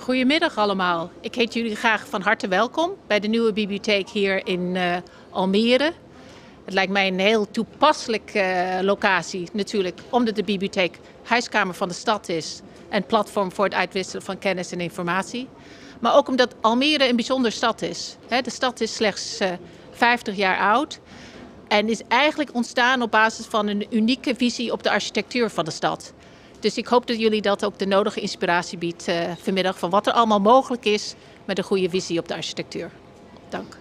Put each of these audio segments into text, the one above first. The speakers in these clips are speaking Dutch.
Goedemiddag allemaal. Ik heet jullie graag van harte welkom bij de nieuwe bibliotheek hier in Almere. Het lijkt mij een heel toepasselijke locatie natuurlijk, omdat de bibliotheek huiskamer van de stad is en platform voor het uitwisselen van kennis en informatie. Maar ook omdat Almere een bijzondere stad is. De stad is slechts 50 jaar oud en is eigenlijk ontstaan op basis van een unieke visie op de architectuur van de stad. Dus ik hoop dat jullie dat ook de nodige inspiratie biedt vanmiddag van wat er allemaal mogelijk is met een goede visie op de architectuur. Dank.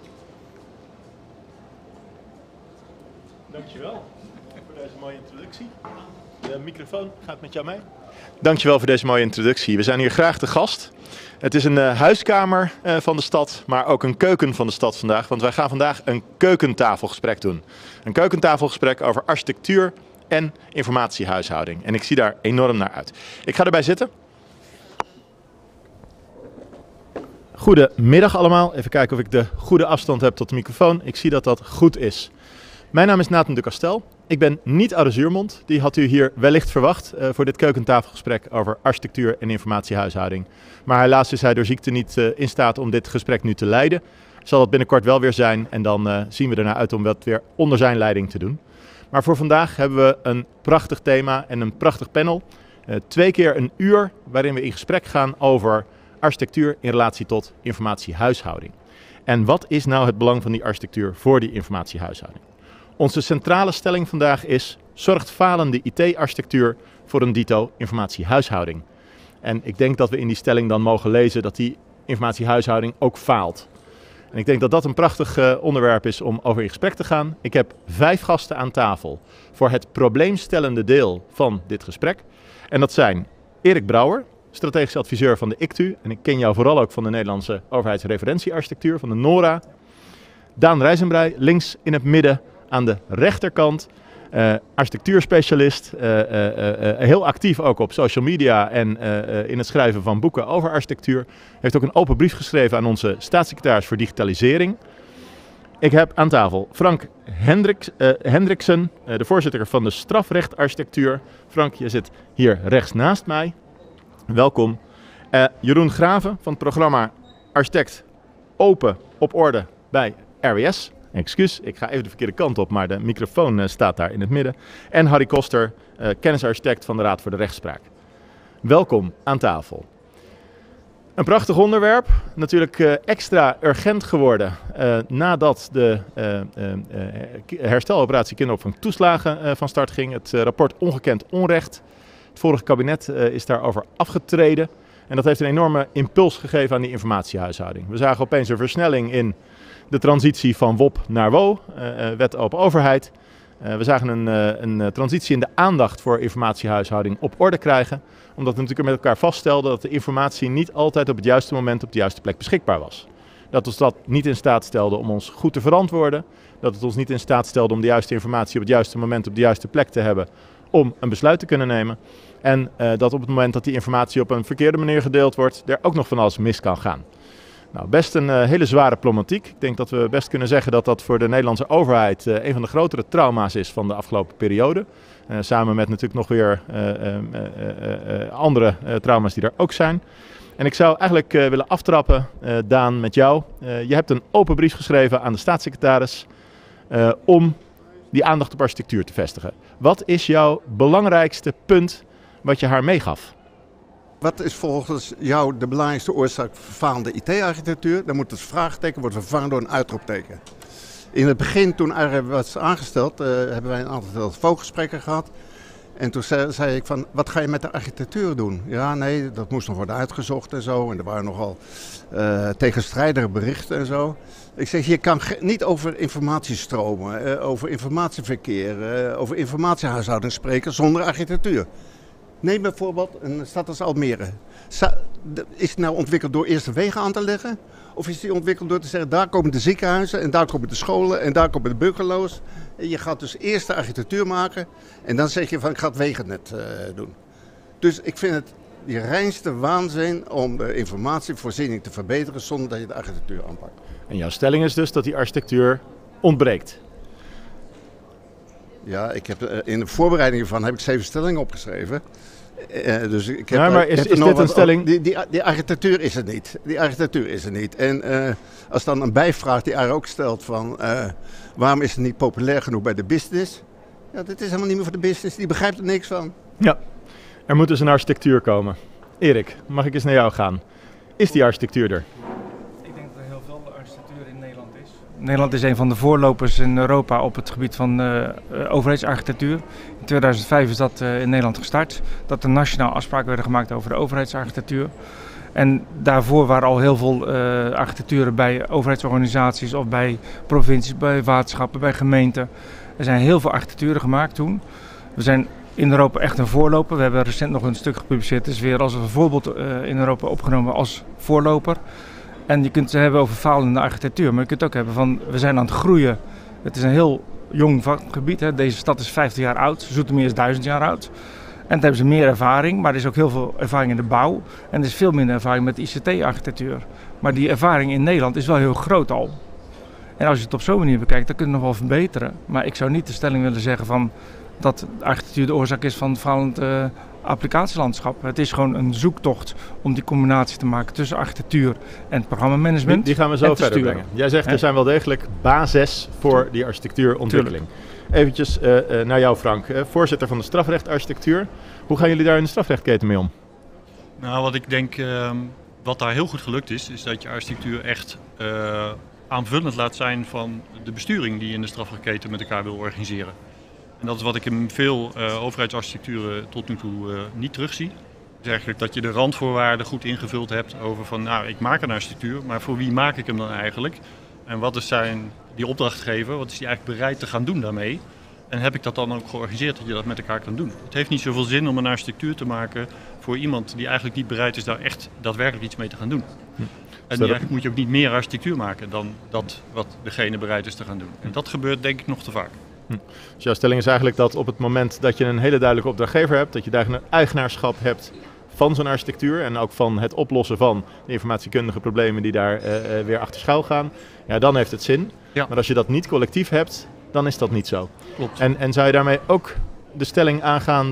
Dankjewel voor deze mooie introductie. De microfoon gaat met jou mee. Dankjewel voor deze mooie introductie. We zijn hier graag te gast. Het is een huiskamer van de stad, maar ook een keuken van de stad vandaag. Want wij gaan vandaag een keukentafelgesprek doen. Een keukentafelgesprek over architectuur en informatiehuishouding. En ik zie daar enorm naar uit. Ik ga erbij zitten. Goedemiddag allemaal. Even kijken of ik de goede afstand heb tot de microfoon. Ik zie dat dat goed is. Mijn naam is Nathan de Castel. Ik ben niet Oude Zuurmond. Die had u hier wellicht verwacht voor dit keukentafelgesprek over architectuur en informatiehuishouding. Maar helaas is hij door ziekte niet in staat om dit gesprek nu te leiden. Zal dat binnenkort wel weer zijn en dan zien we ernaar uit om dat weer onder zijn leiding te doen. Maar voor vandaag hebben we een prachtig thema en een prachtig panel. 2 keer een uur waarin we in gesprek gaan over architectuur in relatie tot informatiehuishouding. En wat is nou het belang van die architectuur voor die informatiehuishouding? Onze centrale stelling vandaag is: zorgt falende IT-architectuur voor een dito informatiehuishouding? En ik denk dat we in die stelling dan mogen lezen dat die informatiehuishouding ook faalt. En ik denk dat dat een prachtig onderwerp is om over in gesprek te gaan. Ik heb 5 gasten aan tafel voor het probleemstellende deel van dit gesprek. En dat zijn Erik Brouwer, strategisch adviseur van de ICTU. En ik ken jou vooral ook van de Nederlandse overheidsreferentiearchitectuur, van de NORA. Daan Rijzenbrij, links in het midden aan de rechterkant. Architectuurspecialist, heel actief ook op social media en in het schrijven van boeken over architectuur. Heeft ook een open brief geschreven aan onze staatssecretaris voor digitalisering. Ik heb aan tafel Frank Hendriksen, de voorzitter van de strafrechtarchitectuur. Frank, je zit hier rechts naast mij. Welkom. Jeroen Graven van het programma Architect Open op Orde bij RWS. Excuus, ik ga even de verkeerde kant op, maar de microfoon staat daar in het midden. En Harry Koster, kennisarchitect van de Raad voor de Rechtspraak. Welkom aan tafel. Een prachtig onderwerp, natuurlijk extra urgent geworden nadat de hersteloperatie kinderopvang toeslagen van start ging. Het rapport Ongekend Onrecht. Het vorige kabinet is daarover afgetreden en dat heeft een enorme impuls gegeven aan die informatiehuishouding. We zagen opeens een versnelling in de transitie van WOP naar WO, wet open overheid. We zagen een transitie in de aandacht voor informatiehuishouding op orde krijgen. Omdat we natuurlijk met elkaar vaststelden dat de informatie niet altijd op het juiste moment op de juiste plek beschikbaar was. Dat ons dat niet in staat stelde om ons goed te verantwoorden. Dat het ons niet in staat stelde om de juiste informatie op het juiste moment op de juiste plek te hebben om een besluit te kunnen nemen. En dat op het moment dat die informatie op een verkeerde manier gedeeld wordt, er ook nog van alles mis kan gaan. Nou, best een hele zware problematiek. Ik denk dat we best kunnen zeggen dat dat voor de Nederlandse overheid een van de grotere trauma's is van de afgelopen periode. Samen met natuurlijk nog weer andere trauma's die er ook zijn. En ik zou eigenlijk willen aftrappen, Daan, met jou. Je hebt een open brief geschreven aan de staatssecretaris om die aandacht op architectuur te vestigen. Wat is jouw belangrijkste punt wat je haar meegaf? Wat is volgens jou de belangrijkste oorzaak van falende IT-architectuur? Dan moet het vraagteken worden vervangen door een uitroepteken. In het begin, toen er was aangesteld, hebben wij een aantal telefoongesprekken gehad. En toen zei ik van, wat ga je met de architectuur doen? Ja, nee, dat moest nog worden uitgezocht en zo. En er waren nogal tegenstrijdige berichten en zo. Ik zeg, je kan niet over informatiestromen, over informatieverkeer, over informatiehuishouding spreken zonder architectuur. Neem bijvoorbeeld een stad als Almere. Is het nou ontwikkeld door eerst de wegen aan te leggen? Of is die ontwikkeld door te zeggen, daar komen de ziekenhuizen en daar komen de scholen en daar komen de bungalows. En je gaat dus eerst de architectuur maken en dan zeg je van, ik ga het wegennet doen. Dus ik vind het de reinste waanzin om de informatievoorziening te verbeteren zonder dat je de architectuur aanpakt. En jouw stelling is dus dat die architectuur ontbreekt? Ja, ik heb in de voorbereiding hiervan heb ik 7 stellingen opgeschreven. Dus ik heb maar is dit een stelling? Die architectuur is er niet. Die architectuur is er niet. En als dan een bijvraag die er ook stelt van waarom is het niet populair genoeg bij de business? Ja, dit is helemaal niet meer voor de business. Die begrijpt er niks van. Ja, er moet dus een architectuur komen. Erik, mag ik eens naar jou gaan? Is die architectuur er? Ik denk dat er heel veel architectuur in Nederland is. Nederland is een van de voorlopers in Europa op het gebied van overheidsarchitectuur. In 2005 is dat in Nederland gestart. Dat er nationaal afspraken werden gemaakt over de overheidsarchitectuur. En daarvoor waren al heel veel architecturen bij overheidsorganisaties of bij provincies, bij waterschappen, bij gemeenten. Er zijn heel veel architecturen gemaakt toen. We zijn in Europa echt een voorloper. We hebben recent nog een stuk gepubliceerd. Het is weer als een voorbeeld in Europa opgenomen als voorloper. En je kunt het hebben over falende architectuur, maar je kunt het ook hebben van we zijn aan het groeien. Het is een heel jong vakgebied. Hè. Deze stad is 50 jaar oud, Zoetermeer is 1000 jaar oud. En dan hebben ze meer ervaring, maar er is ook heel veel ervaring in de bouw. En er is veel minder ervaring met ICT-architectuur. Maar die ervaring in Nederland is wel heel groot al. En als je het op zo'n manier bekijkt, dan kun je het nog wel verbeteren. Maar ik zou niet de stelling willen zeggen van dat de architectuur de oorzaak is van het falend applicatielandschap. Het is gewoon een zoektocht om die combinatie te maken tussen architectuur en programmamanagement. Die gaan we zo verder brengen. Jij zegt er zijn wel degelijk basis voor die architectuurontwikkeling. Eventjes naar jou Frank, voorzitter van de strafrechtarchitectuur. Hoe gaan jullie daar in de strafrechtketen mee om? Nou, wat ik denk, wat daar heel goed gelukt is dat je architectuur echt aanvullend laat zijn van de besturing die je in de strafrechtketen met elkaar wil organiseren. En dat is wat ik in veel overheidsarchitecturen tot nu toe niet terugzie. Dus eigenlijk dat je de randvoorwaarden goed ingevuld hebt over van, nou, ik maak een architectuur, maar voor wie maak ik hem dan eigenlijk? En wat is die opdrachtgever, wat is die eigenlijk bereid te gaan doen daarmee? En heb ik dat dan ook georganiseerd dat je dat met elkaar kan doen? Het heeft niet zoveel zin om een architectuur te maken voor iemand die eigenlijk niet bereid is daar echt daadwerkelijk iets mee te gaan doen. En eigenlijk moet je ook niet meer architectuur maken dan dat wat degene bereid is te gaan doen. En dat gebeurt denk ik nog te vaak. Dus jouw stelling is eigenlijk dat op het moment dat je een hele duidelijke opdrachtgever hebt, dat je daar een eigenaarschap hebt van zo'n architectuur en ook van het oplossen van de informatiekundige problemen die daar weer achter schuil gaan, ja, dan heeft het zin. Ja. Maar als je dat niet collectief hebt, dan is dat niet zo. Klopt. En zou je daarmee ook de stelling aangaan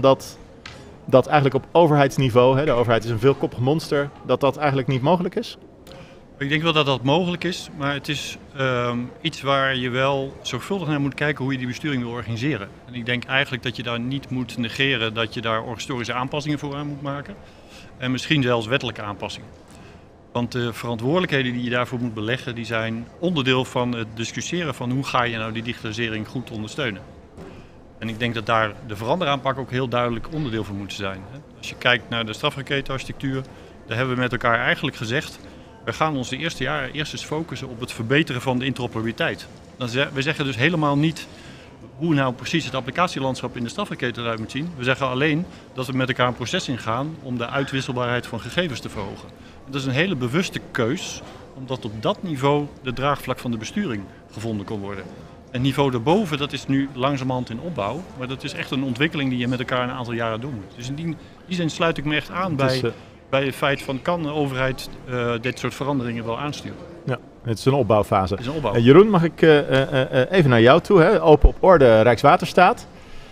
dat eigenlijk op overheidsniveau, de overheid is een veelkoppig monster, dat eigenlijk niet mogelijk is? Ik denk wel dat dat mogelijk is, maar het is iets waar je wel zorgvuldig naar moet kijken hoe je die besturing wil organiseren. En ik denk eigenlijk dat je daar niet moet negeren dat je daar historische aanpassingen voor aan moet maken. En misschien zelfs wettelijke aanpassingen. Want de verantwoordelijkheden die je daarvoor moet beleggen, die zijn onderdeel van het discussiëren van hoe ga je nou die digitalisering goed ondersteunen. En ik denk dat daar de veranderaanpak ook heel duidelijk onderdeel van moet zijn. Als je kijkt naar de strafreketenarchitectuur, daar hebben we met elkaar eigenlijk gezegd, we gaan ons de eerste jaren eerst eens focussen op het verbeteren van de interoperabiliteit. We zeggen dus helemaal niet hoe nou precies het applicatielandschap in de strafreketten eruit moet zien. We zeggen alleen dat we met elkaar een proces ingaan om de uitwisselbaarheid van gegevens te verhogen. Dat is een hele bewuste keus, omdat op dat niveau de draagvlak van de besturing gevonden kon worden. Het niveau daarboven, dat is nu langzamerhand in opbouw, maar dat is echt een ontwikkeling die je met elkaar een aantal jaren doen moet. Dus in die zin sluit ik me echt aan bij het feit van kan de overheid dit soort veranderingen wel aansturen. Ja, het is een opbouwfase. Het is een opbouw. Jeroen, mag ik even naar jou toe, hè? Open op orde Rijkswaterstaat.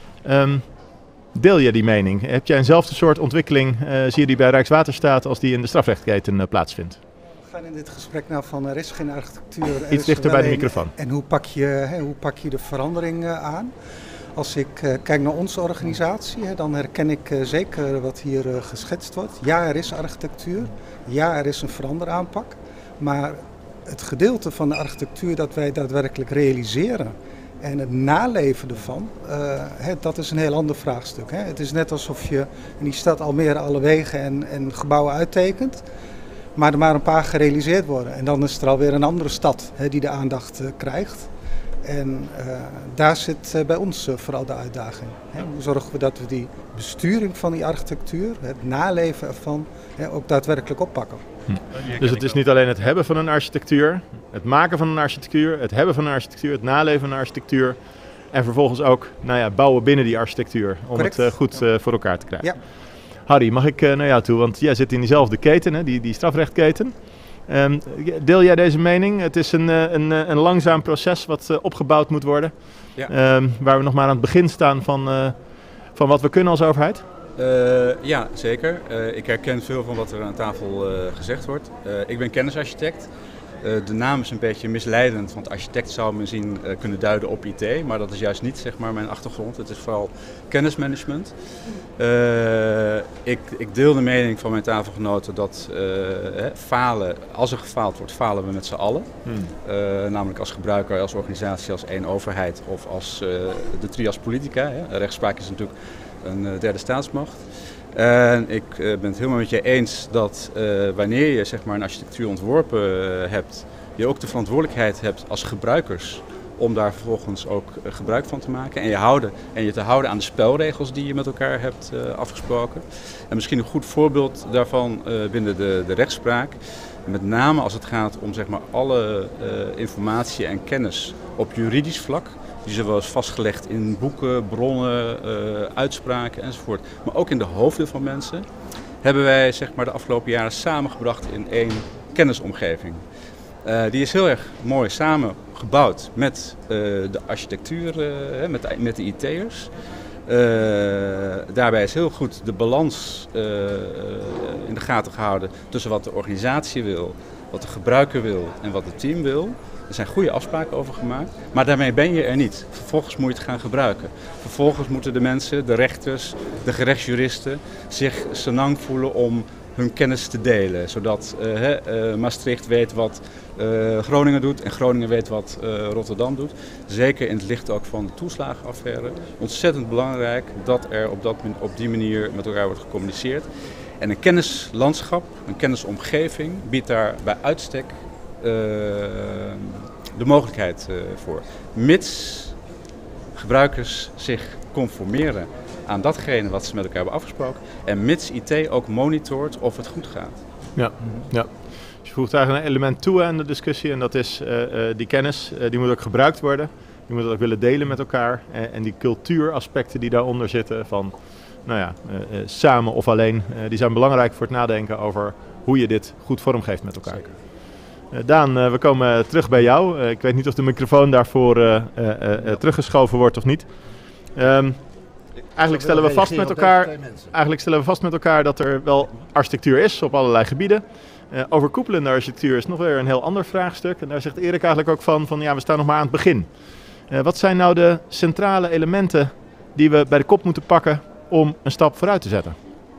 Deel je die mening? Heb jij eenzelfde soort ontwikkeling, zie je die bij Rijkswaterstaat als die in de strafrechtketen plaatsvindt? We gaan in dit gesprek nou van er is geen architectuur. Iets dichter bij de microfoon. En hoe pak je de verandering aan? Als ik kijk naar onze organisatie, dan herken ik zeker wat hier geschetst wordt. Ja, er is architectuur. Ja, er is een veranderaanpak. Maar het gedeelte van de architectuur dat wij daadwerkelijk realiseren en het naleven ervan, dat is een heel ander vraagstuk. Het is net alsof je in die stad Almere alle wegen en gebouwen uittekent, maar er maar een paar gerealiseerd worden. En dan is er alweer een andere stad die de aandacht krijgt. En daar zit bij ons vooral de uitdaging. Hoe zorgen we dat we die besturing van die architectuur, het naleven ervan, ook daadwerkelijk oppakken. Dus het is niet alleen het hebben van een architectuur, het maken van een architectuur, het hebben van een architectuur, het naleven van een architectuur en vervolgens ook bouwen binnen die architectuur om Correct. Het goed voor elkaar te krijgen. Ja. Harry, mag ik naar jou toe, want jij zit in diezelfde keten, die strafrechtketen. Deel jij deze mening? Het is een langzaam proces wat opgebouwd moet worden. Ja. Waar we nog maar aan het begin staan van wat we kunnen als overheid. Ja, zeker. Ik herken veel van wat er aan tafel gezegd wordt. Ik ben kennisarchitect. De naam is een beetje misleidend, want architect zou misschien kunnen duiden op IT, maar dat is juist niet zeg maar, mijn achtergrond. Het is vooral kennismanagement. Ik deel de mening van mijn tafelgenoten dat falen, als er gefaald wordt, falen we met z'n allen. Namelijk als gebruiker, als organisatie, als één overheid of als de trias politica. Rechtspraak is natuurlijk een derde staatsmacht. En ik ben het helemaal met je eens dat wanneer je zeg maar, een architectuur ontworpen hebt, je ook de verantwoordelijkheid hebt als gebruikers om daar vervolgens ook gebruik van te maken en je te houden aan de spelregels die je met elkaar hebt afgesproken. En misschien een goed voorbeeld daarvan binnen de rechtspraak, met name als het gaat om zeg maar, alle informatie en kennis op juridisch vlak. Die zijn wel eens vastgelegd in boeken, bronnen, uitspraken enzovoort. Maar ook in de hoofden van mensen hebben wij zeg maar, de afgelopen jaren samengebracht in één kennisomgeving. Die is heel erg mooi samengebouwd met de architectuur, met de IT'ers. Daarbij is heel goed de balans in de gaten gehouden tussen wat de organisatie wil, wat de gebruiker wil en wat het team wil. Er zijn goede afspraken over gemaakt, maar daarmee ben je er niet. Vervolgens moet je het gaan gebruiken. Vervolgens moeten de mensen, de rechters, de gerechtsjuristen zich senang voelen om hun kennis te delen. Zodat Maastricht weet wat Groningen doet en Groningen weet wat Rotterdam doet. Zeker in het licht ook van de toeslagenaffaire. Ontzettend belangrijk dat er op die manier met elkaar wordt gecommuniceerd. En een kennislandschap, een kennisomgeving biedt daar bij uitstek de mogelijkheid voor. Mits gebruikers zich conformeren aan datgene wat ze met elkaar hebben afgesproken en mits IT ook monitort of het goed gaat. Ja, ja. Dus je voegt eigenlijk een element toe aan de discussie en dat is die kennis, die moet ook gebruikt worden. Je moet het ook willen delen met elkaar en die cultuuraspecten die daaronder zitten van samen of alleen, die zijn belangrijk voor het nadenken over hoe je dit goed vormgeeft met elkaar. Zeker. Daan, we komen terug bij jou. Ik weet niet of de microfoon daarvoor teruggeschoven wordt of niet. Eigenlijk stellen we vast met elkaar dat er wel architectuur is op allerlei gebieden. Overkoepelende architectuur is nog weer een heel ander vraagstuk. En daar zegt Erik eigenlijk ook van we staan nog maar aan het begin. Wat zijn nou de centrale elementen die we bij de kop moeten pakken om een stap vooruit te zetten?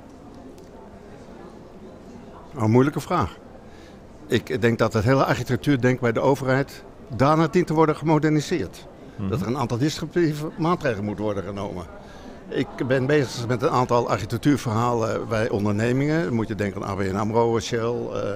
Een moeilijke vraag. Ik denk dat het hele architectuurdenk bij de overheid daarna dient te worden gemoderniseerd. Dat er een aantal disruptieve maatregelen moet worden genomen. Ik ben bezig met een aantal architectuurverhalen bij ondernemingen. Dan moet je denken aan ABN AMRO, Shell,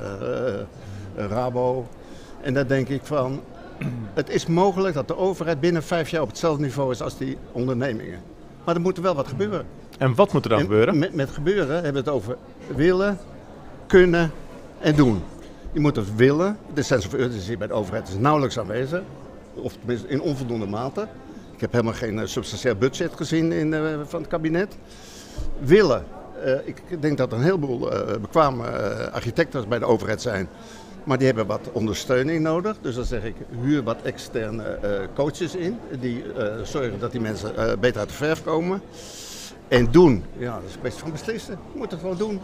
Rabo. En daar denk ik van, het is mogelijk dat de overheid binnen 5 jaar op hetzelfde niveau is als die ondernemingen. Maar er moet wel wat gebeuren. En wat moet er dan gebeuren? Met gebeuren hebben we het over willen, kunnen en doen. Je moet het willen. De sense of urgency bij de overheid is nauwelijks aanwezig. Of tenminste in onvoldoende mate. Ik heb helemaal geen substantieel budget gezien van het kabinet. Willen. Ik denk dat er een heleboel bekwame architecten bij de overheid zijn. Maar die hebben wat ondersteuning nodig. Dus dan zeg ik, huur wat externe coaches in. Die zorgen dat die mensen beter uit de verf komen. En doen. Ja, dat is een kwestie van beslissen. Je moet het gewoon doen.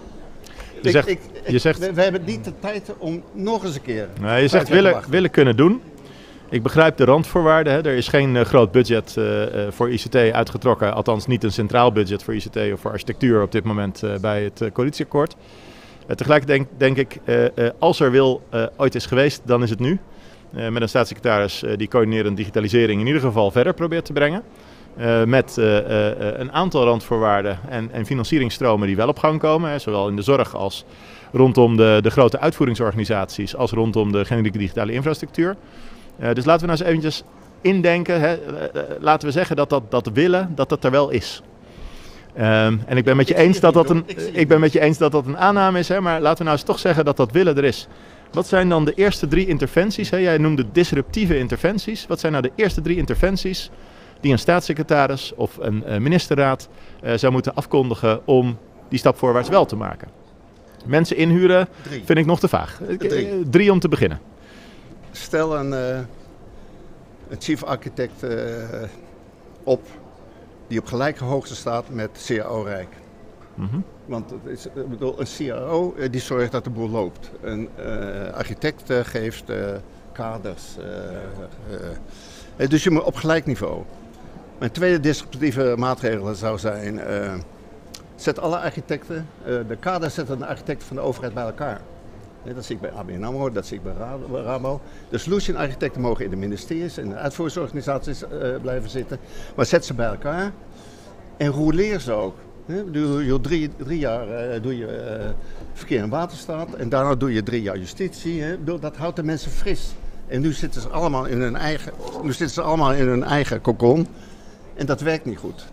We hebben niet de tijd om nog eens een keer... Je zegt willen kunnen doen. Ik begrijp de randvoorwaarden. Hè. Er is geen groot budget voor ICT uitgetrokken. Althans niet een centraal budget voor ICT of voor architectuur op dit moment bij het coalitieakkoord. Tegelijk denk ik, als er wil ooit is geweest, dan is het nu. Met een staatssecretaris die coördinerend digitalisering in ieder geval verder probeert te brengen. Met een aantal randvoorwaarden en financieringsstromen die wel op gang komen. Hè, zowel in de zorg als rondom de grote uitvoeringsorganisaties als rondom de generieke digitale infrastructuur. Dus laten we nou eens eventjes indenken. Hè, laten we zeggen dat willen, dat er wel is. En ik ben met je eens dat dat een aanname is. Hè, maar laten we nou eens toch zeggen dat willen er is. Wat zijn dan de eerste 3 interventies? Hè? Jij noemde disruptieve interventies. Wat zijn nou de eerste 3 interventies die een staatssecretaris of een ministerraad zou moeten afkondigen om die stap voorwaarts wel te maken? Mensen inhuren vind ik nog te vaag. 3 om te beginnen. Stel een chief architect op die op gelijke hoogte staat met CAO Rijk. Want het is, een CAO die zorgt dat de boel loopt. Een architect geeft kaders. Dus je moet op gelijk niveau. Mijn tweede disruptieve maatregel zou zijn... zet alle architecten, de kaders zetten de architecten van de overheid bij elkaar. Dat zie ik bij ABN AMRO, dat zie ik bij Rabo. De solution-architecten mogen in de ministeries en de uitvoeringsorganisaties blijven zitten. Maar zet ze bij elkaar en rouleer ze ook. Drie jaar doe je verkeer en waterstaat en daarna doe je 3 jaar justitie. Dat houdt de mensen fris. En nu zitten ze allemaal in hun eigen cocon en dat werkt niet goed.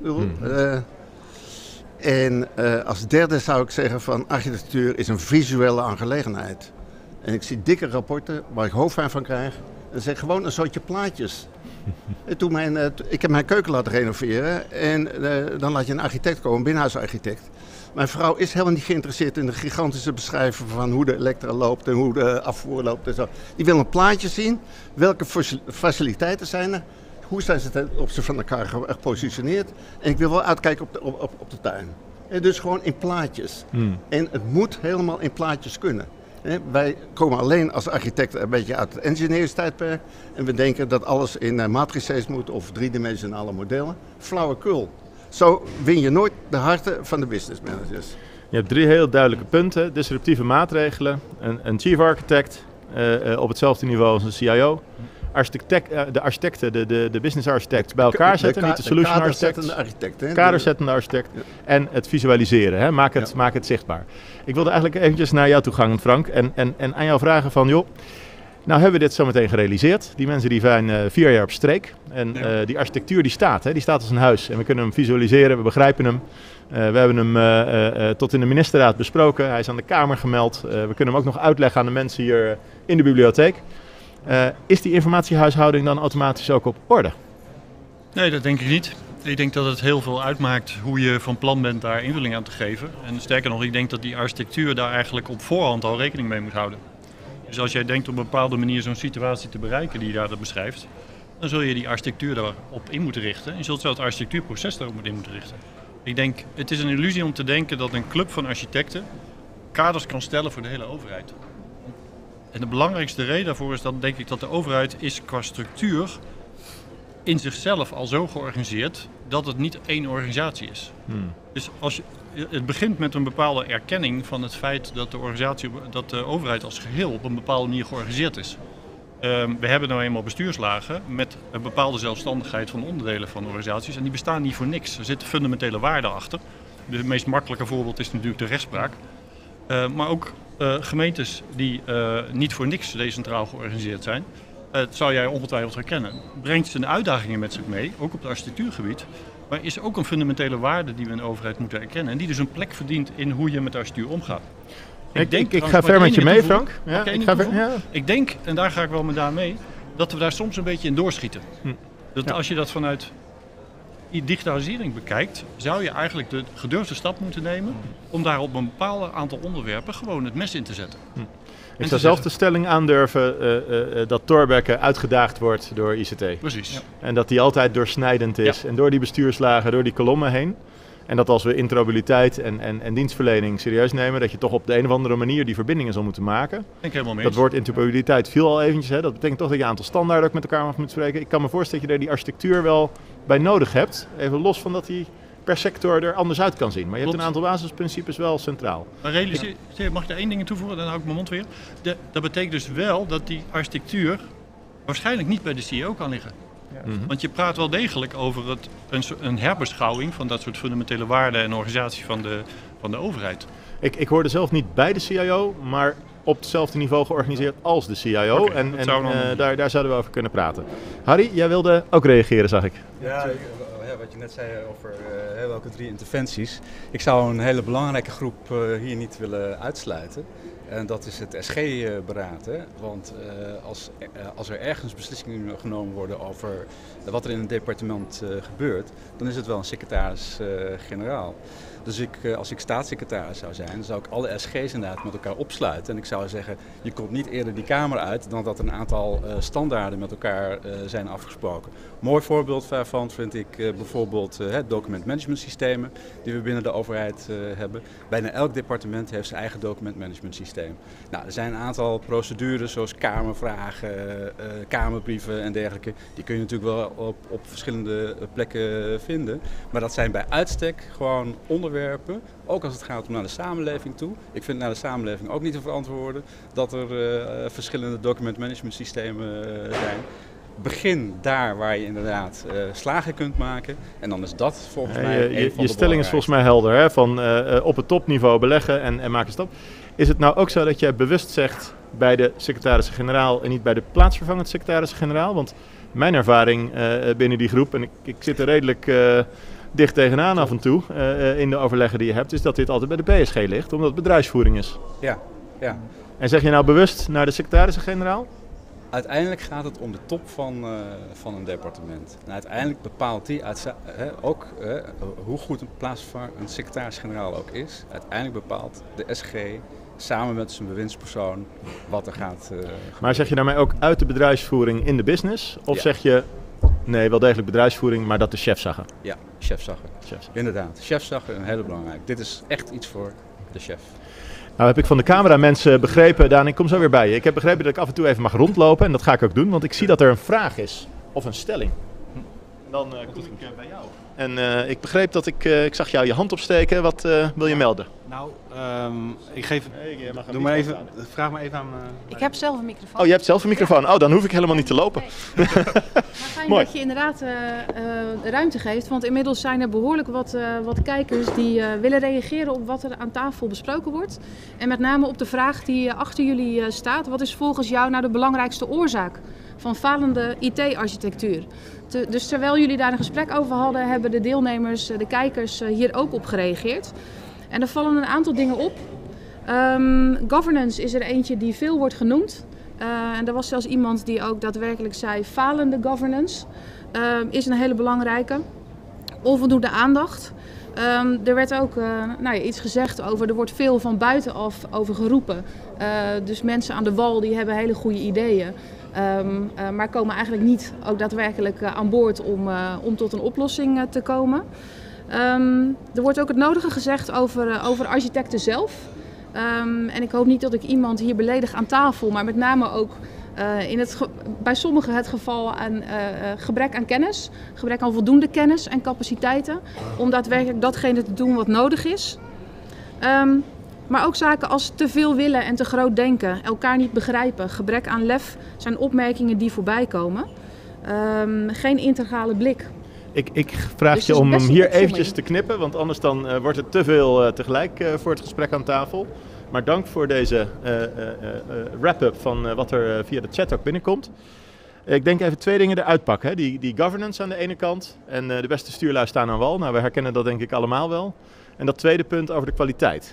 En als derde zou ik zeggen van architectuur is een visuele aangelegenheid. En ik zie dikke rapporten waar ik hoofdpijn van krijg. Dat zijn gewoon een soortje plaatjes. Ik heb mijn keuken laten renoveren en dan laat je een architect komen, een binnenhuisarchitect. Mijn vrouw is helemaal niet geïnteresseerd in de gigantische beschrijving van hoe de elektra loopt en hoe de afvoer loopt en zo. Die wil een plaatje zien, welke faciliteiten zijn er. Hoe zijn ze ten opzichte van elkaar gepositioneerd? En ik wil wel uitkijken op de tuin. En dus gewoon in plaatjes. En het moet helemaal in plaatjes kunnen. Wij komen alleen als architecten een beetje uit het engineerstijdperk. En we denken dat alles in matrices moet of driedimensionale modellen. Flauwekul. Zo win je nooit de harten van de business managers. Je hebt 3 heel duidelijke punten. Disruptieve maatregelen, een chief architect op hetzelfde niveau als een CIO. De architecten, de business architect bij elkaar zetten, niet de solution architect. Kaderzettende architect. Ja. En het visualiseren, hè? Maak het zichtbaar. Ik wilde eigenlijk eventjes naar jou toe gaan, Frank, en aan jou vragen van, joh, nou hebben we dit zo meteen gerealiseerd. Die mensen die zijn 4 jaar op streek. En die architectuur die staat als een huis. En we kunnen hem visualiseren, we begrijpen hem. We hebben hem tot in de ministerraad besproken. Hij is aan de Kamer gemeld. We kunnen hem ook nog uitleggen aan de mensen hier in de bibliotheek. Is die informatiehuishouding dan automatisch ook op orde? Nee, dat denk ik niet. Ik denk dat het heel veel uitmaakt hoe je van plan bent daar invulling aan te geven. En sterker nog, ik denk dat die architectuur daar eigenlijk op voorhand al rekening mee moet houden. Dus als jij denkt op een bepaalde manier zo'n situatie te bereiken die je daar beschrijft, dan zul je die architectuur daarop in moeten richten. En je zult zelfs het architectuurproces daarop in moeten richten. Ik denk, het is een illusie om te denken dat een club van architecten kaders kan stellen voor de hele overheid. En de belangrijkste reden daarvoor is dat, denk ik, dat de overheid is qua structuur in zichzelf al zo georganiseerd dat het niet één organisatie is. Dus het begint met een bepaalde erkenning van het feit dat de overheid als geheel op een bepaalde manier georganiseerd is. We hebben nou eenmaal bestuurslagen met een bepaalde zelfstandigheid van onderdelen van organisaties en die bestaan niet voor niks. Er zitten fundamentele waarden achter. Het meest makkelijke voorbeeld is natuurlijk de rechtspraak. Maar ook gemeentes die niet voor niks decentraal georganiseerd zijn, dat zou jij ongetwijfeld herkennen. Brengt zijn uitdagingen met zich mee, ook op het architectuurgebied. Maar is ook een fundamentele waarde die we in de overheid moeten erkennen. En die dus een plek verdient in hoe je met de architectuur omgaat. Ik ga ver met je mee, Frank. Ja, ik denk, en daar ga ik wel met daar mee, dat we daar soms een beetje in doorschieten. Dat als je dat vanuit digitalisering bekijkt, zou je eigenlijk de gedurfde stap moeten nemen om daar op een bepaald aantal onderwerpen gewoon het mes in te zetten. Ik zou zelf de stelling aandurven dat Thorbecke uitgedaagd wordt door ICT. Precies. Ja. En dat die altijd doorsnijdend is. Ja. En door die bestuurslagen, door die kolommen heen. En dat als we interoperabiliteit en dienstverlening serieus nemen, dat je toch op de een of andere manier die verbindingen zal moeten maken. Denk ik helemaal mee. Dat woord interoperabiliteit viel al eventjes. Hè. Dat betekent toch dat je een aantal standaarden ook met elkaar af moet spreken. Ik kan me voorstellen dat je daar die architectuur wel bij nodig hebt. Even los van dat die per sector er anders uit kan zien. Maar je hebt een aantal basisprincipes wel centraal. Maar mag ik daar één ding toevoegen? Dan hou ik mijn mond weer. Dat betekent dus wel dat die architectuur waarschijnlijk niet bij de CEO kan liggen. Ja. Want je praat wel degelijk over een herbeschouwing van dat soort fundamentele waarden en organisatie van de overheid. Ik hoorde zelf niet bij de CIO, maar op hetzelfde niveau georganiseerd als de CIO. Okay, daar zouden we over kunnen praten. Harry, jij wilde ook reageren, zag ik. Ja, wat je net zei over welke 3 interventies. Ik zou een hele belangrijke groep hier niet willen uitsluiten. En dat is het SG-beraad. Want als er ergens beslissingen genomen worden over wat er in een departement gebeurt, dan is het wel een secretaris-generaal. Dus als ik staatssecretaris zou zijn, dan zou ik alle SG's inderdaad met elkaar opsluiten. En ik zou zeggen, je komt niet eerder die Kamer uit dan dat een aantal standaarden met elkaar zijn afgesproken. Mooi voorbeeld daarvan vind ik bijvoorbeeld documentmanagementsystemen die we binnen de overheid hebben. Bijna elk departement heeft zijn eigen documentmanagementsysteem. Nou, er zijn een aantal procedures zoals kamervragen, kamerbrieven en dergelijke. Die kun je natuurlijk wel op verschillende plekken vinden. Maar dat zijn bij uitstek gewoon onderwerpen, ook als het gaat om naar de samenleving toe. Ik vind naar de samenleving ook niet te verantwoorden dat er verschillende documentmanagementsystemen zijn. Begin daar waar je inderdaad slagen kunt maken en dan is dat volgens mij je stelling is volgens mij helder, hè? Van op het topniveau beleggen en maak een stap. Is het nou ook zo dat jij bewust zegt bij de secretaris-generaal en niet bij de plaatsvervangend secretaris-generaal? Want mijn ervaring binnen die groep, en ik zit er redelijk dicht tegenaan af en toe in de overleggen die je hebt, is dat dit altijd bij de PSG ligt, omdat het bedrijfsvoering is. Ja. En zeg je nou bewust naar de secretaris-generaal? Uiteindelijk gaat het om de top van een departement. En uiteindelijk bepaalt die ook hoe goed een secretaris-generaal ook is. Uiteindelijk bepaalt de SG samen met zijn bewindspersoon wat er gaat. Maar zeg je daarmee ook uit de bedrijfsvoering in de business? Of zeg je nee, wel degelijk bedrijfsvoering, maar dat de chefzagger? Ja, chefzagger. Inderdaad, chefzagger en heel belangrijk. Dit is echt iets voor de chef. Nou heb ik van de cameramensen begrepen, Daan, ik kom zo weer bij je. Ik heb begrepen dat ik af en toe even mag rondlopen en dat ga ik ook doen, want ik zie dat er een vraag is of een stelling. En dan kom ik bij jou. En ik begreep dat ik zag jou je hand opsteken. Wat wil je melden? Nou, ik geef. Doe maar even. Vraag maar even aan. Ik heb zelf een microfoon. Oh, je hebt zelf een microfoon. Oh, dan hoef ik helemaal niet te lopen. Nee. Maar fijn dat je inderdaad ruimte geeft, want inmiddels zijn er behoorlijk wat kijkers die willen reageren op wat er aan tafel besproken wordt. En met name op de vraag die achter jullie staat: wat is volgens jou nou de belangrijkste oorzaak van falende IT-architectuur? Dus terwijl jullie daar een gesprek over hadden, hebben de deelnemers, de kijkers hier ook op gereageerd. En er vallen een aantal dingen op. Governance is er eentje die veel wordt genoemd. En er was zelfs iemand die ook daadwerkelijk zei: falende governance is een hele belangrijke. Onvoldoende aandacht. Er werd ook iets gezegd over, er wordt veel van buitenaf over geroepen. Dus mensen aan de wal die hebben hele goede ideeën. Maar komen eigenlijk niet ook daadwerkelijk aan boord om tot een oplossing te komen. Er wordt ook het nodige gezegd over architecten zelf. En ik hoop niet dat ik iemand hier beledig aan tafel, maar met name ook bij sommigen het geval aan gebrek aan kennis, gebrek aan voldoende kennis en capaciteiten om daadwerkelijk datgene te doen wat nodig is. Maar ook zaken als te veel willen en te groot denken, elkaar niet begrijpen, gebrek aan lef zijn opmerkingen die voorbij komen. Geen integrale blik. Ik vraag dus je om hem hier eventjes te knippen, want anders dan wordt het te veel tegelijk voor het gesprek aan tafel. Maar dank voor deze wrap-up van wat er via de chat ook binnenkomt. Ik denk even twee dingen eruit pakken. Hè. Die governance aan de ene kant en de beste stuurlui staan aan wal. Nou, we herkennen dat denk ik allemaal wel. En dat tweede punt over de kwaliteit.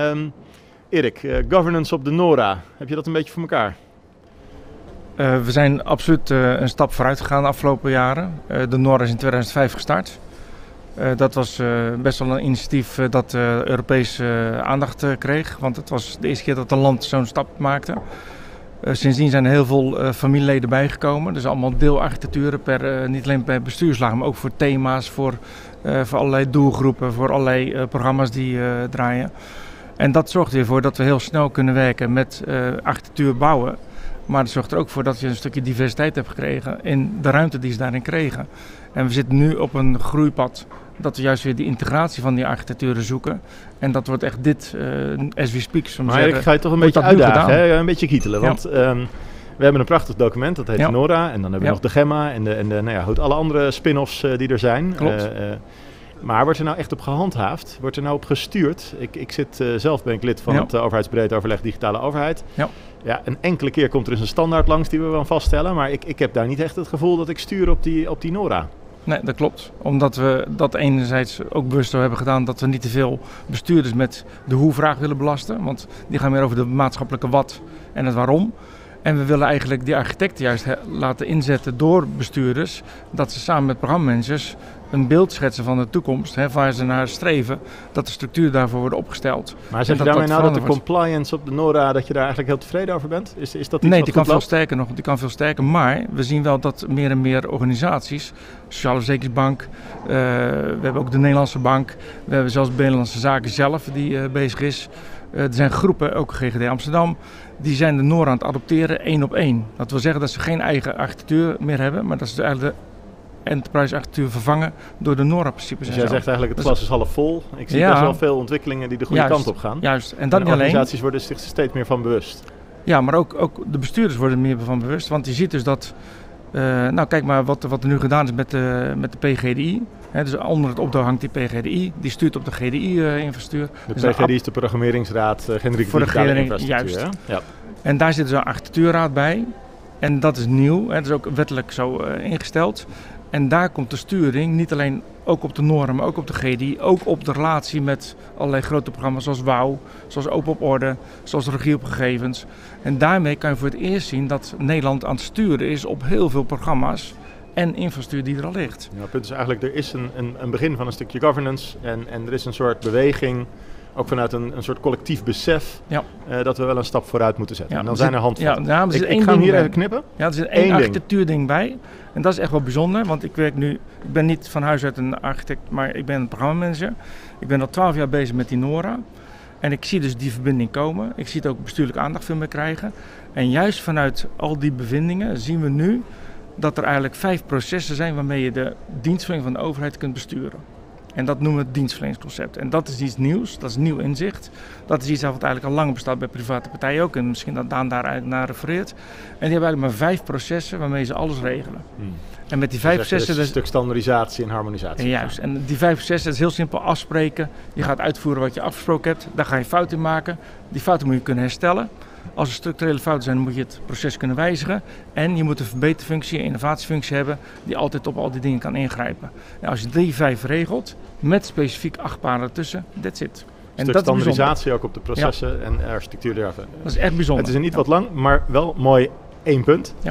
Erik, governance op de Nora, heb je dat een beetje voor elkaar? We zijn absoluut een stap vooruit gegaan de afgelopen jaren. De Nora is in 2005 gestart. Dat was best wel een initiatief dat Europese aandacht kreeg. Want het was de eerste keer dat een land zo'n stap maakte. Sindsdien zijn er heel veel familieleden bijgekomen. Dus allemaal deelarchitecturen, niet alleen per bestuurslagen, maar ook voor thema's, voor allerlei doelgroepen, voor allerlei programma's die draaien. En dat zorgt weer voor dat we heel snel kunnen werken met architectuur bouwen. Maar dat zorgt er ook voor dat je een stukje diversiteit hebt gekregen in de ruimte die ze daarin kregen. En we zitten nu op een groeipad dat we juist weer die integratie van die architecturen zoeken. En dat wordt echt dit, as we speak. Maar ik ga je toch een beetje uitdagen, hè? Een beetje kietelen. Want we hebben een prachtig document, dat heet Nora. En dan hebben we nog de Gemma en alle andere spin-offs die er zijn. Klopt. Maar wordt er nou echt op gehandhaafd? Wordt er nou op gestuurd? Ik zit zelf, ben ik lid van het overheidsbreed overleg digitale overheid. Ja, een enkele keer komt er eens een standaard langs die we wel vaststellen. Maar ik heb daar niet echt het gevoel dat ik stuur op die Nora. Nee, dat klopt. Omdat we dat enerzijds ook bewust zo hebben gedaan dat we niet te veel bestuurders met de hoe-vraag willen belasten. Want die gaan meer over de maatschappelijke wat en het waarom. En we willen eigenlijk die architecten juist laten inzetten door bestuurders. Dat ze samen met programmamanagers een beeld schetsen van de toekomst. Waar ze naar streven. Dat de structuur daarvoor wordt opgesteld. Maar zeg je daarmee nou dat de compliance op de NORA, dat je daar eigenlijk heel tevreden over bent? Is dat iets nee, die kan veel sterker nog. Die kan veel sterker. Maar we zien wel dat meer en meer organisaties, Sociale Verzekeringsbank, we hebben ook de Nederlandse Bank, we hebben zelfs de Nederlandse Zaken zelf die bezig is. Er zijn groepen, ook GGD Amsterdam, die zijn de NORA aan het adopteren 1 op 1. Dat wil zeggen dat ze geen eigen architectuur meer hebben, maar dat ze eigenlijk de enterprise architectuur vervangen door de NORA-principes. Dus jij zegt eigenlijk het glas is half vol. Ik zie best wel veel ontwikkelingen die de goede kant op gaan. Juist, en dat niet alleen. Organisaties worden zich steeds meer van bewust. Ja, maar ook de bestuurders worden er meer van bewust, want je ziet dus dat, nou kijk maar wat er nu gedaan is met de PGDI. Dus onder het opdracht hangt die PGDI, die stuurt op de GDI-infrastructuur. De PGDI is de programmeringsraad generieke digitale infrastructuur. Juist. Ja. En daar zit dus een architectuurraad bij. En dat is nieuw, dat is ook wettelijk zo ingesteld. En daar komt de sturing niet alleen ook op de normen, maar ook op de GDI. Ook op de relatie met allerlei grote programma's zoals WOW, zoals Open op Orde, zoals Regie op Gegevens. En daarmee kan je voor het eerst zien dat Nederland aan het sturen is op heel veel programma's en infrastructuur die er al ligt. Ja, het punt is eigenlijk, er is een begin van een stukje governance en er is een soort beweging, ook vanuit een soort collectief besef, dat we wel een stap vooruit moeten zetten. Ja, en dan zijn er handvatten. Ja, ik ga hem hier even knippen. Ja, er zit één architectuurding bij. En dat is echt wel bijzonder, want ik ben niet van huis uit een architect, maar ik ben een programmamanager. Ik ben al 12 jaar bezig met die NORA. En ik zie dus die verbinding komen. Ik zie het ook bestuurlijke aandacht veel meer krijgen. En juist vanuit al die bevindingen zien we nu dat er eigenlijk 5 processen zijn waarmee je de dienstverlening van de overheid kunt besturen. En dat noemen we het dienstverleningsconcept. En dat is iets nieuws, dat is nieuw inzicht. Dat is iets wat eigenlijk al lang bestaat bij private partijen ook. En misschien dat Daan daar eigenlijk naar refereert. En die hebben eigenlijk maar 5 processen waarmee ze alles regelen. En met die 5 processen... Dus een stuk standaardisatie en harmonisatie. Juist. En die 5 processen is heel simpel afspreken. Je gaat uitvoeren wat je afgesproken hebt. Daar ga je fouten in maken. Die fouten moet je kunnen herstellen. Als er structurele fouten zijn, dan moet je het proces kunnen wijzigen. En je moet een verbeterfunctie, een innovatiefunctie hebben die altijd op al die dingen kan ingrijpen. En als je die 5 regelt, met specifiek 8 palen ertussen, that's it. Een stuk standaardisatie ook op de processen en architectuur erachter. Dat is echt bijzonder. Het is niet wat lang, maar wel mooi 1 punt. Ja.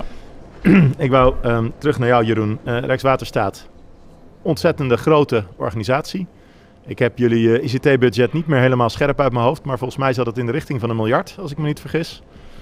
Ik wou terug naar jou, Jeroen. Rijkswaterstaat, ontzettende grote organisatie. Ik heb jullie ICT-budget niet meer helemaal scherp uit mijn hoofd, maar volgens mij zat het in de richting van 1 miljard, als ik me niet vergis.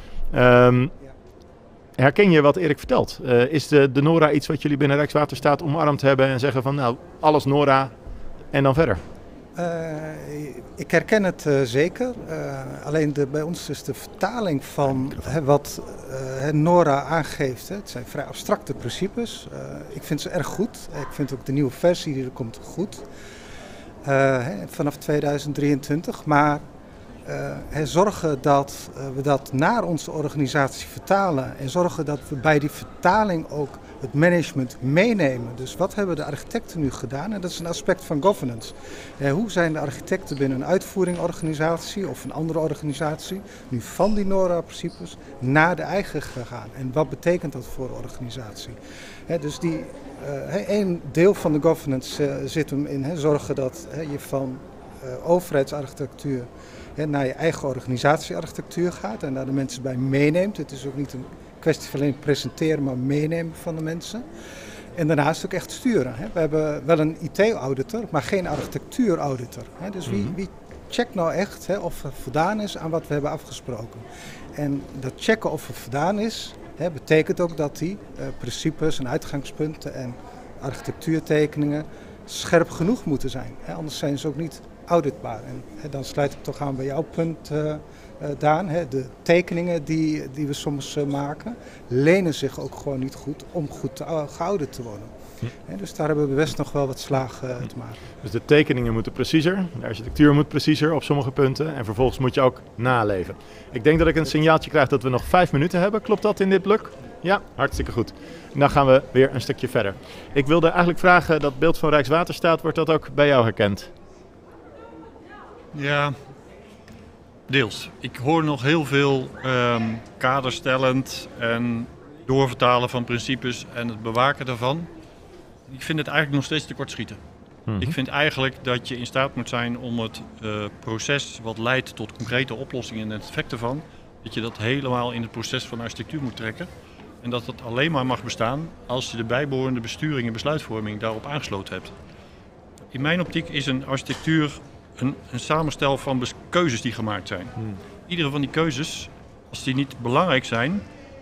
Herken je wat Erik vertelt? Is de NORA iets wat jullie binnen Rijkswaterstaat omarmd hebben en zeggen van nou, alles NORA en dan verder? Ik herken het zeker. Alleen bij ons is de vertaling van wat NORA aangeeft. Het zijn vrij abstracte principes. Ik vind ze erg goed. Ik vind ook de nieuwe versie die er komt goed. Vanaf 2023. Maar zorgen dat we dat naar onze organisatie vertalen. En zorgen dat we bij die vertaling ook het management meenemen. Dus wat hebben de architecten nu gedaan? En dat is een aspect van governance. Hoe zijn de architecten binnen een uitvoeringorganisatie of een andere organisatie nu van die NORA-principes naar de eigen gegaan? En wat betekent dat voor de organisatie? Dus een deel van de governance zit hem in zorgen dat je van overheidsarchitectuur naar je eigen organisatiearchitectuur gaat en daar de mensen bij meeneemt. Het is ook niet een kwestie van alleen presenteren, maar meenemen van de mensen. En daarnaast ook echt sturen. We hebben wel een IT-auditor, maar geen architectuur-auditor. Dus wie checkt nou echt of er voldaan is aan wat we hebben afgesproken? En dat checken of er voldaan is, betekent ook dat die principes en uitgangspunten en architectuurtekeningen scherp genoeg moeten zijn. Anders zijn ze ook niet auditbaar. En dan sluit ik toch aan bij jouw punt, Daan. De tekeningen die we soms maken, lenen zich ook gewoon niet goed om goed geaudit te worden. Dus daar hebben we best nog wel wat slagen te maken. Dus de tekeningen moeten preciezer, de architectuur moet preciezer op sommige punten en vervolgens moet je ook naleven. Ik denk dat ik een signaaltje krijg dat we nog 5 minuten hebben. Klopt dat in dit blok? Ja, hartstikke goed. En dan gaan we weer een stukje verder. Ik wilde eigenlijk vragen, dat beeld van Rijkswaterstaat, wordt dat ook bij jou herkend? Ja, deels. Ik hoor nog heel veel kaderstellend en doorvertalen van principes en het bewaken daarvan. Ik vind het eigenlijk nog steeds tekortschieten. Ik vind eigenlijk dat je in staat moet zijn om het proces wat leidt tot concrete oplossingen en het effect ervan, dat je dat helemaal in het proces van architectuur moet trekken. En dat het alleen maar mag bestaan als je de bijbehorende besturing en besluitvorming daarop aangesloten hebt. In mijn optiek is een architectuur een samenstel van keuzes die gemaakt zijn. Iedere van die keuzes, als die niet belangrijk zijn,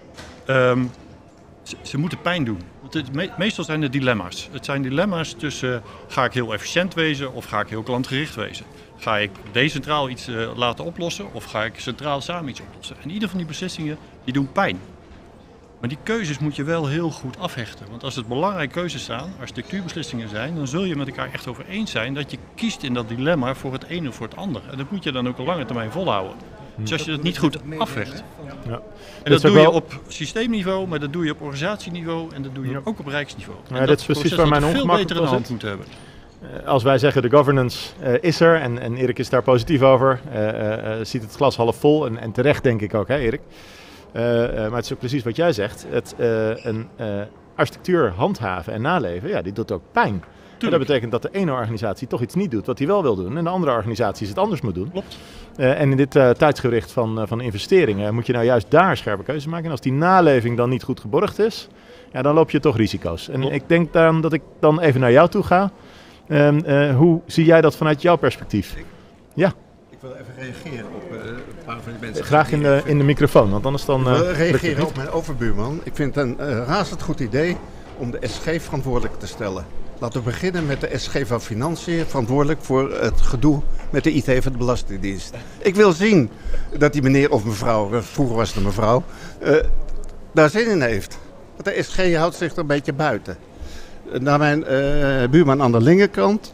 ze moeten pijn doen. Want meestal zijn het dilemma's. Het zijn dilemma's tussen ga ik heel efficiënt wezen of ga ik heel klantgericht wezen. Ga ik decentraal iets laten oplossen of ga ik centraal samen iets oplossen. En ieder van die beslissingen die doen pijn. Maar die keuzes moet je wel heel goed afhechten. Want als het belangrijke keuzes zijn, architectuurbeslissingen zijn, dan zul je met elkaar echt over eens zijn dat je kiest in dat dilemma voor het ene of voor het andere. En dat moet je dan ook op lange termijn volhouden. Dus als je dat niet goed afhecht. Ja. En dat doe je op systeemniveau, maar dat doe je op organisatieniveau en dat doe je ook op rijksniveau. Ja, dat is precies waar mijn ongemak veel beter in de hand moeten hebben. Als wij zeggen de governance is er en Erik is daar positief over, ziet het glas half vol en terecht denk ik ook, hè Erik. Maar het is ook precies wat jij zegt. Een architectuur handhaven en naleven, ja, die doet ook pijn. En dat betekent dat de ene organisatie toch iets niet doet wat hij wel wil doen en de andere organisatie het anders moet doen. Klopt. En in dit tijdsgericht van investeringen moet je nou juist daar scherpe keuzes maken. En als die naleving dan niet goed geborgd is, ja, dan loop je toch risico's. En ik denk daarom dat ik dan even naar jou toe ga. Hoe zie jij dat vanuit jouw perspectief? Ja. Ik wil even reageren op een paar van die mensen. Graag in de microfoon, want anders dan... Ik wil reageren op mijn overbuurman. Ik vind het een razend goed idee om de SG verantwoordelijk te stellen. Laten we beginnen met de SG van Financiën, verantwoordelijk voor het gedoe met de IT van de Belastingdienst. Ik wil zien dat die meneer of mevrouw, vroeger was het een mevrouw, daar zin in heeft. Want de SG houdt zich er een beetje buiten. Naar mijn buurman aan de linkerkant.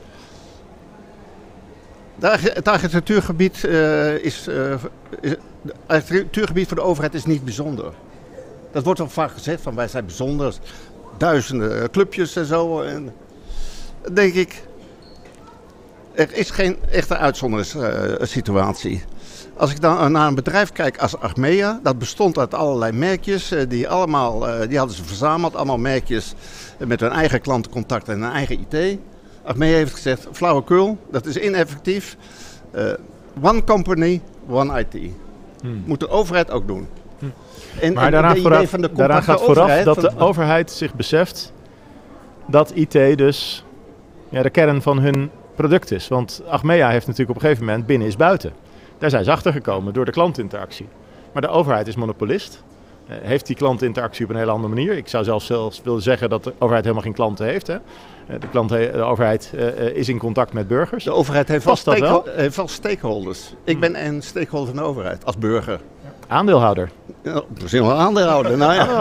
Het architectuurgebied het architectuurgebied voor de overheid is niet bijzonder. Dat wordt wel vaak gezegd van wij zijn bijzonder. Duizenden clubjes en zo. En dan denk ik, er is geen echte uitzonderingssituatie. Als ik dan naar een bedrijf kijk als Achmea, dat bestond uit allerlei merkjes. Die hadden ze verzameld, allemaal merkjes met hun eigen klantencontact en hun eigen IT. Achmea heeft gezegd, flauwekul, dat is ineffectief. One company, one IT. Moet de overheid ook doen. Maar daaraan gaat vooraf dat de overheid zich beseft dat IT dus de kern van hun product is. Want Achmea heeft natuurlijk op een gegeven moment binnen is buiten. Daar zijn ze achter gekomen door de klantinteractie. Maar de overheid is monopolist. Heeft die klantinteractie op een hele andere manier. Ik zou zelfs willen zeggen dat de overheid helemaal geen klanten heeft. Hè? De overheid is in contact met burgers. De overheid heeft wel stakeholders. Ik ben een stakeholder van de overheid als burger. Aandeelhouder. Ja, misschien wel aandeelhouder.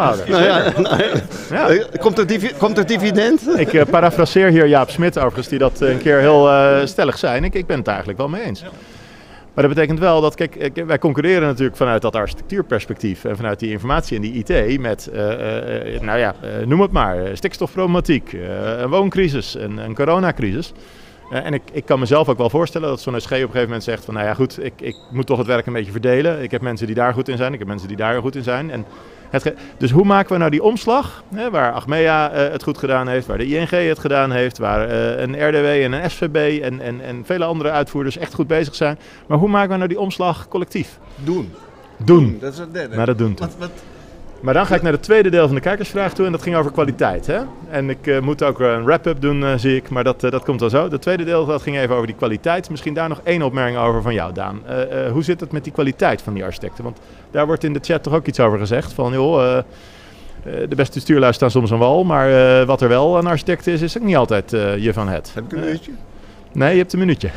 Komt er dividend? Ik parafraseer hier Jaap Smit overigens, die dat een keer heel stellig zei. Ik ben het eigenlijk wel mee eens. Ja. Maar dat betekent wel dat, kijk, wij concurreren natuurlijk vanuit dat architectuurperspectief en vanuit die informatie en die IT met, noem het maar, stikstofproblematiek, een wooncrisis, een coronacrisis. En ik kan mezelf ook wel voorstellen dat zo'n SG op een gegeven moment zegt van, nou ja goed, ik moet toch het werk een beetje verdelen. Ik heb mensen die daar goed in zijn, ik heb mensen die daar goed in zijn. En dus hoe maken we nou die omslag, waar Achmea het goed gedaan heeft, waar de ING het gedaan heeft, waar een RDW en een SVB en vele andere uitvoerders echt goed bezig zijn. Maar hoe maken we nou die omslag collectief? Doen. Dat is het derde. Maar dat doen toch. Maar dan ga ik naar het tweede deel van de kijkersvraag toe en dat ging over kwaliteit. Hè? En ik moet ook een wrap-up doen, zie ik, maar dat komt wel zo. Het tweede deel dat ging even over die kwaliteit. Misschien daar nog één opmerking over van jou, Daan. Hoe zit het met die kwaliteit van die architecten? Want daar wordt in de chat toch ook iets over gezegd. Van joh, de beste stuurlui staan soms aan wal, maar wat er wel aan architecten is ook niet altijd je van het. Heb ik een minuutje? Nee, je hebt een minuutje.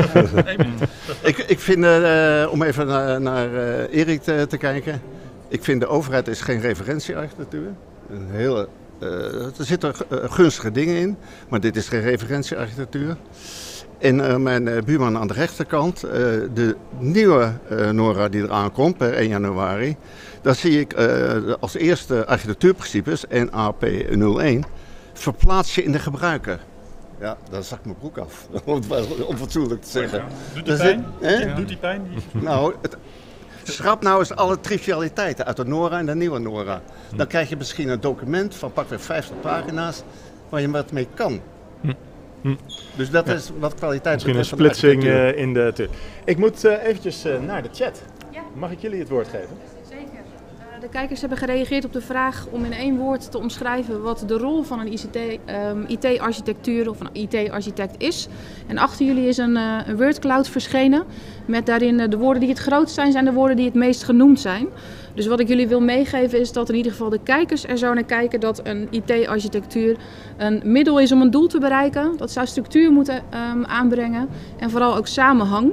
Ik vind, om even naar Erik te kijken... Ik vind de overheid is geen referentiearchitectuur. Er zitten gunstige dingen in, maar dit is geen referentiearchitectuur. En mijn buurman aan de rechterkant, de nieuwe NORA die eraan komt per 1 januari, daar zie ik als eerste architectuurprincipes, NAP01, verplaats je in de gebruiker. Ja, dan zak mijn broek af, om fatsoenlijk te zeggen. Doet die pijn? Doet die pijn? Nou, schrap nou eens alle trivialiteiten uit de NORA en de nieuwe NORA. Dan krijg je misschien een document van pakweg 50 pagina's. waar je wat mee kan. Hm. Dus dat is wat kwaliteit Misschien een betreft van de splitsing architectuur. in de... Ik moet eventjes naar de chat. Ja. Mag ik jullie het woord geven? Zeker. De kijkers hebben gereageerd op de vraag om in 1 woord te omschrijven wat de rol van een IT-architectuur of een IT-architect is. En achter jullie is een wordcloud verschenen met daarin de woorden die het grootst zijn de woorden die het meest genoemd zijn. Dus wat ik jullie wil meegeven is dat in ieder geval de kijkers er zo naar kijken dat een IT-architectuur een middel is om een doel te bereiken. Dat zou structuur moeten aanbrengen en vooral ook samenhang.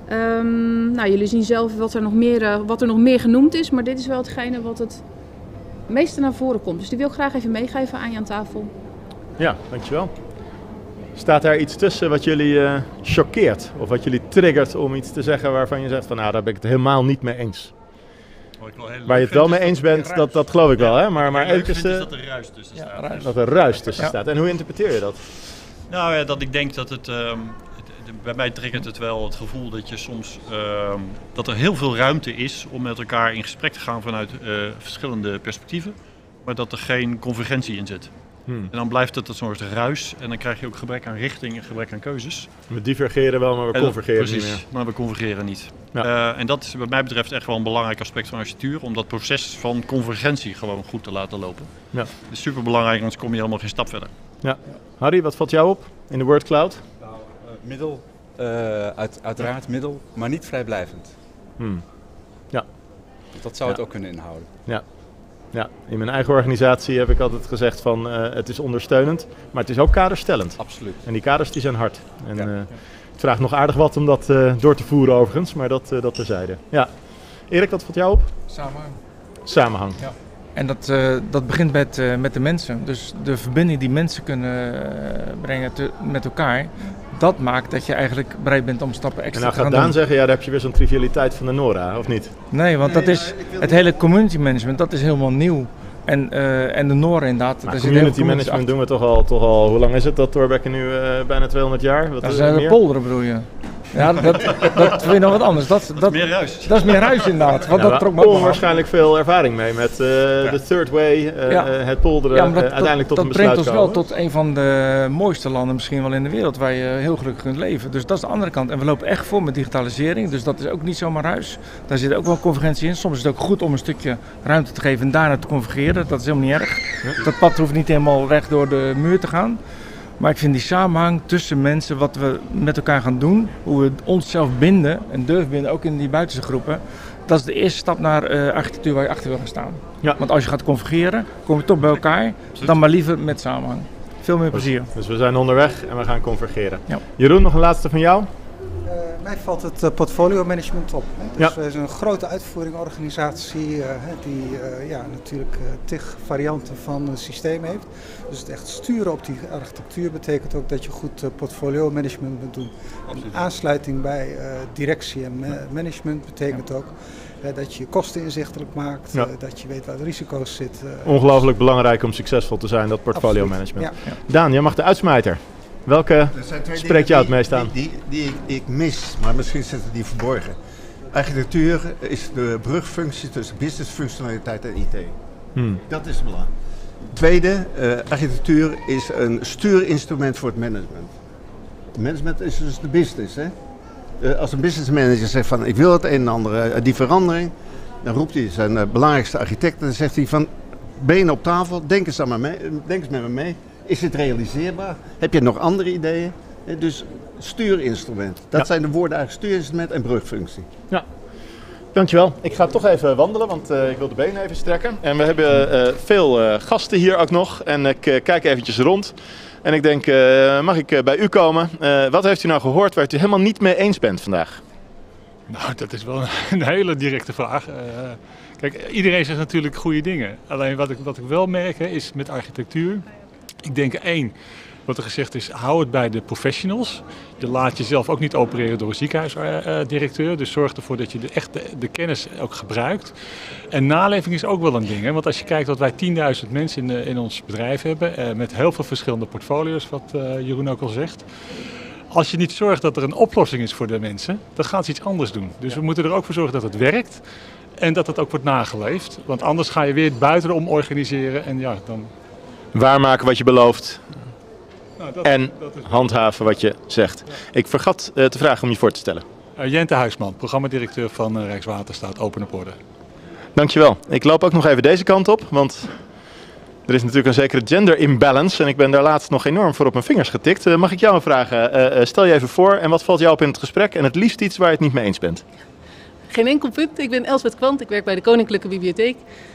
Jullie zien zelf wat er nog meer genoemd is, maar dit is wel hetgene wat het meeste naar voren komt. Dus die wil ik graag even meegeven aan je aan tafel. Ja, dankjewel. Staat daar iets tussen wat jullie choqueert of wat jullie triggert om iets te zeggen waarvan je zegt van nou, daar ben ik het helemaal niet mee eens? Waar je het wel mee eens bent, dat geloof ik wel, hè? Maar eventjes dat er ruis tussen staat. Dat er ruis tussen staat. En hoe interpreteer je dat? Nou ja, dat ik denk dat het... bij mij triggert het wel het gevoel dat je soms dat er heel veel ruimte is om met elkaar in gesprek te gaan vanuit verschillende perspectieven, maar dat er geen convergentie in zit. En dan blijft het een soort ruis en dan krijg je ook gebrek aan richting en gebrek aan keuzes. We divergeren wel, maar we convergeren niet meer. Precies, maar we convergeren niet. Ja. En dat is wat mij betreft echt wel een belangrijk aspect van architectuur, om dat proces van convergentie gewoon goed te laten lopen. Ja. Dat is super belangrijk, anders kom je helemaal geen stap verder. Ja. Harry, wat valt jou op in de wordcloud? Middel, uiteraard middel, maar niet vrijblijvend. Ja. Dat zou het ook kunnen inhouden. Ja. Ja, in mijn eigen organisatie heb ik altijd gezegd van het is ondersteunend, maar het is ook kaderstellend. Absoluut. En die kaders die zijn hard. En het vraagt nog aardig wat om dat door te voeren overigens, maar dat terzijde. Ja. Erik, wat valt jou op? Samenhang. Samenhang. Ja. En dat begint met de mensen. Dus de verbinding die mensen kunnen brengen met elkaar, dat maakt dat je eigenlijk bereid bent om stappen extra te gaan doen. En nou gaat Daan zeggen, ja, daar heb je weer zo'n trivialiteit van de Nora, of niet? Nee, want dat is het hele community management, dat is helemaal nieuw. En de Nora inderdaad. Maar community management doen we toch al, hoe lang is het dat Thorbecke nu bijna 200 jaar? Dat is de polderen bedoel je? Ja, dat vind je nog wat anders. Dat is meer ruis. Dat is meer ruis inderdaad. Want dat trok me onwaarschijnlijk veel ervaring mee met de third way, het polderen, uiteindelijk tot een besluit komen. Dat brengt ons wel tot een van de mooiste landen misschien wel in de wereld waar je heel gelukkig kunt leven. Dus dat is de andere kant. En we lopen echt voor met digitalisering, dus dat is ook niet zomaar ruis. Daar zit ook wel convergentie in. Soms is het ook goed om een stukje ruimte te geven en daarna te convergeren. Dat is helemaal niet erg. Dat pad hoeft niet helemaal recht door de muur te gaan. Maar ik vind die samenhang tussen mensen, wat we met elkaar gaan doen, hoe we onszelf binden en durven binden, ook in die buitenste groepen, dat is de eerste stap naar architectuur waar je achter wil gaan staan. Ja. Want als je gaat convergeren, kom je toch bij elkaar, dan maar liever met samenhang. Veel meer plezier. Dus we zijn onderweg en we gaan convergeren. Ja. Jeroen, nog een laatste van jou? Mij valt het portfolio management op. Hè. Dus ja. we zijn een grote uitvoeringorganisatie die natuurlijk tig varianten van systemen heeft. Dus het echt sturen op die architectuur betekent ook dat je goed portfolio management moet doen. Aansluiting bij directie en management betekent ook dat je kosten inzichtelijk maakt, dat je weet waar de risico's zitten. Ongelooflijk belangrijk om succesvol te zijn, dat portfolio management. Ja. Daan, jij mag de uitsmijter. Welke spreekt jou het meest aan? Die ik mis, maar misschien zitten die verborgen. Architectuur is de brugfunctie tussen businessfunctionaliteit en IT. Dat is belangrijk. Tweede, architectuur is een stuurinstrument voor het management. Management is dus de business. Hè? Als een business manager zegt van ik wil het een en ander, die verandering, dan roept hij zijn belangrijkste architect en dan zegt hij van benen op tafel, denk eens met me mee. Is het realiseerbaar? Heb je nog andere ideeën? Dus stuurinstrument. Dat zijn de woorden eigenlijk stuurinstrument en brugfunctie. Ja. Dankjewel. Ik ga toch even wandelen, want ik wil de benen even strekken. En we hebben veel gasten hier ook nog. En ik kijk eventjes rond. En ik denk, mag ik bij u komen? Wat heeft u nou gehoord waar u het helemaal niet mee eens bent vandaag? Nou, dat is wel een hele directe vraag. Kijk, iedereen zegt natuurlijk goede dingen. Alleen wat ik wel merk is met architectuur. Ik denk wat er gezegd is, hou het bij de professionals. Je laat jezelf ook niet opereren door een ziekenhuisdirecteur. Dus zorg ervoor dat je de kennis ook gebruikt. En naleving is ook wel een ding. Hè? Want als je kijkt dat wij 10.000 mensen in ons bedrijf hebben. Met heel veel verschillende portfolio's, wat Jeroen ook al zegt. Als je niet zorgt dat er een oplossing is voor de mensen, dan gaan ze iets anders doen. Dus we moeten er ook voor zorgen dat het werkt. En dat het ook wordt nageleefd. Want anders ga je weer buitenom organiseren en ja, dan... Waarmaken wat je belooft. en handhaven wat je zegt. Ja. Ik vergat te vragen om je voor te stellen. Jente Huisman, programmadirecteur van Rijkswaterstaat Open op Orde. Dankjewel. Ik loop ook nog even deze kant op, want er is natuurlijk een zekere gender imbalance en ik ben daar laatst nog enorm voor op mijn vingers getikt. Mag ik jou vragen, stel je even voor en wat valt jou op in het gesprek en het liefst iets waar je het niet mee eens bent? Geen enkel punt. Ik ben Elsbeth Kwant, ik werk bij de Koninklijke Bibliotheek.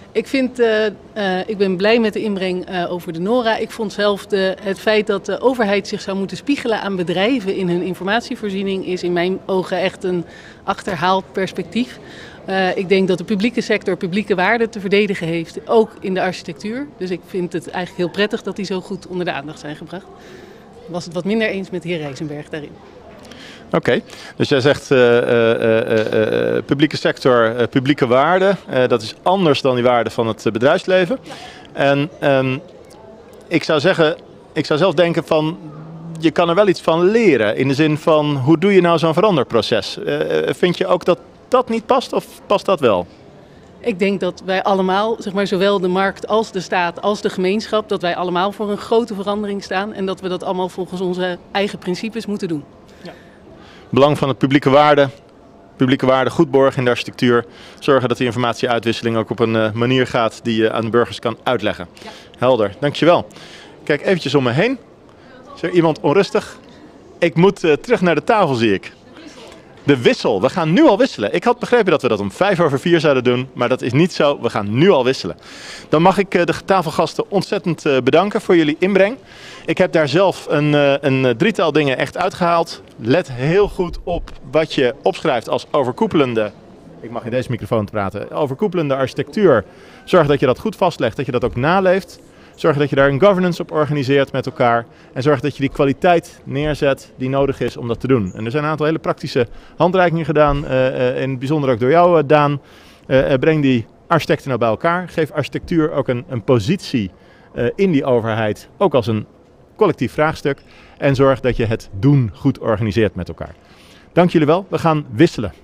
Ik ben blij met de inbreng over de Nora. Ik vond zelf het feit dat de overheid zich zou moeten spiegelen aan bedrijven in hun informatievoorziening is in mijn ogen echt een achterhaald perspectief. Ik denk dat de publieke sector publieke waarden te verdedigen heeft, ook in de architectuur. Dus ik vind het eigenlijk heel prettig dat die zo goed onder de aandacht zijn gebracht. Ik was het wat minder eens met de heer Rijzenberg daarin. Oké, dus jij zegt publieke sector, publieke waarden. Dat is anders dan die waarden van het bedrijfsleven. Ja. En ik zou zelf denken van, je kan er wel iets van leren. In de zin van, hoe doe je nou zo'n veranderproces? Vind je ook dat dat niet past of past dat wel? Ik denk dat wij allemaal, zeg maar, zowel de markt als de staat als de gemeenschap, dat wij allemaal voor een grote verandering staan. En dat we dat allemaal volgens onze eigen principes moeten doen. Ja. Belang van het publieke waarde goed borgen in de architectuur. Zorgen dat die informatieuitwisseling ook op een manier gaat die je aan de burgers kan uitleggen. Ja. Helder, dankjewel. Kijk eventjes om me heen. Is er iemand onrustig? Ik moet terug naar de tafel, zie ik. De wissel. We gaan nu al wisselen. Ik had begrepen dat we dat om 4:05 zouden doen, maar dat is niet zo. We gaan nu al wisselen. Dan mag ik de tafelgasten ontzettend bedanken voor jullie inbreng. Ik heb daar zelf een drietal dingen echt uitgehaald. Let heel goed op wat je opschrijft als overkoepelende, ik mag in deze microfoon praten, overkoepelende architectuur. Zorg dat je dat goed vastlegt, dat je dat ook naleeft. Zorg dat je daar een governance op organiseert met elkaar. En zorg dat je die kwaliteit neerzet die nodig is om dat te doen. En er zijn een aantal hele praktische handreikingen gedaan. In het bijzonder ook door jou, Daan. Breng die architecten nou bij elkaar. Geef architectuur ook een positie in die overheid. Ook als een collectief vraagstuk. En zorg dat je het doen goed organiseert met elkaar. Dank jullie wel. We gaan wisselen.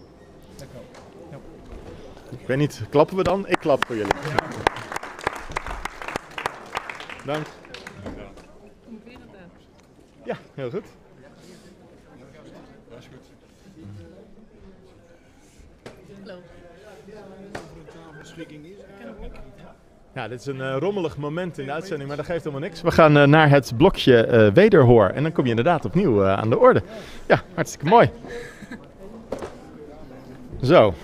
Ik weet niet, klappen we dan? Ik klap voor jullie. Dank. Ja, heel goed. Dat is goed. Ja, dit is een rommelig moment in de uitzending, maar dat geeft helemaal niks. We gaan naar het blokje wederhoor en dan kom je inderdaad opnieuw aan de orde. Ja, hartstikke mooi. Zo.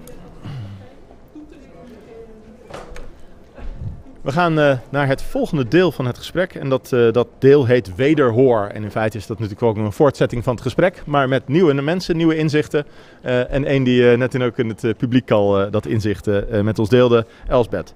We gaan naar het volgende deel van het gesprek en dat deel heet wederhoor. En in feite is dat natuurlijk ook een voortzetting van het gesprek, maar met nieuwe mensen, nieuwe inzichten. En één die net ook in het publiek al dat inzicht met ons deelde, Elsbeth.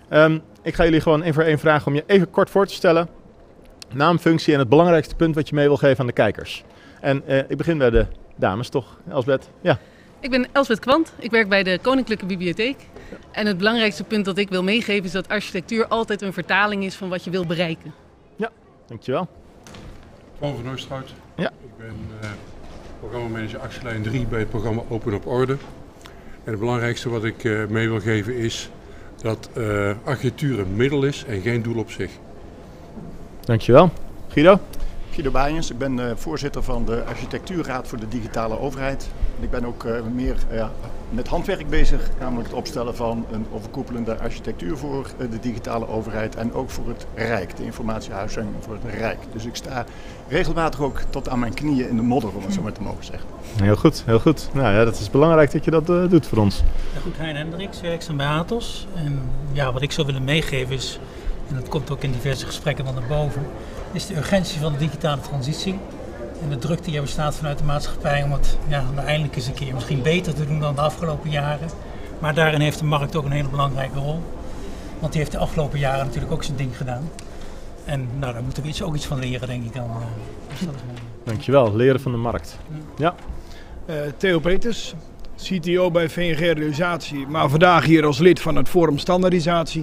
Ik ga jullie gewoon één voor één vragen om je even kort voor te stellen. Naam, functie en het belangrijkste punt wat je mee wil geven aan de kijkers. En ik begin bij de dames toch, Elsbeth? Ja. Ik ben Elsbeth Kwant, ik werk bij de Koninklijke Bibliotheek. Ja. En het belangrijkste punt dat ik wil meegeven is dat architectuur altijd een vertaling is van wat je wil bereiken. Ja, dankjewel. Paul van Oosterhout. Ja. Ik ben programmamanager actielijn 3 bij het programma Open op Orde. En het belangrijkste wat ik mee wil geven is dat architectuur een middel is en geen doel op zich. Dankjewel. Guido? Guido Baaiens, ik ben voorzitter van de Architectuurraad voor de Digitale Overheid. Ik ben ook meer met handwerk bezig, namelijk het opstellen van een overkoepelende architectuur voor de digitale overheid en ook voor het Rijk, de informatiehuishouding voor het Rijk. Dus ik sta regelmatig ook tot aan mijn knieën in de modder, om het zo maar te mogen zeggen. Heel goed, heel goed. Nou ja, dat is belangrijk dat je dat doet voor ons. Ja, goed, Hein Hendricks, werkzaam bij Atos. En ja, wat ik zou willen meegeven is, en dat komt ook in diverse gesprekken van daarboven, is de urgentie van de digitale transitie en de druk die er bestaat vanuit de maatschappij om het nou eindelijk eens een keer misschien beter te doen dan de afgelopen jaren. Maar daarin heeft de markt ook een hele belangrijke rol, want die heeft de afgelopen jaren natuurlijk ook zijn ding gedaan. En nou, daar moeten we ook iets van leren, denk ik dan. Dankjewel, leren van de markt. Ja. Theo Peters, CTO bij VNG Realisatie, maar vandaag hier als lid van het Forum Standaardisatie.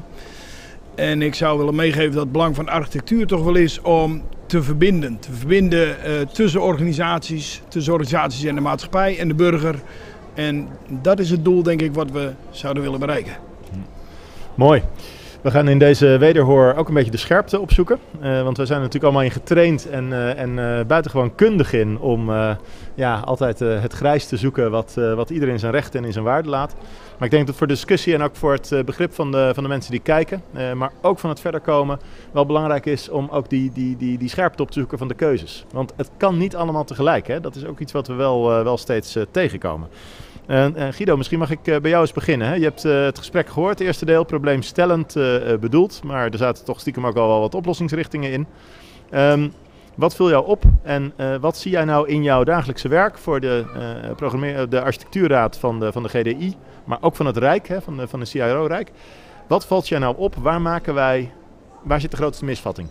En ik zou willen meegeven dat het belang van architectuur toch wel is om te verbinden. Te verbinden tussen organisaties en de maatschappij en de burger. En dat is het doel, denk ik, wat we zouden willen bereiken. Mooi. We gaan in deze wederhoor ook een beetje de scherpte opzoeken. Want we zijn er natuurlijk allemaal in getraind en buitengewoon kundig in om altijd het grijs te zoeken wat iedereen in zijn rechten en in zijn waarde laat. Maar ik denk dat voor de discussie en ook voor het begrip van de mensen die kijken, maar ook van het verder komen, wel belangrijk is om ook die scherpte op te zoeken van de keuzes. Want het kan niet allemaal tegelijk. Hè? Dat is ook iets wat we wel steeds tegenkomen. Guido, misschien mag ik bij jou eens beginnen. Hè? Je hebt het gesprek gehoord, het eerste deel, probleemstellend bedoeld. Maar er zaten toch stiekem ook al wel wat oplossingsrichtingen in. Wat viel jou op en wat zie jij nou in jouw dagelijkse werk voor de architectuurraad van de GDI, maar ook van het Rijk, hè, van de CIRO-Rijk. Wat valt jij nou op? Waar zit de grootste misvatting?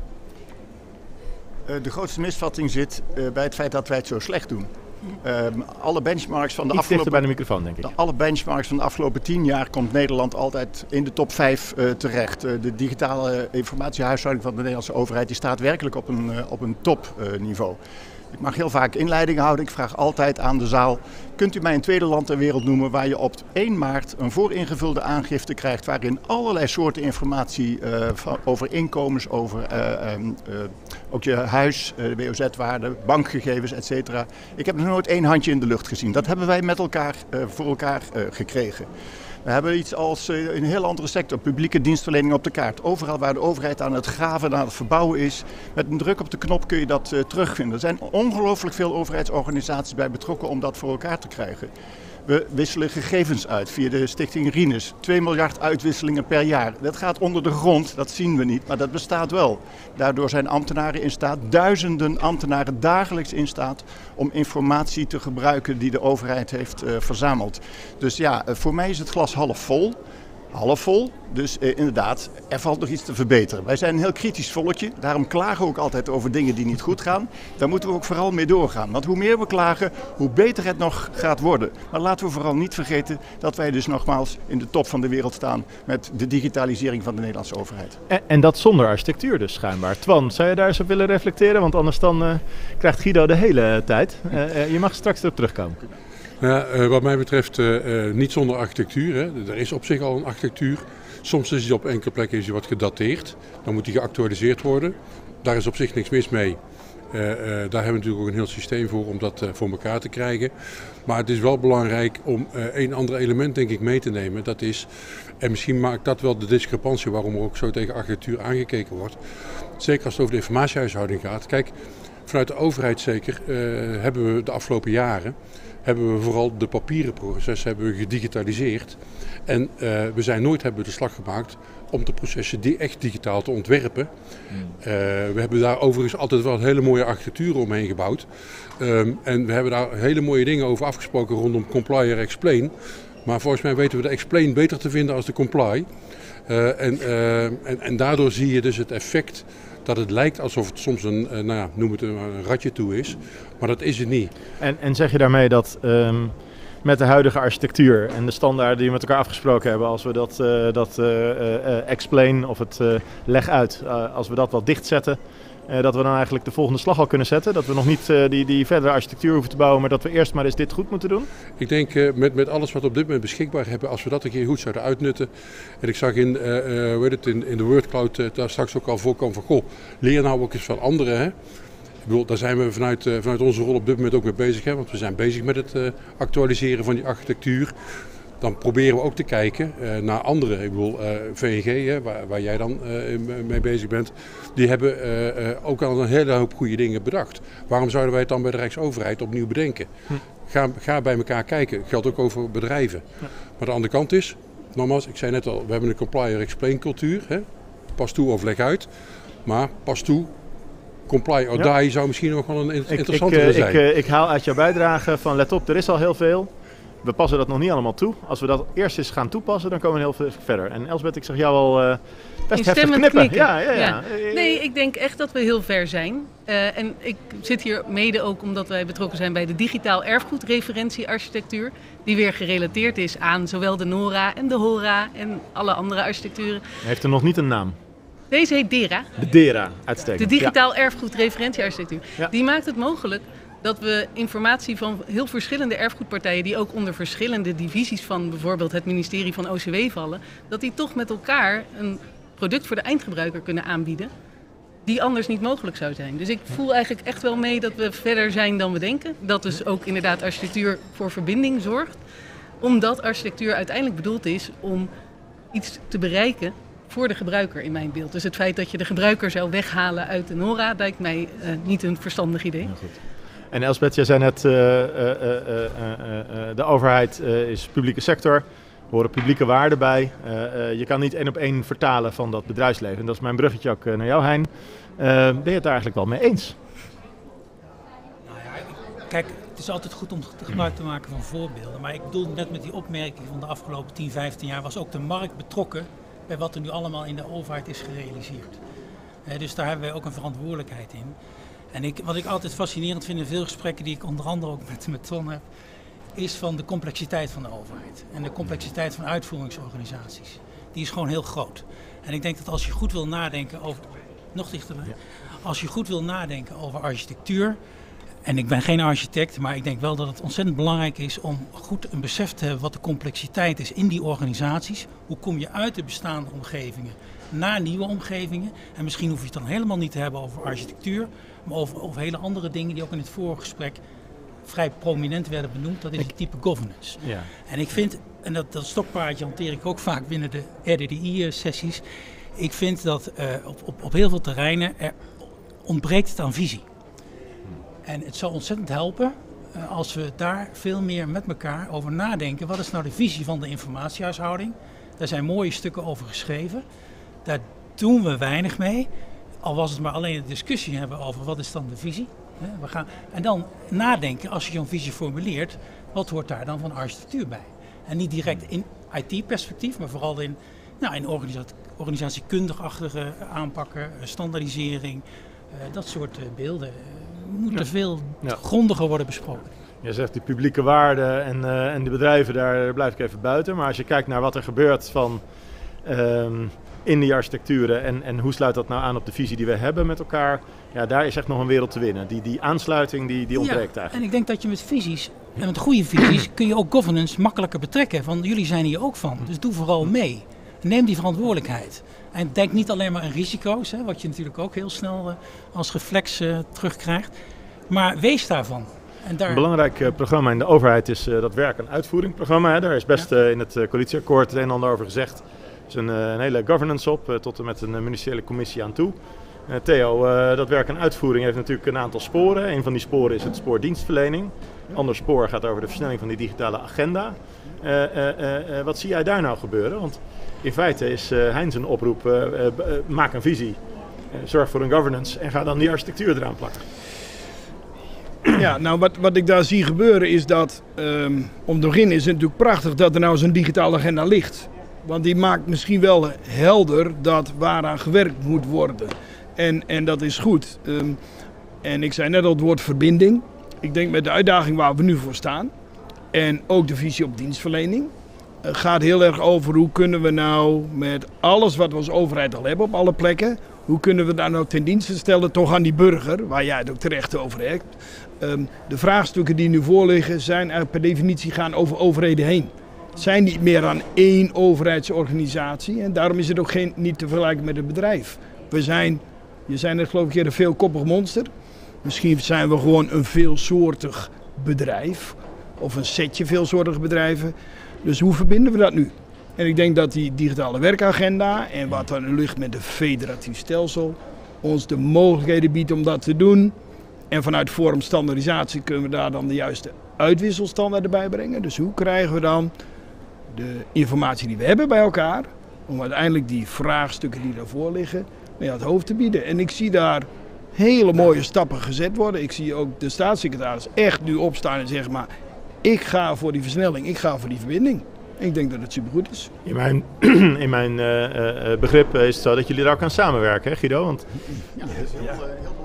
De grootste misvatting zit bij het feit dat wij het zo slecht doen. Alle benchmarks van de afgelopen... bij de microfoon, denk ik. Alle benchmarks van de afgelopen 10 jaar komt Nederland altijd in de top 5 terecht. De digitale informatiehuishouding van de Nederlandse overheid die staat werkelijk op een topniveau. Ik mag heel vaak inleidingen houden. Ik vraag altijd aan de zaal, kunt u mij een tweede land ter wereld noemen waar je op 1 maart een vooringevulde aangifte krijgt waarin allerlei soorten informatie over inkomens, over ook je huis, de WOZ-waarde, bankgegevens, etc. Ik heb nog nooit 1 handje in de lucht gezien. Dat hebben wij met elkaar voor elkaar gekregen. We hebben iets als een heel andere sector, publieke dienstverlening op de kaart. Overal waar de overheid aan het graven en aan het verbouwen is, met een druk op de knop kun je dat terugvinden. Er zijn ongelooflijk veel overheidsorganisaties bij betrokken om dat voor elkaar te krijgen. We wisselen gegevens uit via de stichting Rinus. 2 miljard uitwisselingen per jaar. Dat gaat onder de grond, dat zien we niet, maar dat bestaat wel. Daardoor zijn ambtenaren in staat, duizenden ambtenaren dagelijks in staat om informatie te gebruiken die de overheid heeft verzameld. Dus ja, voor mij is het glas half vol. Half vol, dus inderdaad, er valt nog iets te verbeteren. Wij zijn een heel kritisch volkje, daarom klagen we ook altijd over dingen die niet goed gaan. Daar moeten we ook vooral mee doorgaan, want hoe meer we klagen, hoe beter het nog gaat worden. Maar laten we vooral niet vergeten dat wij dus nogmaals in de top van de wereld staan met de digitalisering van de Nederlandse overheid. En dat zonder architectuur dus schijnbaar. Twan, zou je daar eens op willen reflecteren? Want anders dan krijgt Guido de hele tijd. Je mag straks erop terugkomen. Ja, wat mij betreft niet zonder architectuur. Hè. Er is op zich al een architectuur. Soms is die op enkele plekken wat gedateerd. Dan moet die geactualiseerd worden. Daar is op zich niks mis mee. Daar hebben we natuurlijk ook een heel systeem voor om dat voor elkaar te krijgen. Maar het is wel belangrijk om een ander element denk ik mee te nemen. Dat is, en misschien maakt dat wel de discrepantie waarom er ook zo tegen architectuur aangekeken wordt. Zeker als het over de informatiehuishouding gaat. Kijk, vanuit de overheid zeker hebben we de afgelopen jaren hebben we vooral de papieren processen gedigitaliseerd. En we zijn nooit de slag gemaakt om de processen echt digitaal te ontwerpen. We hebben daar overigens altijd wel hele mooie architectuur omheen gebouwd. En we hebben daar hele mooie dingen over afgesproken rondom comply or explain. Maar volgens mij weten we de explain beter te vinden als de comply. En daardoor zie je dus het effect dat het lijkt alsof het soms noem het een ratje toe is. Maar dat is het niet. En zeg je daarmee dat met de huidige architectuur en de standaarden die we met elkaar afgesproken hebben, als we dat explain of het leg uit, als we dat wat dichtzetten, dat we dan eigenlijk de volgende slag al kunnen zetten? Dat we nog niet die verdere architectuur hoeven te bouwen, maar dat we eerst maar eens dit goed moeten doen? Ik denk met alles wat we op dit moment beschikbaar hebben, als we dat een keer goed zouden uitnutten. En ik zag in de WordCloud daar straks ook al voorkomen van, goh, leer nou ook eens van anderen. Hè? Ik bedoel, daar zijn we vanuit onze rol op dit moment ook mee bezig. Hè? Want we zijn bezig met het actualiseren van die architectuur. Dan proberen we ook te kijken naar anderen. Ik bedoel, VNG, waar jij dan mee bezig bent, die hebben ook al een hele hoop goede dingen bedacht. Waarom zouden wij het dan bij de Rijksoverheid opnieuw bedenken? Ga bij elkaar kijken. Dat geldt ook over bedrijven. Ja. Maar de andere kant is, nogmaals, ik zei net al, we hebben een comply-or-explain cultuur. Hè? Pas toe of leg uit. Maar pas toe, comply or die zou misschien nog wel een interessante zijn. Ik haal uit jouw bijdrage van let op, er is al heel veel. We passen dat nog niet allemaal toe. Als we dat eerst eens gaan toepassen, dan komen we heel veel verder. En Elsbeth, ik zag jou al best heftig knippen. Ja. Nee, ik denk echt dat we heel ver zijn. En ik zit hier mede ook omdat wij betrokken zijn bij de digitaal erfgoedreferentiearchitectuur. Die weer gerelateerd is aan zowel de NORA en de HORA en alle andere architecturen. Heeft er nog niet een naam? Deze heet DERA. De DERA, uitstekend. De digitaal erfgoedreferentiearchitectuur. Ja. Die maakt het mogelijk dat we informatie van heel verschillende erfgoedpartijen, die ook onder verschillende divisies van bijvoorbeeld het ministerie van OCW vallen, dat die toch met elkaar een product voor de eindgebruiker kunnen aanbieden, die anders niet mogelijk zou zijn. Dus ik voel eigenlijk echt wel mee dat we verder zijn dan we denken. Dat dus ook inderdaad architectuur voor verbinding zorgt. Omdat architectuur uiteindelijk bedoeld is om iets te bereiken voor de gebruiker in mijn beeld. Dus het feit dat je de gebruiker zou weghalen uit de NORA lijkt mij niet een verstandig idee. Ja, goed. En Elsbeth, jij zei net, de overheid is publieke sector, er horen publieke waarden bij. Je kan niet 1 op 1 vertalen van dat bedrijfsleven. En dat is mijn bruggetje ook naar jou, Hein. Ben je het daar eigenlijk wel mee eens? Nou ja, kijk, het is altijd goed om gebruik te maken van voorbeelden. Maar ik bedoel net met die opmerking van de afgelopen 10, 15 jaar was ook de markt betrokken bij wat er nu allemaal in de overheid is gerealiseerd. Dus daar hebben wij ook een verantwoordelijkheid in. En wat ik altijd fascinerend vind in veel gesprekken die ik onder andere ook met Ton heb, is van de complexiteit van de overheid. En de complexiteit van uitvoeringsorganisaties. Die is gewoon heel groot. En ik denk dat als je goed wil nadenken over, nog dichterbij, als je goed wil nadenken over architectuur, en ik ben geen architect, maar ik denk wel dat het ontzettend belangrijk is om goed een besef te hebben wat de complexiteit is in die organisaties. Hoe kom je uit de bestaande omgevingen naar nieuwe omgevingen? En misschien hoef je het dan helemaal niet te hebben over architectuur, maar over hele andere dingen die ook in het vorige gesprek vrij prominent werden benoemd. Dat is het type governance. Ja. En ik vind, en dat stokpaardje hanteer ik ook vaak binnen de RDDI-sessies. Ik vind dat op heel veel terreinen ontbreekt het aan visie. En het zou ontzettend helpen als we daar veel meer met elkaar over nadenken. Wat is nou de visie van de informatiehuishouding? Daar zijn mooie stukken over geschreven. Daar doen we weinig mee. Al was het maar alleen een discussie hebben over wat is dan de visie. En dan nadenken, als je zo'n visie formuleert, wat hoort daar dan van architectuur bij? En niet direct in IT-perspectief, maar vooral in organisatiekundig-achtige aanpakken, standaardisering, dat soort beelden. Moeten veel grondiger worden besproken. Je zegt die publieke waarden en de bedrijven, daar blijf ik even buiten. Maar als je kijkt naar wat er gebeurt in die architecturen en hoe sluit dat nou aan op de visie die we hebben met elkaar. Ja, daar is echt nog een wereld te winnen. Die aansluiting die ontbreekt eigenlijk. En ik denk dat je met visies, en met goede visies, kun je ook governance makkelijker betrekken. Van jullie zijn hier ook van, dus doe vooral mee. Neem die verantwoordelijkheid. En denk niet alleen maar aan risico's, wat je natuurlijk ook heel snel als reflex terugkrijgt. Maar wees daarvan. En daar... Een belangrijk programma in de overheid is dat werk- en uitvoeringprogramma. Daar is best in het coalitieakkoord het een en ander over gezegd. Er is een hele governance op, tot en met een ministeriële commissie aan toe. Theo, dat werk en uitvoering heeft natuurlijk een aantal sporen. Een van die sporen is het spoor dienstverlening. Een ander spoor gaat over de versnelling van die digitale agenda. Wat zie jij daar nou gebeuren? Want in feite is Hein zijn oproep, maak een visie, zorg voor een governance en ga dan die architectuur eraan plakken. Ja, nou wat ik daar zie gebeuren is dat, om te beginnen is het natuurlijk prachtig dat er nou zo'n digitale agenda ligt. Want die maakt misschien wel helder dat waaraan gewerkt moet worden. En dat is goed. En ik zei net al het woord verbinding. Ik denk met de uitdaging waar we nu voor staan. En ook de visie op dienstverlening. Gaat heel erg over hoe kunnen we nou met alles wat we als overheid al hebben op alle plekken. Hoe kunnen we daar nou ten dienste stellen toch aan die burger, waar jij het ook terecht over hebt. De vraagstukken die nu voorliggen zijn eigenlijk per definitie gaan over overheden heen. Zijn niet meer aan één overheidsorganisatie en daarom is het ook niet te vergelijken met een bedrijf. Je zijn net geloof ik een veelkoppig monster. Misschien zijn we gewoon een veelsoortig bedrijf of een setje veelsoortige bedrijven. Dus hoe verbinden we dat nu? En ik denk dat die digitale werkagenda en wat er nu ligt met een federatief stelsel ons de mogelijkheden biedt om dat te doen. En vanuit Forum Standaardisatie kunnen we daar dan de juiste uitwisselstandaarden bij brengen. Dus hoe krijgen we dan de informatie die we hebben bij elkaar om uiteindelijk die vraagstukken die daarvoor liggen mee aan het hoofd te bieden. En ik zie daar hele mooie stappen gezet worden. Ik zie ook de staatssecretaris echt nu opstaan en zeggen maar ik ga voor die versnelling, ik ga voor die verbinding. En ik denk dat het supergoed is. In mijn begrip is het zo dat jullie daar ook aan samenwerken, hè Guido? Want... Ja, dat is heel belangrijk.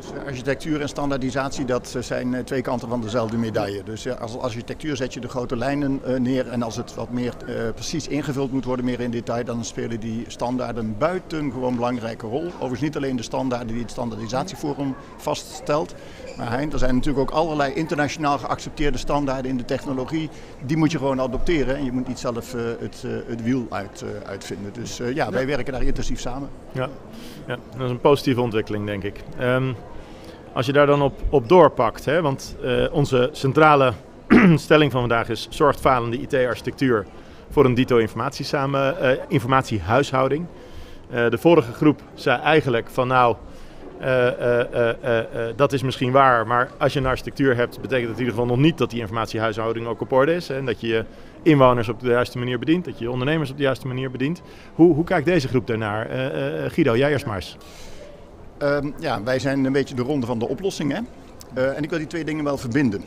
Dus architectuur en standaardisatie, dat zijn twee kanten van dezelfde medaille. Dus als architectuur zet je de grote lijnen neer en als het wat meer precies ingevuld moet worden, meer in detail, dan spelen die standaarden een buitengewoon belangrijke rol. Overigens niet alleen de standaarden die het standaardisatieforum vaststelt, maar Hein, er zijn natuurlijk ook allerlei internationaal geaccepteerde standaarden in de technologie. Die moet je gewoon adopteren en je moet niet zelf het wiel uitvinden. Dus wij werken daar intensief samen. Ja, dat is een positieve ontwikkeling, denk ik. Als je daar dan op doorpakt, hè, want onze centrale stelling van vandaag is: zorgt falende IT-architectuur voor een dito informatiehuishouding. De vorige groep zei eigenlijk van dat is misschien waar, maar als je een architectuur hebt, betekent dat in ieder geval nog niet dat die informatiehuishouding ook op orde is. Hè, en dat je je inwoners op de juiste manier bedient, dat je je ondernemers op de juiste manier bedient. Hoe kijkt deze groep daarnaar? Guido, jij eerst maar eens. Wij zijn een beetje de ronde van de oplossing. Hè? En ik wil die twee dingen wel verbinden.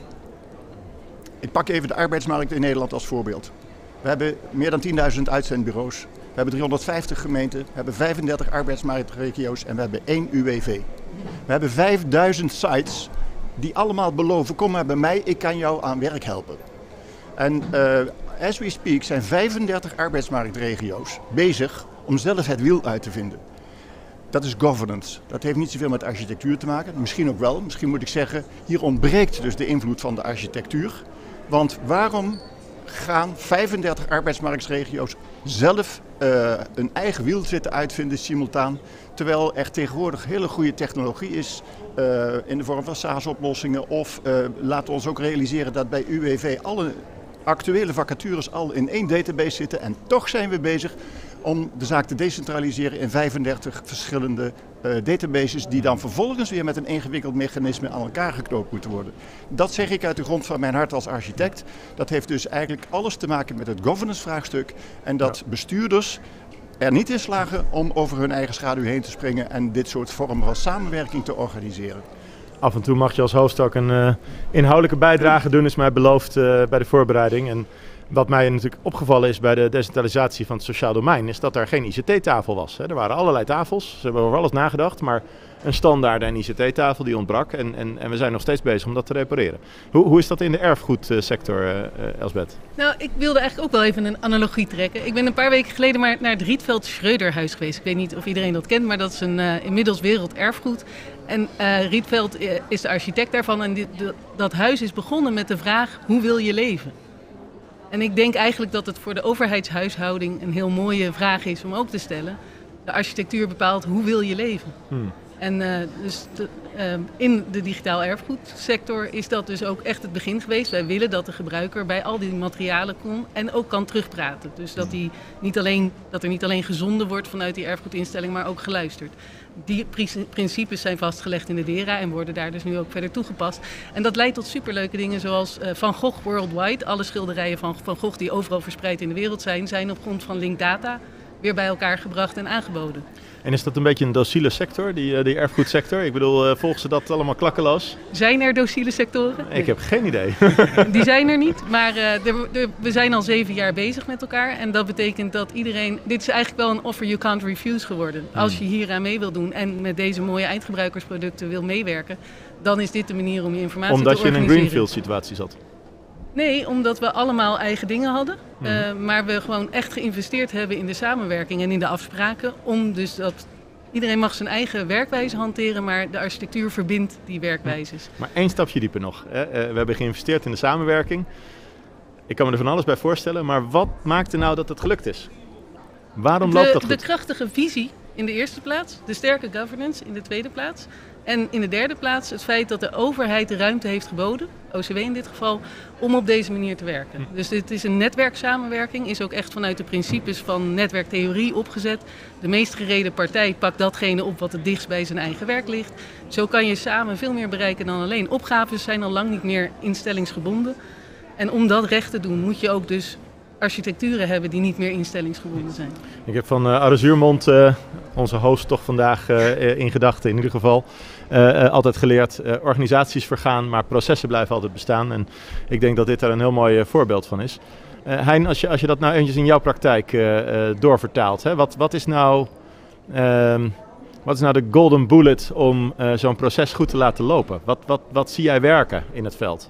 Ik pak even de arbeidsmarkt in Nederland als voorbeeld. We hebben meer dan 10.000 uitzendbureaus. We hebben 350 gemeenten, we hebben 35 arbeidsmarktregio's en we hebben 1 UWV. We hebben 5000 sites die allemaal beloven: kom maar bij mij, ik kan jou aan werk helpen. En as we speak zijn 35 arbeidsmarktregio's bezig om zelf het wiel uit te vinden. Dat is governance. Dat heeft niet zoveel met architectuur te maken. Misschien ook wel. Misschien moet ik zeggen, hier ontbreekt dus de invloed van de architectuur. Want waarom gaan 35 arbeidsmarktregio's zelf een eigen wiel zitten uitvinden simultaan, terwijl er tegenwoordig hele goede technologie is in de vorm van SaaS-oplossingen. Of laten we ons ook realiseren dat bij UWV alle actuele vacatures al in één database zitten en toch zijn we bezig om de zaak te decentraliseren in 35 verschillende databases die dan vervolgens weer met een ingewikkeld mechanisme aan elkaar geknoopt moeten worden. Dat zeg ik uit de grond van mijn hart als architect. Dat heeft dus eigenlijk alles te maken met het governance vraagstuk en dat bestuurders er niet in slagen om over hun eigen schaduw heen te springen en dit soort vormen van samenwerking te organiseren. Af en toe mag je als host ook een inhoudelijke bijdrage doen, is mij beloofd bij de voorbereiding. En wat mij natuurlijk opgevallen is bij de decentralisatie van het sociaal domein, is dat er geen ICT-tafel was. Er waren allerlei tafels, ze hebben over alles nagedacht, maar een standaard en ICT-tafel die ontbrak. En we zijn nog steeds bezig om dat te repareren. Hoe is dat in de erfgoedsector, Elsbeth? Nou, ik wilde eigenlijk ook wel even een analogie trekken. Ik ben een paar weken geleden maar naar het Rietveld Schreuderhuis geweest. Ik weet niet of iedereen dat kent, maar dat is een inmiddels werelderfgoed. En Rietveld is de architect daarvan en dat huis is begonnen met de vraag: hoe wil je leven? En ik denk eigenlijk dat het voor de overheidshuishouding een heel mooie vraag is om ook te stellen. De architectuur bepaalt hoe wil je leven. En in de digitaal erfgoedsector is dat dus ook echt het begin geweest. Wij willen dat de gebruiker bij al die materialen komt en ook kan terugpraten. Dus dat er niet alleen gezonden wordt vanuit die erfgoedinstelling, maar ook geluisterd. Die principes zijn vastgelegd in de DERA en worden daar dus nu ook verder toegepast. En dat leidt tot superleuke dingen zoals Van Gogh Worldwide. Alle schilderijen van Van Gogh die overal verspreid in de wereld zijn op grond van linkdata weer bij elkaar gebracht en aangeboden. En is dat een beetje een dociele sector, die erfgoedsector? Ik bedoel, volgen ze dat allemaal klakkeloos? Zijn er dociele sectoren? Ik heb geen idee. Die zijn er niet, maar we zijn al 7 jaar bezig met elkaar. En dat betekent dat iedereen... Dit is eigenlijk wel een offer you can't refuse geworden. Als je hier aan mee wil doen en met deze mooie eindgebruikersproducten wil meewerken, dan is dit de manier om je informatie te organiseren. Omdat je in een greenfield situatie zat? Nee, omdat we allemaal eigen dingen hadden. Maar we gewoon echt geïnvesteerd hebben in de samenwerking en in de afspraken. Om dus dat iedereen mag zijn eigen werkwijze hanteren, maar de architectuur verbindt die werkwijzes. Maar 1 stapje dieper nog. Hè? We hebben geïnvesteerd in de samenwerking. Ik kan me er van alles bij voorstellen, maar wat maakte nou dat het gelukt is? Waarom loopt dat goed? De krachtige visie in de eerste plaats, de sterke governance in de tweede plaats. En in de derde plaats het feit dat de overheid de ruimte heeft geboden, OCW in dit geval, om op deze manier te werken. Dus dit is een netwerksamenwerking, is ook echt vanuit de principes van netwerktheorie opgezet. De meest gereden partij pakt datgene op wat het dichtst bij zijn eigen werk ligt. Zo kan je samen veel meer bereiken dan alleen. Opgaves zijn al lang niet meer instellingsgebonden. En om dat recht te doen moet je ook dus architecturen hebben die niet meer instellingsgebonden zijn. Ik heb van Arre Zuurmond, onze host toch vandaag in gedachten in ieder geval, altijd geleerd, organisaties vergaan, maar processen blijven altijd bestaan. En ik denk dat dit daar een heel mooi voorbeeld van is. Hein, als je dat nou eventjes in jouw praktijk doorvertaalt, hè, wat is nou Wat is nou de golden bullet om zo'n proces goed te laten lopen? Wat zie jij werken in het veld?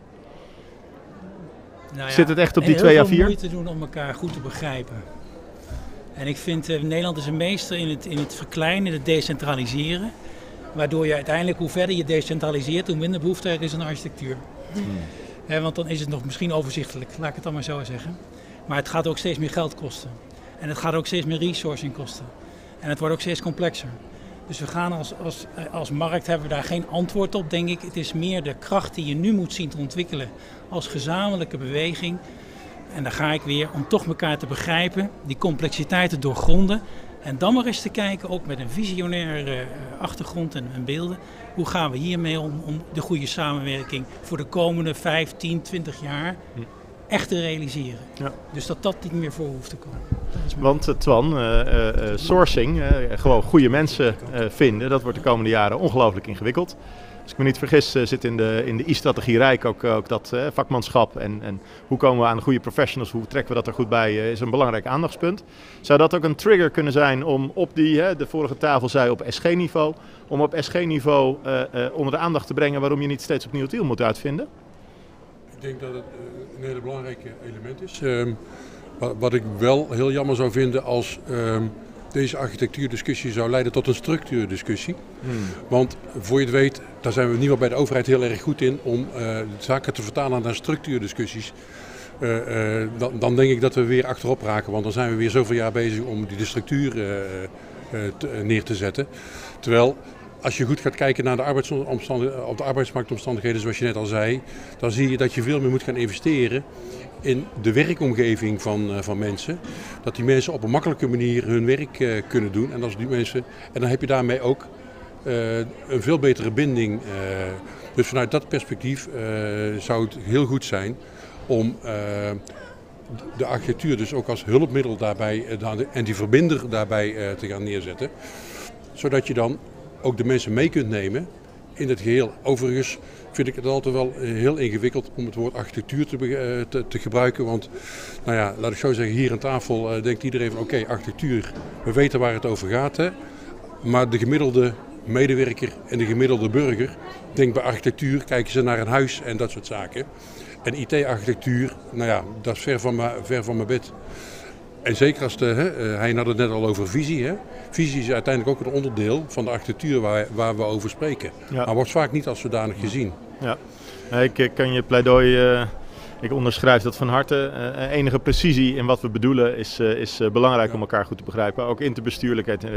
Nou ja, zit het echt op die 2 à 4? Heel veel moeite doen om elkaar goed te begrijpen. En ik vind Nederland is een meester in het verkleinen, het decentraliseren. Waardoor je uiteindelijk, hoe verder je decentraliseert, hoe minder behoefte er is aan architectuur. Want dan is het nog misschien overzichtelijk, laat ik het dan maar zo zeggen. Maar het gaat ook steeds meer geld kosten. En het gaat ook steeds meer resourcing kosten. En het wordt ook steeds complexer. Dus we gaan als markt hebben we daar geen antwoord op, denk ik. Het is meer de kracht die je nu moet zien te ontwikkelen als gezamenlijke beweging. En daar ga ik weer om toch elkaar te begrijpen, die complexiteit te doorgronden. En dan maar eens te kijken, ook met een visionaire achtergrond en beelden. Hoe gaan we hiermee om de goede samenwerking voor de komende 5, 10, 20 jaar echt te realiseren. Ja. Dus dat niet meer voor hoeft te komen. Want Twan, sourcing, gewoon goede mensen vinden, dat wordt de komende jaren ongelooflijk ingewikkeld. Als ik me niet vergis zit in de I-strategie Rijk ook dat vakmanschap en hoe komen we aan de goede professionals, hoe trekken we dat er goed bij, is een belangrijk aandachtspunt. Zou dat ook een trigger kunnen zijn om op de vorige tafel zei op SG-niveau, om op SG-niveau onder de aandacht te brengen waarom je niet steeds opnieuw het wiel moet uitvinden? Ik denk dat het een hele belangrijke element is. Wat ik wel heel jammer zou vinden als deze architectuurdiscussie zou leiden tot een structuurdiscussie. Want voor je het weet, daar zijn we in ieder geval bij de overheid heel erg goed in om zaken te vertalen naar structuurdiscussies. Dan denk ik dat we weer achterop raken, want dan zijn we weer zoveel jaar bezig om de structuur neer te zetten. Terwijl als je goed gaat kijken naar de arbeidsmarktomstandigheden, zoals je net al zei, dan zie je dat je veel meer moet gaan investeren in de werkomgeving van mensen. Dat die mensen op een makkelijke manier hun werk kunnen doen. En dan heb je daarmee ook een veel betere binding. Dus vanuit dat perspectief zou het heel goed zijn om de architectuur dus ook als hulpmiddel daarbij en die verbinder daarbij te gaan neerzetten. Zodat je dan ook de mensen mee kunt nemen in het geheel. Overigens vind ik het altijd wel heel ingewikkeld om het woord architectuur te gebruiken. Want, nou ja, laat ik zo zeggen, hier aan tafel denkt iedereen van oké, architectuur, we weten waar het over gaat. Hè? Maar de gemiddelde medewerker en de gemiddelde burger denkt bij architectuur, kijken ze naar een huis en dat soort zaken. En IT-architectuur, nou ja, dat is ver van mijn bed. En zeker als hij had het net al over visie. Hè? Visie is uiteindelijk ook een onderdeel van de architectuur waar we over spreken. Ja. Maar wordt vaak niet als zodanig gezien. Ja. Ik kan je pleidooi, ik onderschrijf dat van harte. Enige precisie in wat we bedoelen is belangrijk om elkaar goed te begrijpen. Ook interbestuurlijkheid,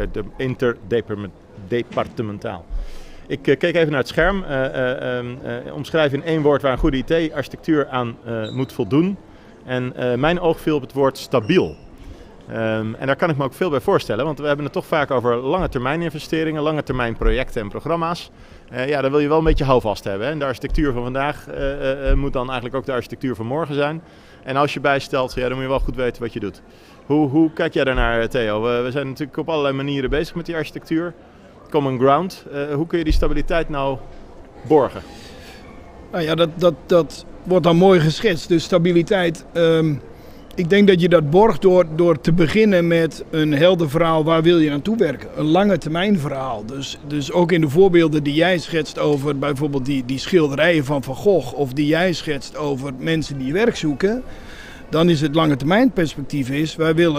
interdepartementaal. Ik keek even naar het scherm. Omschrijf in 1 woord waar een goede IT-architectuur aan moet voldoen. En mijn oog viel op het woord stabiel. En daar kan ik me ook veel bij voorstellen, want we hebben het toch vaak over lange termijn investeringen, lange termijn projecten en programma's. Ja, dan wil je wel een beetje houvast hebben. Hè? En de architectuur van vandaag moet dan eigenlijk ook de architectuur van morgen zijn. En als je bijstelt, ja, dan moet je wel goed weten wat je doet. Hoe kijk jij daarnaar, Theo? We zijn natuurlijk op allerlei manieren bezig met die architectuur. Common ground. Hoe kun je die stabiliteit nou borgen? Nou ja, dat wordt dan mooi geschetst. Dus stabiliteit. Ik denk dat je dat borgt door te beginnen met een helder verhaal. Waar wil je naartoe werken? Een lange termijn verhaal. Dus ook in de voorbeelden die jij schetst over bijvoorbeeld die schilderijen van Van Gogh. Of die jij schetst over mensen die werk zoeken. Dan is het lange termijn perspectief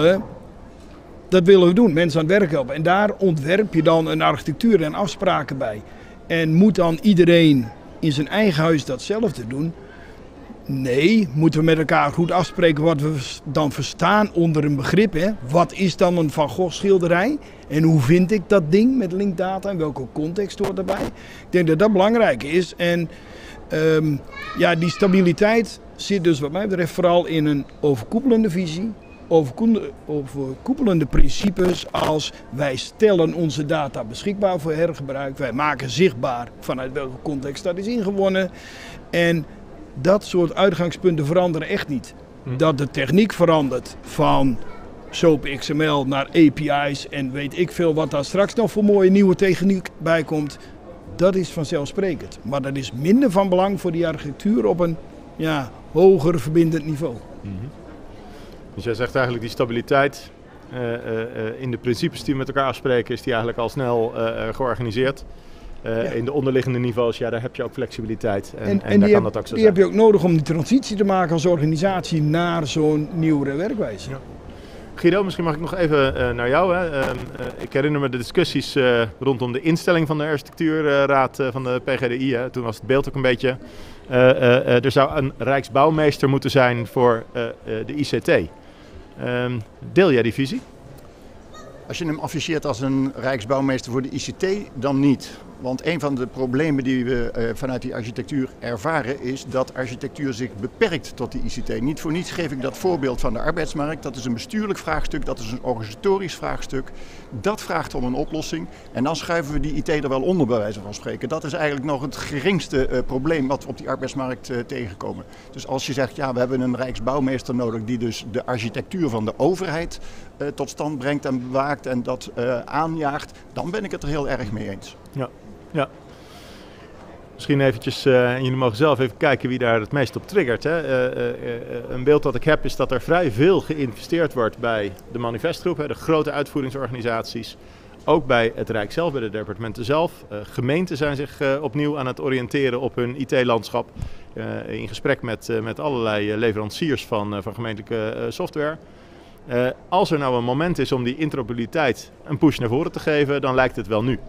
dat willen we doen. Mensen aan het werk helpen. En daar ontwerp je dan een architectuur en afspraken bij. En moet dan iedereen in zijn eigen huis datzelfde doen? Nee, moeten we met elkaar goed afspreken wat we dan verstaan onder een begrip. Hè? Wat is dan een Van Gogh schilderij? En hoe vind ik dat ding met linkdata? En welke context hoort daarbij? Ik denk dat dat belangrijk is. En die stabiliteit zit dus wat mij betreft vooral in een overkoepelende visie. Overkoepelende principes als wij stellen onze data beschikbaar voor hergebruik. Wij maken zichtbaar vanuit welke context dat is ingewonnen. En dat soort uitgangspunten veranderen echt niet. Dat de techniek verandert van SOAP XML naar API's en weet ik veel wat daar straks nog voor mooie nieuwe techniek bij komt. Dat is vanzelfsprekend. Maar dat is minder van belang voor die architectuur op een hoger verbindend niveau. Mm-hmm. Dus jij zegt eigenlijk die stabiliteit In de principes die we met elkaar afspreken is die eigenlijk al snel georganiseerd. In de onderliggende niveaus, ja, daar heb je ook flexibiliteit. En daar kan dat ook zo zijn. Die heb je ook nodig om die transitie te maken als organisatie naar zo'n nieuwere werkwijze. Ja. Guido, misschien mag ik nog even naar jou. Hè. Ik herinner me de discussies rondom de instelling van de architectuurraad van de PGDI. Hè. Toen was het beeld ook een beetje... er zou een rijksbouwmeester moeten zijn voor de ICT. Deel jij die visie? Als je hem afficheert als een rijksbouwmeester voor de ICT, dan niet. Want een van de problemen die we vanuit die architectuur ervaren is dat architectuur zich beperkt tot die ICT. Niet voor niets geef ik dat voorbeeld van de arbeidsmarkt. Dat is een bestuurlijk vraagstuk, dat is een organisatorisch vraagstuk. Dat vraagt om een oplossing. En dan schuiven we die IT er wel onder, bij wijze van spreken. Dat is eigenlijk nog het geringste probleem wat we op die arbeidsmarkt tegenkomen. Dus als je zegt, ja, we hebben een rijksbouwmeester nodig die dus de architectuur van de overheid tot stand brengt en bewaakt en dat aanjaagt, dan ben ik het er heel erg mee eens. Ja. Misschien eventjes, en jullie mogen zelf even kijken wie daar het meest op triggert. Hè. Een beeld dat ik heb is dat er vrij veel geïnvesteerd wordt bij de manifestgroep, hè, de grote uitvoeringsorganisaties. Ook bij het Rijk zelf, bij de departementen zelf. Gemeenten zijn zich opnieuw aan het oriënteren op hun IT-landschap. In gesprek met allerlei leveranciers van gemeentelijke software. Als er nou een moment is om die interoperabiliteit een push naar voren te geven, dan lijkt het wel nu.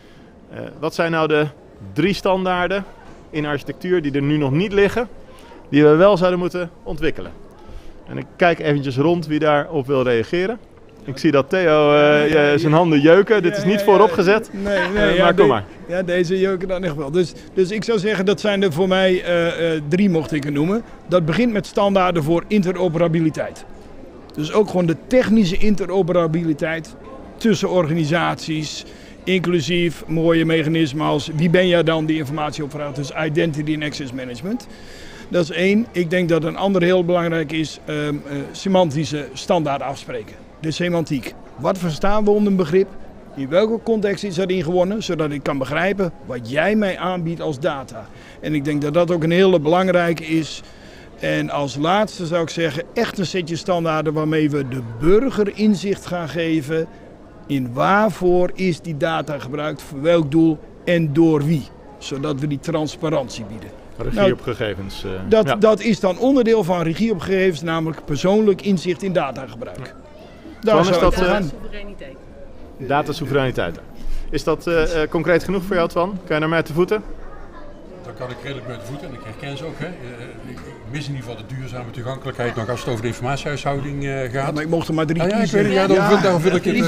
Wat zijn nou de 3 standaarden in architectuur die er nu nog niet liggen, die we wel zouden moeten ontwikkelen? En ik kijk eventjes rond wie daarop wil reageren. Ik zie dat Theo zijn handen jeuken. Dit is niet voorop gezet. Nee, maar kom maar. Ja, deze jeuken dan echt wel. Dus ik zou zeggen, dat zijn er voor mij 3, mocht ik het noemen. Dat begint met standaarden voor interoperabiliteit. Dus ook gewoon de technische interoperabiliteit tussen organisaties, inclusief mooie mechanismen als wie ben jij dan die informatie opvraagt, dus identity en access management. Dat is 1. Ik denk dat een ander heel belangrijk is semantische standaarden afspreken. De semantiek. Wat verstaan we onder een begrip? In welke context is dat ingewonnen? Zodat ik kan begrijpen wat jij mij aanbiedt als data. En ik denk dat dat ook een hele belangrijke is. En als laatste zou ik zeggen, echt een setje standaarden waarmee we de burger inzicht gaan geven in waarvoor is die data gebruikt, voor welk doel en door wie. Zodat we die transparantie bieden. Regie op gegevens. Dat is dan onderdeel van regie op gegevens, namelijk persoonlijk inzicht in datagebruik. Daar is dat soevereiniteit. Datasoevereiniteit. Is dat concreet genoeg voor jou, Twan? Kan je naar mij te voeten? Daar kan ik redelijk met de voeten en ik herken ze ook. Hè. Ik mis in ieder geval de duurzame toegankelijkheid nog als het over de informatiehuishouding gaat. Ja, maar ik mocht er maar 3 kiezen. Ja, ik weet het, daarom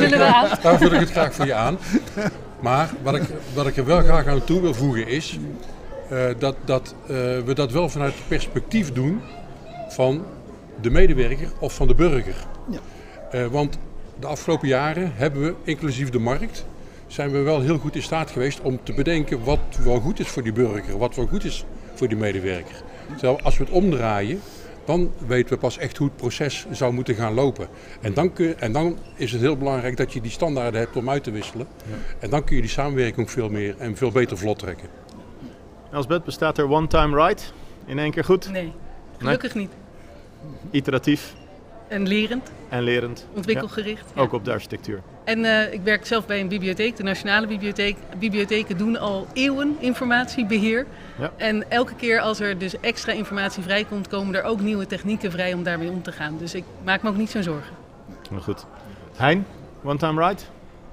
vul ik het graag voor je aan. Maar wat ik er wel graag aan toe wil voegen is dat we dat wel vanuit het perspectief doen van de medewerker of van de burger. Ja. Want de afgelopen jaren hebben we, inclusief de markt, zijn we wel heel goed in staat geweest om te bedenken wat wel goed is voor die burger, wat wel goed is voor die medewerker. Terwijl als we het omdraaien, dan weten we pas echt hoe het proces zou moeten gaan lopen. En dan is het heel belangrijk dat je die standaarden hebt om uit te wisselen. Ja. En dan kun je die samenwerking veel meer en veel beter vlot trekken. Elsbeth, bestaat er one time right? In één keer goed? Nee, gelukkig niet. Iteratief? En lerend. En lerend. Ontwikkelgericht. Ja. Ook op de architectuur. En ik werk zelf bij een bibliotheek, de Nationale Bibliotheek. Bibliotheken doen al eeuwen informatiebeheer. Ja. En elke keer als er dus extra informatie vrijkomt, komen er ook nieuwe technieken vrij om daarmee om te gaan. Dus ik maak me ook niet zo'n zorgen. Heel goed. Hein, one time right?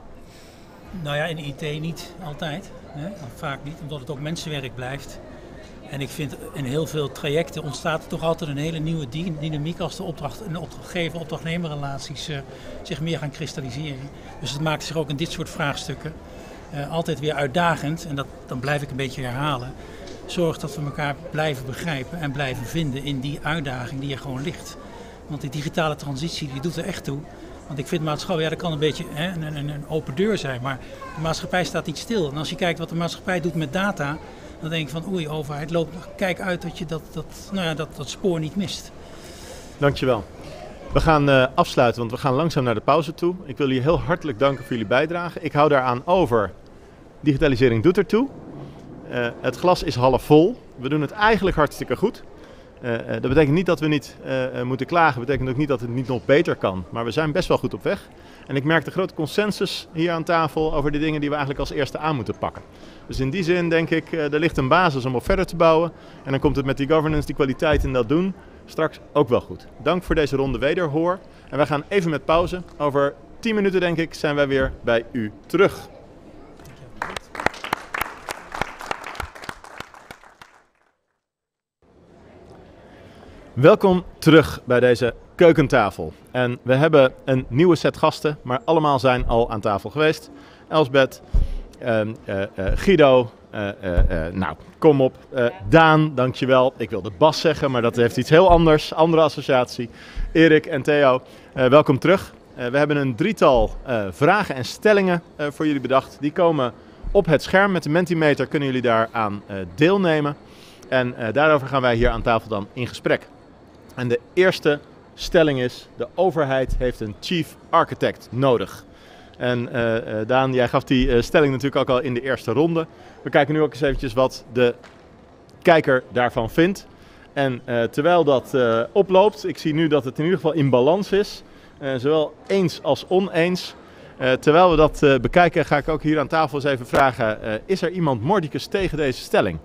Nou ja, in de IT niet altijd. Hè? Vaak niet, omdat het ook mensenwerk blijft. En ik vind in heel veel trajecten ontstaat er toch altijd een hele nieuwe dynamiek als de opdrachtgever-opdrachtnemerrelaties zich meer gaan kristalliseren. Dus het maakt zich ook in dit soort vraagstukken altijd weer uitdagend. En dan blijf ik een beetje herhalen. Zorg dat we elkaar blijven begrijpen en blijven vinden in die uitdaging die er gewoon ligt. Want die digitale transitie die doet er echt toe. Want ik vind maatschappij, dat kan een beetje een open deur zijn. Maar de maatschappij staat niet stil. En als je kijkt wat de maatschappij doet met data, dan denk ik van oei, overheid, kijk uit dat je dat spoor niet mist. Dankjewel. We gaan afsluiten, want we gaan langzaam naar de pauze toe. Ik wil jullie heel hartelijk danken voor jullie bijdrage. Ik hou daaraan over. Digitalisering doet ertoe. Het glas is half vol. We doen het eigenlijk hartstikke goed. Dat betekent niet dat we niet moeten klagen. Dat betekent ook niet dat het niet nog beter kan. Maar we zijn best wel goed op weg. En ik merk de grote consensus hier aan tafel over de dingen die we eigenlijk als eerste aan moeten pakken. Dus in die zin denk ik, er ligt een basis om op verder te bouwen. En dan komt het met die governance, die kwaliteit in dat doen, straks ook wel goed. Dank voor deze ronde wederhoor. En wij gaan even met pauze. Over 10 minuten denk ik zijn wij weer bij u terug. Welkom terug bij deze keukentafel. En we hebben een nieuwe set gasten, maar allemaal zijn al aan tafel geweest. Elsbeth, Guido, nou kom op, Daan, dankjewel. Ik wilde Bas zeggen, maar dat heeft iets heel anders, andere associatie. Erik en Theo, welkom terug. We hebben een drietal vragen en stellingen voor jullie bedacht. Die komen op het scherm. Met de Mentimeter kunnen jullie daaraan deelnemen. En daarover gaan wij hier aan tafel dan in gesprek. En de eerste stelling is, de overheid heeft een chief architect nodig. En Daan, jij gaf die stelling natuurlijk ook al in de eerste ronde. We kijken nu ook eens eventjes wat de kijker daarvan vindt. En terwijl dat oploopt, ik zie nu dat het in ieder geval in balans is. Zowel eens als oneens. Terwijl we dat bekijken, ga ik ook hier aan tafel eens even vragen, is er iemand mordicus tegen deze stelling?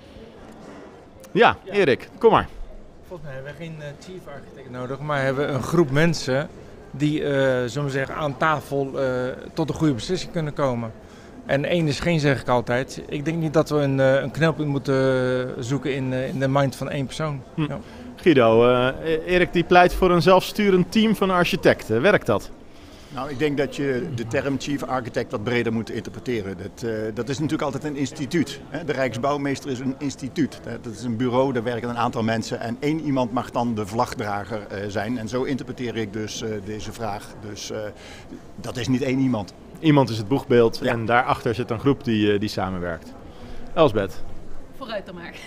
Ja, Erik, kom maar. Volgens mij hebben we geen chief architect nodig, maar hebben we een groep mensen die zullen we zeggen, aan tafel tot een goede beslissing kunnen komen. En één is geen, zeg ik altijd. Ik denk niet dat we een knelpunt moeten zoeken in de mind van één persoon. Ja. Guido, Erik die pleit voor een zelfsturend team van architecten. Werkt dat? Nou, ik denk dat je de term chief architect wat breder moet interpreteren. Dat is natuurlijk altijd een instituut. De Rijksbouwmeester is een instituut. Dat is een bureau, daar werken een aantal mensen en één iemand mag dan de vlagdrager zijn. En zo interpreteer ik dus deze vraag. Dus dat is niet één iemand. Iemand is het boegbeeld en daarachter zit een groep die samenwerkt. Elsbeth? Vooruit dan maar.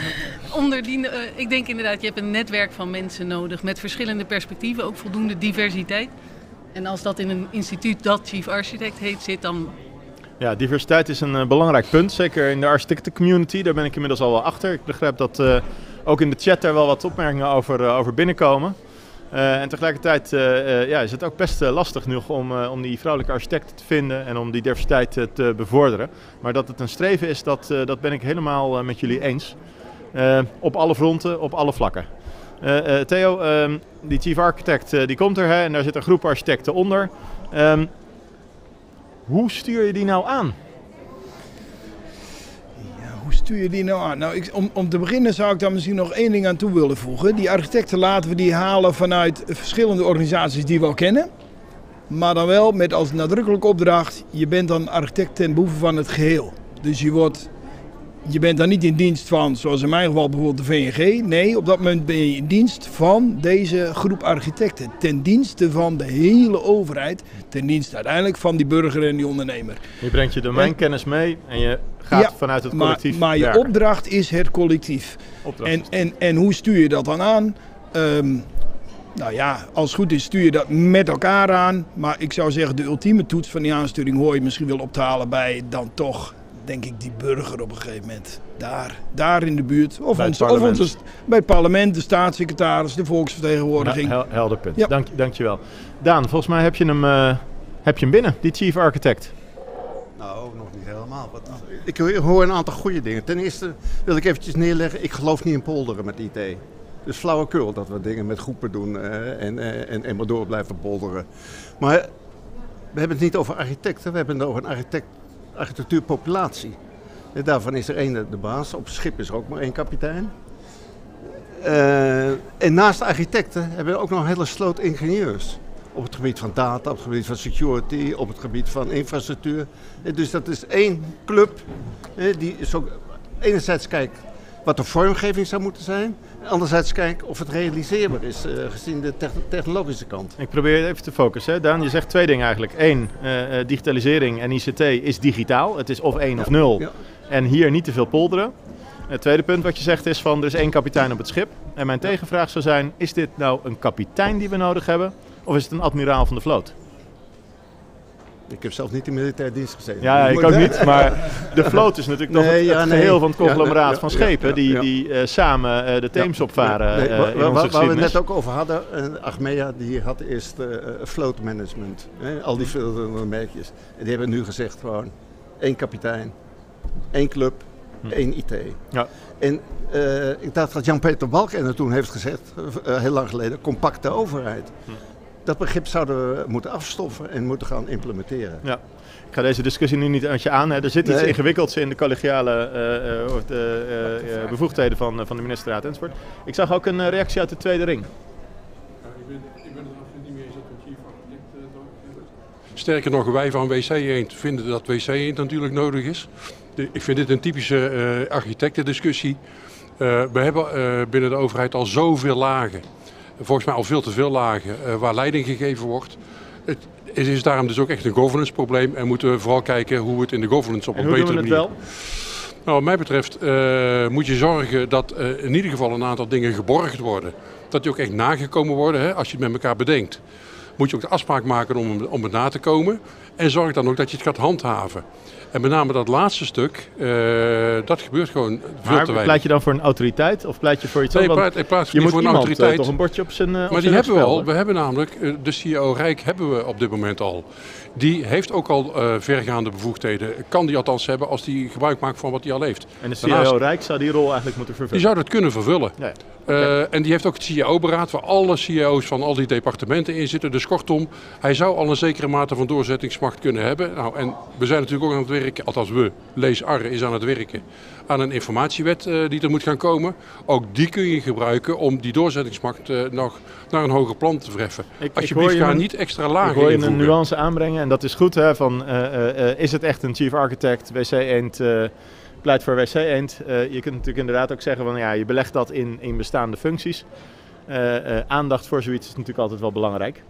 Ik denk inderdaad, je hebt een netwerk van mensen nodig met verschillende perspectieven, ook voldoende diversiteit. En als dat in een instituut dat chief architect heet zit, dan... Ja, diversiteit is een belangrijk punt, zeker in de architectencommunity. Daar ben ik inmiddels al wel achter. Ik begrijp dat ook in de chat daar wel wat opmerkingen over binnenkomen. En tegelijkertijd is het ook best lastig nu om die vrouwelijke architecten te vinden en om die diversiteit te bevorderen. Maar dat het een streven is, dat ben ik helemaal met jullie eens. Op alle fronten, op alle vlakken. Theo, die chief architect die komt er en daar zit een groep architecten onder. Hoe stuur je die nou aan? Ja, hoe stuur je die nou aan? Nou, om te beginnen zou ik daar misschien nog één ding aan toe willen voegen. Die architecten laten we die halen vanuit verschillende organisaties die we al kennen. Maar dan wel met als nadrukkelijke opdracht, je bent dan architect ten behoeve van het geheel. Dus je bent dan niet in dienst van, zoals in mijn geval bijvoorbeeld de VNG. Nee, op dat moment ben je in dienst van deze groep architecten. Ten dienste van de hele overheid. Ten dienste uiteindelijk van die burger en die ondernemer. Je brengt je domeinkennis mee en je gaat vanuit het collectief maar je werken. opdracht is het collectief. En hoe stuur je dat dan aan? Nou ja, als het goed is stuur je dat met elkaar aan. Maar ik zou zeggen, de ultieme toets van die aansturing hoor je misschien wel op te halen bij dan toch... denk ik die burger op een gegeven moment. Daar in de buurt. Of bij het parlement, de staatssecretaris, de volksvertegenwoordiging. Helder punt. Ja. Dankjewel. Daan, volgens mij heb je hem binnen, die chief architect. Nou, nog niet helemaal. Ik hoor een aantal goede dingen. Ten eerste wil ik eventjes neerleggen, ik geloof niet in polderen met IT. Dus flauwekul dat we dingen met groepen doen en maar door blijven polderen. Maar we hebben het niet over architecten, we hebben het over een architectuurpopulatie. Daarvan is er één de baas. Op het schip is er ook maar één kapitein. En naast de architecten hebben we ook nog een hele sloot ingenieurs. Op het gebied van data, op het gebied van security, op het gebied van infrastructuur. Dus dat is één club die zo enerzijds kijkt wat de vormgeving zou moeten zijn. Anderzijds kijken of het realiseerbaar is gezien de technologische kant. Ik probeer even te focussen. Hè. Daan, je zegt twee dingen eigenlijk. Eén, digitalisering en ICT is digitaal. Het is of 1 of 0. Ja. En hier niet te veel polderen. Het tweede punt wat je zegt is van er is één kapitein op het schip. En mijn tegenvraag zou zijn, is dit nou een kapitein die we nodig hebben? Of is het een admiraal van de vloot? Ik heb zelf niet in militaire dienst gezeten. Ja, ik ook niet. Maar de vloot is natuurlijk toch het geheel van het conglomeraat van schepen die samen de Theems opvaren in onze geschiedenis. Waar we het net ook over hadden, Achmea die had eerst vlootmanagement. Al die verschillende merkjes. En die hebben nu gezegd gewoon 1 kapitein, 1 club, 1 IT. Ja. En ik dacht dat Jan-Peter Balkenende toen heeft gezegd, heel lang geleden, compacte overheid. Dat begrip zouden we moeten afstoffen en moeten gaan implementeren. Ja. Ik ga deze discussie nu niet met je aan. Hè. Er zit iets ingewikkelds in de collegiale bevoegdheden van de ministerraad enzovoort. Ik zag ook een reactie uit de Tweede Ring. Ik ben het absoluut niet meer eens dat we een chief architect nodig hebben. Sterker nog, wij van WC Eend vinden dat WC Eend natuurlijk nodig is. Ik vind dit een typische architectendiscussie. We hebben binnen de overheid al zoveel lagen. Volgens mij al veel te veel lagen waar leiding gegeven wordt. Het is daarom dus ook echt een governance probleem. En moeten we vooral kijken hoe we het in de governance op een betere manier... wel? Nou, wat mij betreft moet je zorgen dat in ieder geval een aantal dingen geborgd worden. Dat die ook echt nagekomen worden. Hè? Als je het met elkaar bedenkt, moet je ook de afspraak maken om het na te komen. En zorg dan ook dat je het gaat handhaven. En met name dat laatste stuk, dat gebeurt gewoon veel te weinig. Pleit je dan voor een autoriteit of pleit je voor iets anders? Ik pleit niet voor een autoriteit. Toch een bordje op zijn maar die hebben we al. We hebben namelijk, de CEO Rijk hebben we op dit moment al. Die heeft ook al vergaande bevoegdheden. Kan die althans hebben als die gebruik maakt van wat hij al heeft. En de CEO Rijk zou die rol eigenlijk moeten vervullen? Die zou dat kunnen vervullen. Ja. En die heeft ook het CEO-beraad waar alle CEO's van al die departementen in zitten. Dus kortom, hij zou al een zekere mate van doorzettingsmacht kunnen hebben. Nou, en we zijn natuurlijk ook aan het werken, althans we, Lees Arre is aan het werken aan een informatiewet die er moet gaan komen. Ook die kun je gebruiken om die doorzettingsmacht nog naar een hoger plan te verheffen. Alsjeblieft, ga niet extra lagen invoeren. Ik hoor je een nuance aanbrengen en dat is goed. Hè, van, is het echt een chief architect, WC Eend... pleit voor WC Eend. Je kunt natuurlijk inderdaad ook zeggen van ja, je belegt dat in bestaande functies. Aandacht voor zoiets is natuurlijk altijd wel belangrijk.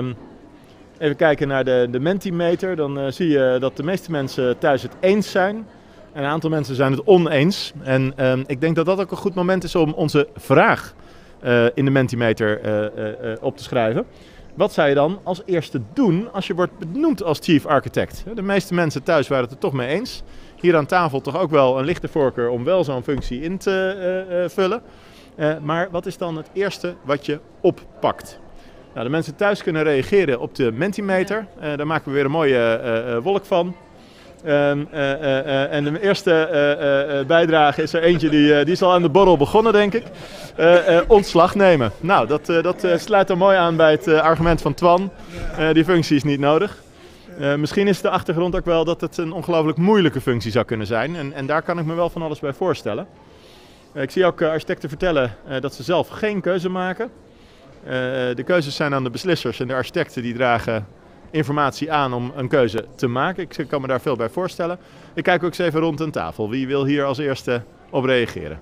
Even kijken naar de Mentimeter. Dan zie je dat de meeste mensen thuis het eens zijn. En een aantal mensen zijn het oneens. En ik denk dat dat ook een goed moment is om onze vraag in de Mentimeter op te schrijven. Wat zou je dan als eerste doen als je wordt benoemd als chief architect? De meeste mensen thuis waren het er toch mee eens. Hier aan tafel toch ook wel een lichte voorkeur om wel zo'n functie in te vullen. Maar wat is dan het eerste wat je oppakt? Nou, de mensen thuis kunnen reageren op de Mentimeter. Daar maken we weer een mooie wolk van. En de eerste bijdrage is er eentje die is al aan de borrel begonnen, denk ik. Ontslag nemen. Nou, dat sluit er mooi aan bij het argument van Twan. Die functie is niet nodig. Misschien is de achtergrond ook wel dat het een ongelooflijk moeilijke functie zou kunnen zijn. En daar kan ik me wel van alles bij voorstellen. Ik zie ook architecten vertellen dat ze zelf geen keuze maken. De keuzes zijn aan de beslissers en de architecten die dragen informatie aan om een keuze te maken. Ik kan me daar veel bij voorstellen. Ik kijk ook eens even rond een tafel. Wie wil hier als eerste op reageren?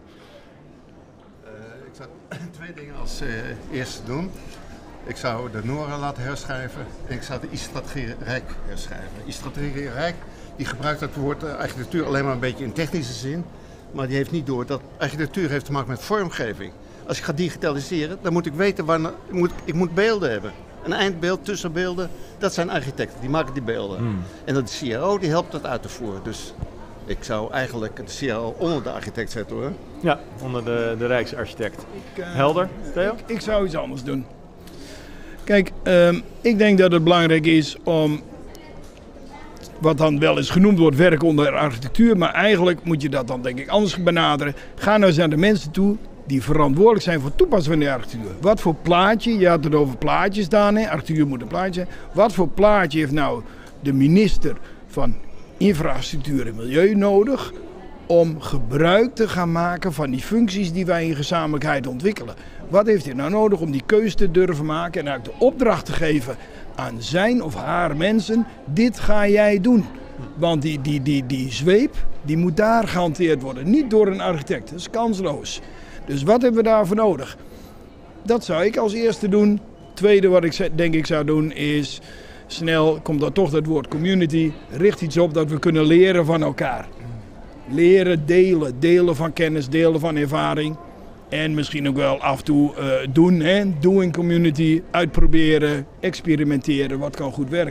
Ik zou 2 dingen als eerste doen. Ik zou de NORA laten herschrijven en ik zou de I-strategie Rijk herschrijven. De I-strategie Rijk die gebruikt het woord architectuur alleen maar een beetje in technische zin. Maar die heeft niet door dat architectuur heeft te maken met vormgeving. Als ik ga digitaliseren, dan moet ik weten waar ik moet beelden hebben. Een eindbeeld, tussenbeelden, dat zijn architecten, die maken die beelden. En dat de CAO die helpt dat uit te voeren. Dus ik zou eigenlijk de CAO onder de architect zetten hoor. Ja, onder de Rijksarchitect. Helder, Theo? Ik zou iets anders doen. Kijk, ik denk dat het belangrijk is om, wat dan wel eens genoemd wordt, werk onder architectuur. Maar eigenlijk moet je dat dan denk ik anders benaderen. Ga nou eens naar de mensen toe die verantwoordelijk zijn voor toepassing van de architectuur. Wat voor plaatje, je had het over plaatjes dan, hè? Architectuur moet een plaatje zijn. Wat voor plaatje heeft nou de minister van Infrastructuur en Milieu nodig om gebruik te gaan maken van die functies die wij in gezamenlijkheid ontwikkelen? Wat heeft hij nou nodig om die keuze te durven maken en ook de opdracht te geven aan zijn of haar mensen, dit ga jij doen. Want die zweep, die moet daar gehanteerd worden, niet door een architect. Dat is kansloos. Dus wat hebben we daarvoor nodig? Dat zou ik als eerste doen. Tweede wat ik denk ik zou doen is, snel komt dan toch dat woord community. Richt iets op dat we kunnen leren van elkaar. Leren, delen van kennis, delen van ervaring. En misschien ook wel af en toe doen, hè? Doing community, uitproberen, experimenteren, wat kan goed werken.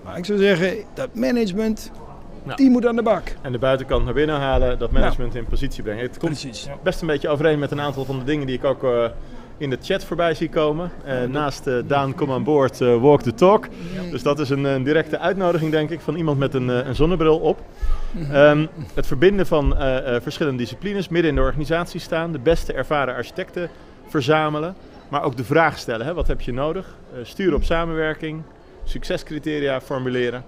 Maar ik zou zeggen, dat management, die moet aan de bak. En de buitenkant naar binnen halen, dat management in positie brengen. Het komt best een beetje overeen met een aantal van de dingen die ik ook in de chat voorbij zie komen. Naast Daan, kom aan boord, walk the talk. Dus dat is een directe uitnodiging, denk ik, van iemand met een zonnebril op. Het verbinden van verschillende disciplines, midden in de organisatie staan, de beste ervaren architecten verzamelen, maar ook de vraag stellen. Hè? Wat heb je nodig? Sturen op samenwerking, succescriteria formuleren.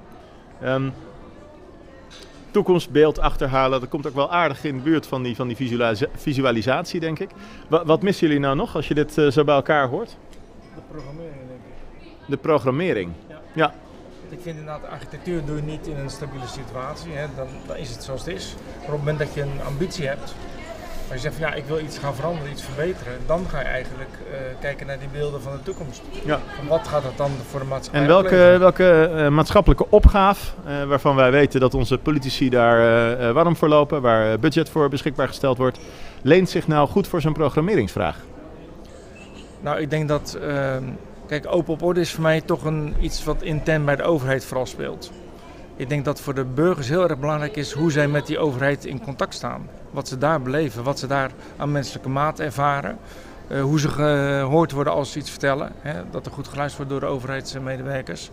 Toekomstbeeld achterhalen, dat komt ook wel aardig in de buurt van die visualisatie, denk ik. Wat missen jullie nou nog als je dit zo bij elkaar hoort? De programmering, denk ik. De programmering, ja. Ik vind inderdaad, de architectuur doe je niet in een stabiele situatie, hè. Dan is het zoals het is. Maar op het moment dat je een ambitie hebt, als je zegt van ja, ik wil iets gaan veranderen, iets verbeteren, dan ga je eigenlijk kijken naar die beelden van de toekomst. Ja. Van wat gaat dat dan voor de maatschappij En welke maatschappelijke opgave, waarvan wij weten dat onze politici daar warm voor lopen, waar budget voor beschikbaar gesteld wordt, leent zich nou goed voor zo'n programmeringsvraag? Nou, ik denk dat, kijk, open op orde is voor mij toch iets wat intern bij de overheid vooral speelt. Ik denk dat voor de burgers heel erg belangrijk is hoe zij met die overheid in contact staan. Wat ze daar beleven, wat ze daar aan menselijke maat ervaren. Hoe ze gehoord worden als ze iets vertellen. Hè, dat er goed geluisterd wordt door de overheidsmedewerkers.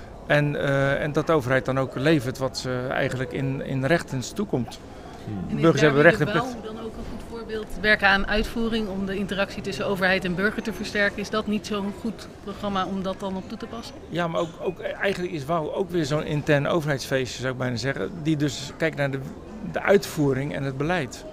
En dat de overheid dan ook levert wat ze eigenlijk in rechtens toekomt. Burgers hebben recht en plicht. Dan ook een goed voorbeeld werken aan uitvoering om de interactie tussen overheid en burger te versterken. Is dat niet zo'n goed programma om dat dan op toe te passen? Ja, maar ook eigenlijk is WOW ook weer zo'n intern overheidsfeestje, zou ik bijna zeggen. Die dus kijkt naar de uitvoering en het beleid.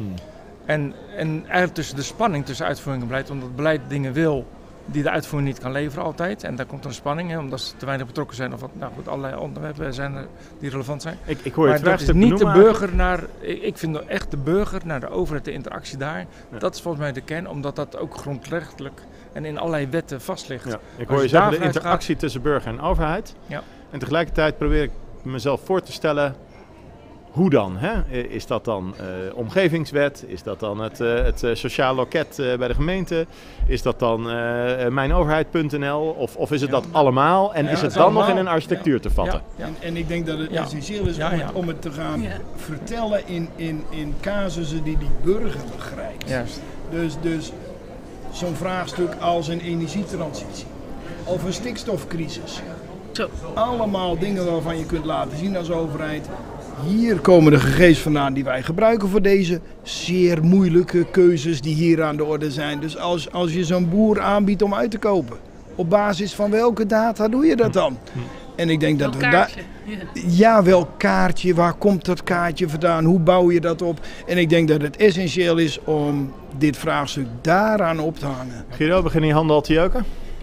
En eigenlijk tussen de spanning tussen uitvoering en beleid, omdat het beleid dingen wil die de uitvoering niet kan leveren altijd. En daar komt een spanning, hè, omdat ze te weinig betrokken zijn of wat. Nou goed, allerlei onderwerpen zijn er die relevant zijn. Ik hoor je het vraagstuk niet de benoemen burger naar. Ik vind echt de burger naar de overheid, de interactie daar. Ja. Dat is volgens mij de kern, omdat dat ook grondrechtelijk en in allerlei wetten vast ligt. Ja, ik hoor je zeggen de interactie tussen burger en overheid. Ja. En tegelijkertijd probeer ik mezelf voor te stellen. Hoe dan? Hè? Is dat dan omgevingswet? Is dat dan het sociaal loket bij de gemeente? Is dat dan mijnoverheid.nl? Of is het dat allemaal? En is het dan allemaal nog in een architectuur te vatten? Ja. En ik denk dat het essentieel is om het te gaan vertellen in casussen die burger begrijpt. Juist. Dus zo'n vraagstuk als een energietransitie. Of een stikstofcrisis. Zo. Allemaal dingen waarvan je kunt laten zien als overheid. Hier komen de gegevens vandaan die wij gebruiken voor deze zeer moeilijke keuzes die hier aan de orde zijn. Dus als je zo'n boer aanbiedt om uit te kopen, op basis van welke data doe je dat dan? En ik denk dat we daar. Ja, welk kaartje, waar komt dat kaartje vandaan, hoe bouw je dat op? En ik denk dat het essentieel is om dit vraagstuk daaraan op te hangen. Guido, begin je handen al te jeuken?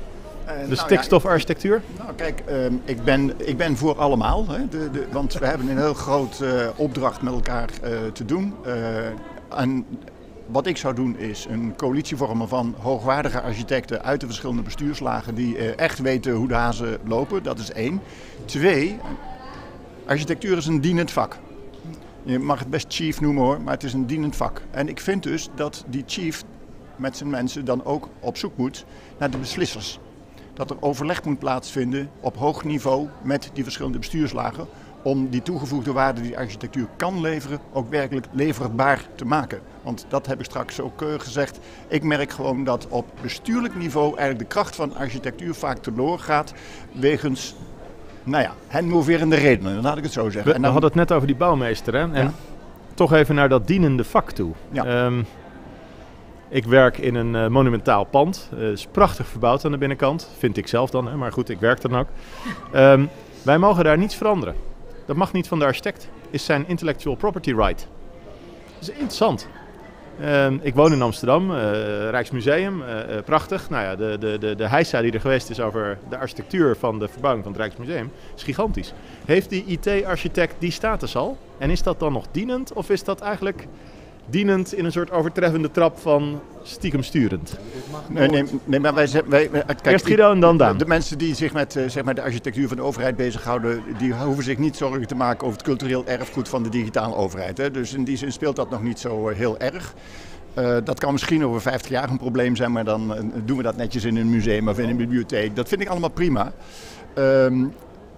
De stikstofarchitectuur? Nou kijk, ik ben voor allemaal. Hè, want we hebben een heel groot opdracht met elkaar te doen. En wat ik zou doen is een coalitie vormen van hoogwaardige architecten uit de verschillende bestuurslagen die echt weten hoe de hazen lopen. Dat is 1. 2, architectuur is een dienend vak. Je mag het best chief noemen hoor, maar het is een dienend vak. En ik vind dus dat die chief met zijn mensen dan ook op zoek moet naar de beslissers. Dat er overleg moet plaatsvinden op hoog niveau met die verschillende bestuurslagen om die toegevoegde waarde die architectuur kan leveren ook werkelijk leverbaar te maken. Want dat heb ik straks ook gezegd. Ik merk gewoon dat op bestuurlijk niveau eigenlijk de kracht van architectuur vaak teloor gaat wegens, hen moverende redenen, laat ik het zo zeggen. We hadden het net over die bouwmeester, hè? En toch even naar dat dienende vak toe. Ja. Ik werk in een monumentaal pand. Het is prachtig verbouwd aan de binnenkant. Vind ik zelf dan, hè? Maar goed, ik werk dan ook. Wij mogen daar niets veranderen. Dat mag niet van de architect. Is zijn intellectual property right. Dat is interessant. Ik woon in Amsterdam, Rijksmuseum, prachtig. Nou ja, de heisa die er geweest is over de architectuur van de verbouwing van het Rijksmuseum is gigantisch. Heeft die IT-architect die status al? En is dat dan nog dienend of is dat eigenlijk dienend in een soort overtreffende trap van stiekem sturend? Nee, maar wij kijk, eerst Guido en dan Daan. De mensen die zich met de architectuur van de overheid bezighouden, die hoeven zich niet zorgen te maken over het cultureel erfgoed van de digitale overheid. Hè. Dus in die zin speelt dat nog niet zo heel erg. Dat kan misschien over 50 jaar een probleem zijn, maar dan doen we dat netjes in een museum of in een bibliotheek. Dat vind ik allemaal prima.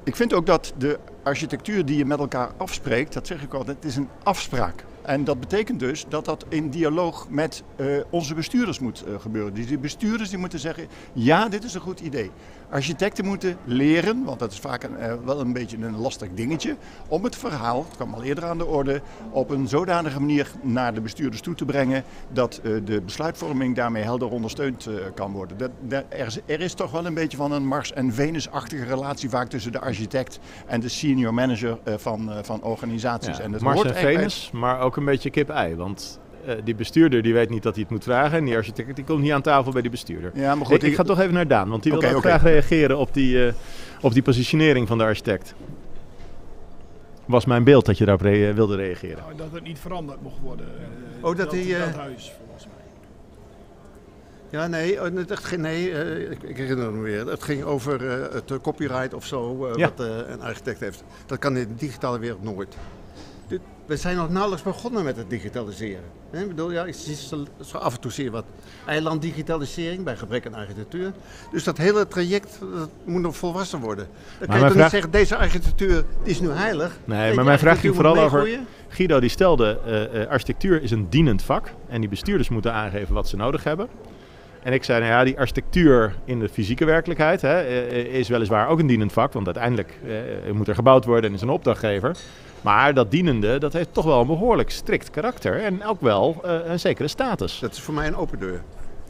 Ik vind ook dat de architectuur die je met elkaar afspreekt, dat zeg ik altijd, het is een afspraak. En dat betekent dus dat dat in dialoog met onze bestuurders moet gebeuren. Dus die bestuurders die moeten zeggen, ja, dit is een goed idee. Architecten moeten leren, want dat is vaak wel een beetje een lastig dingetje, om het verhaal, het kwam al eerder aan de orde, op een zodanige manier naar de bestuurders toe te brengen dat de besluitvorming daarmee helder ondersteund kan worden. Er is toch wel een beetje van een Mars- en Venus-achtige relatie vaak tussen de architect en de senior manager van organisaties. Ja, en Mars en Venus, maar ook een beetje kip-ei, want die bestuurder die weet niet dat hij het moet vragen en die architect die komt niet aan tafel bij die bestuurder. Ja, maar goed, ik ga toch even naar Daan, want die wil ook graag reageren op die positionering van de architect. Was mijn beeld dat je daarop wilde reageren. Nou, dat het niet veranderd mocht worden. Dat huis, volgens mij. Ja, nee, ik herinner me weer. Het ging over het copyright of zo, wat een architect heeft. Dat kan in de digitale wereld nooit. We zijn nog nauwelijks begonnen met het digitaliseren. Ik bedoel, ja, ik zie zo af en toe zeer wat eilanddigitalisering bij gebrek aan architectuur. Dus dat hele traject dat moet nog volwassen worden. Dan kan je toch niet zeggen, deze architectuur die is nu heilig. Nee, maar mijn vraag ging vooral over, Guido die stelde, architectuur is een dienend vak. En die bestuurders moeten aangeven wat ze nodig hebben. En ik zei, nou ja, die architectuur in de fysieke werkelijkheid is weliswaar ook een dienend vak. Want uiteindelijk moet er gebouwd worden en is een opdrachtgever. Maar dat dienende, dat heeft toch wel een behoorlijk strikt karakter en ook wel een zekere status. Dat is voor mij een open deur.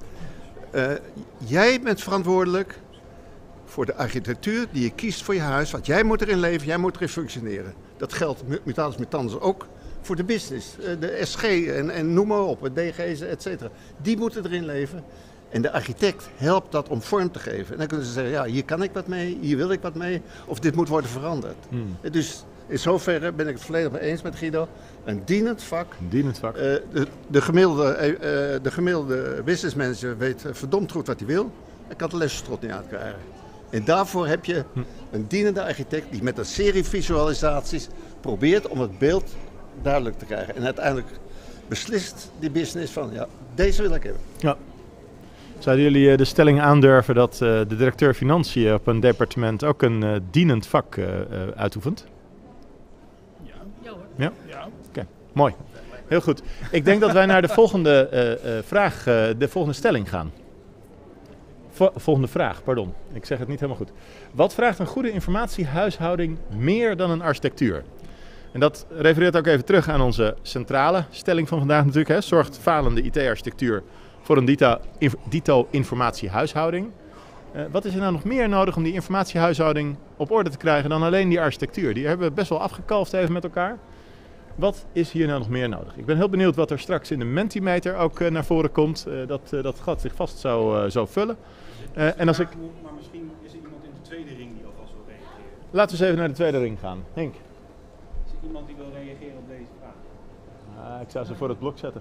Jij bent verantwoordelijk voor de architectuur die je kiest voor je huis. Want jij moet erin leven, jij moet erin functioneren. Dat geldt mutatis mutandis ook voor de business. De SG en noem maar op, de DG's, et cetera. Die moeten erin leven. En de architect helpt dat om vorm te geven. En dan kunnen ze zeggen, ja, hier kan ik wat mee, hier wil ik wat mee. Of dit moet worden veranderd. Dus in zoverre ben ik het volledig mee eens met Guido. Een dienend vak. Een dienend vak. De gemiddelde business manager weet verdomd goed wat hij wil. Hij kan de lessenstrot niet uitkrijgen. En daarvoor heb je een dienende architect die met een serie visualisaties probeert om het beeld duidelijk te krijgen. En uiteindelijk beslist die business van, ja, deze wil ik hebben. Ja. Zouden jullie de stelling aandurven dat de directeur financiën op een departement ook een dienend vak uitoefent? Ja hoor. Ja? Oké, mooi. Heel goed. Ik denk dat wij naar de volgende de volgende stelling gaan. Volgende vraag, pardon. Ik zeg het niet helemaal goed. Wat vraagt een goede informatiehuishouding meer dan een architectuur? En dat refereert ook even terug aan onze centrale stelling van vandaag natuurlijk. Hè. Zorgt falende IT-architectuur voor een dito informatiehuishouding? Wat is er nou nog meer nodig om die informatiehuishouding op orde te krijgen dan alleen die architectuur? Die hebben we best wel afgekalfd even met elkaar. Wat is hier nou nog meer nodig? Ik ben heel benieuwd wat er straks in de Mentimeter ook naar voren komt. Dat gaat zich vast zo vullen. En als ik... Maar misschien is er iemand in de tweede ring die alvast wil reageren. Laten we eens even naar de tweede ring gaan. Henk. Is er iemand die wil reageren op deze vraag? Ik zou ze voor het blok zetten.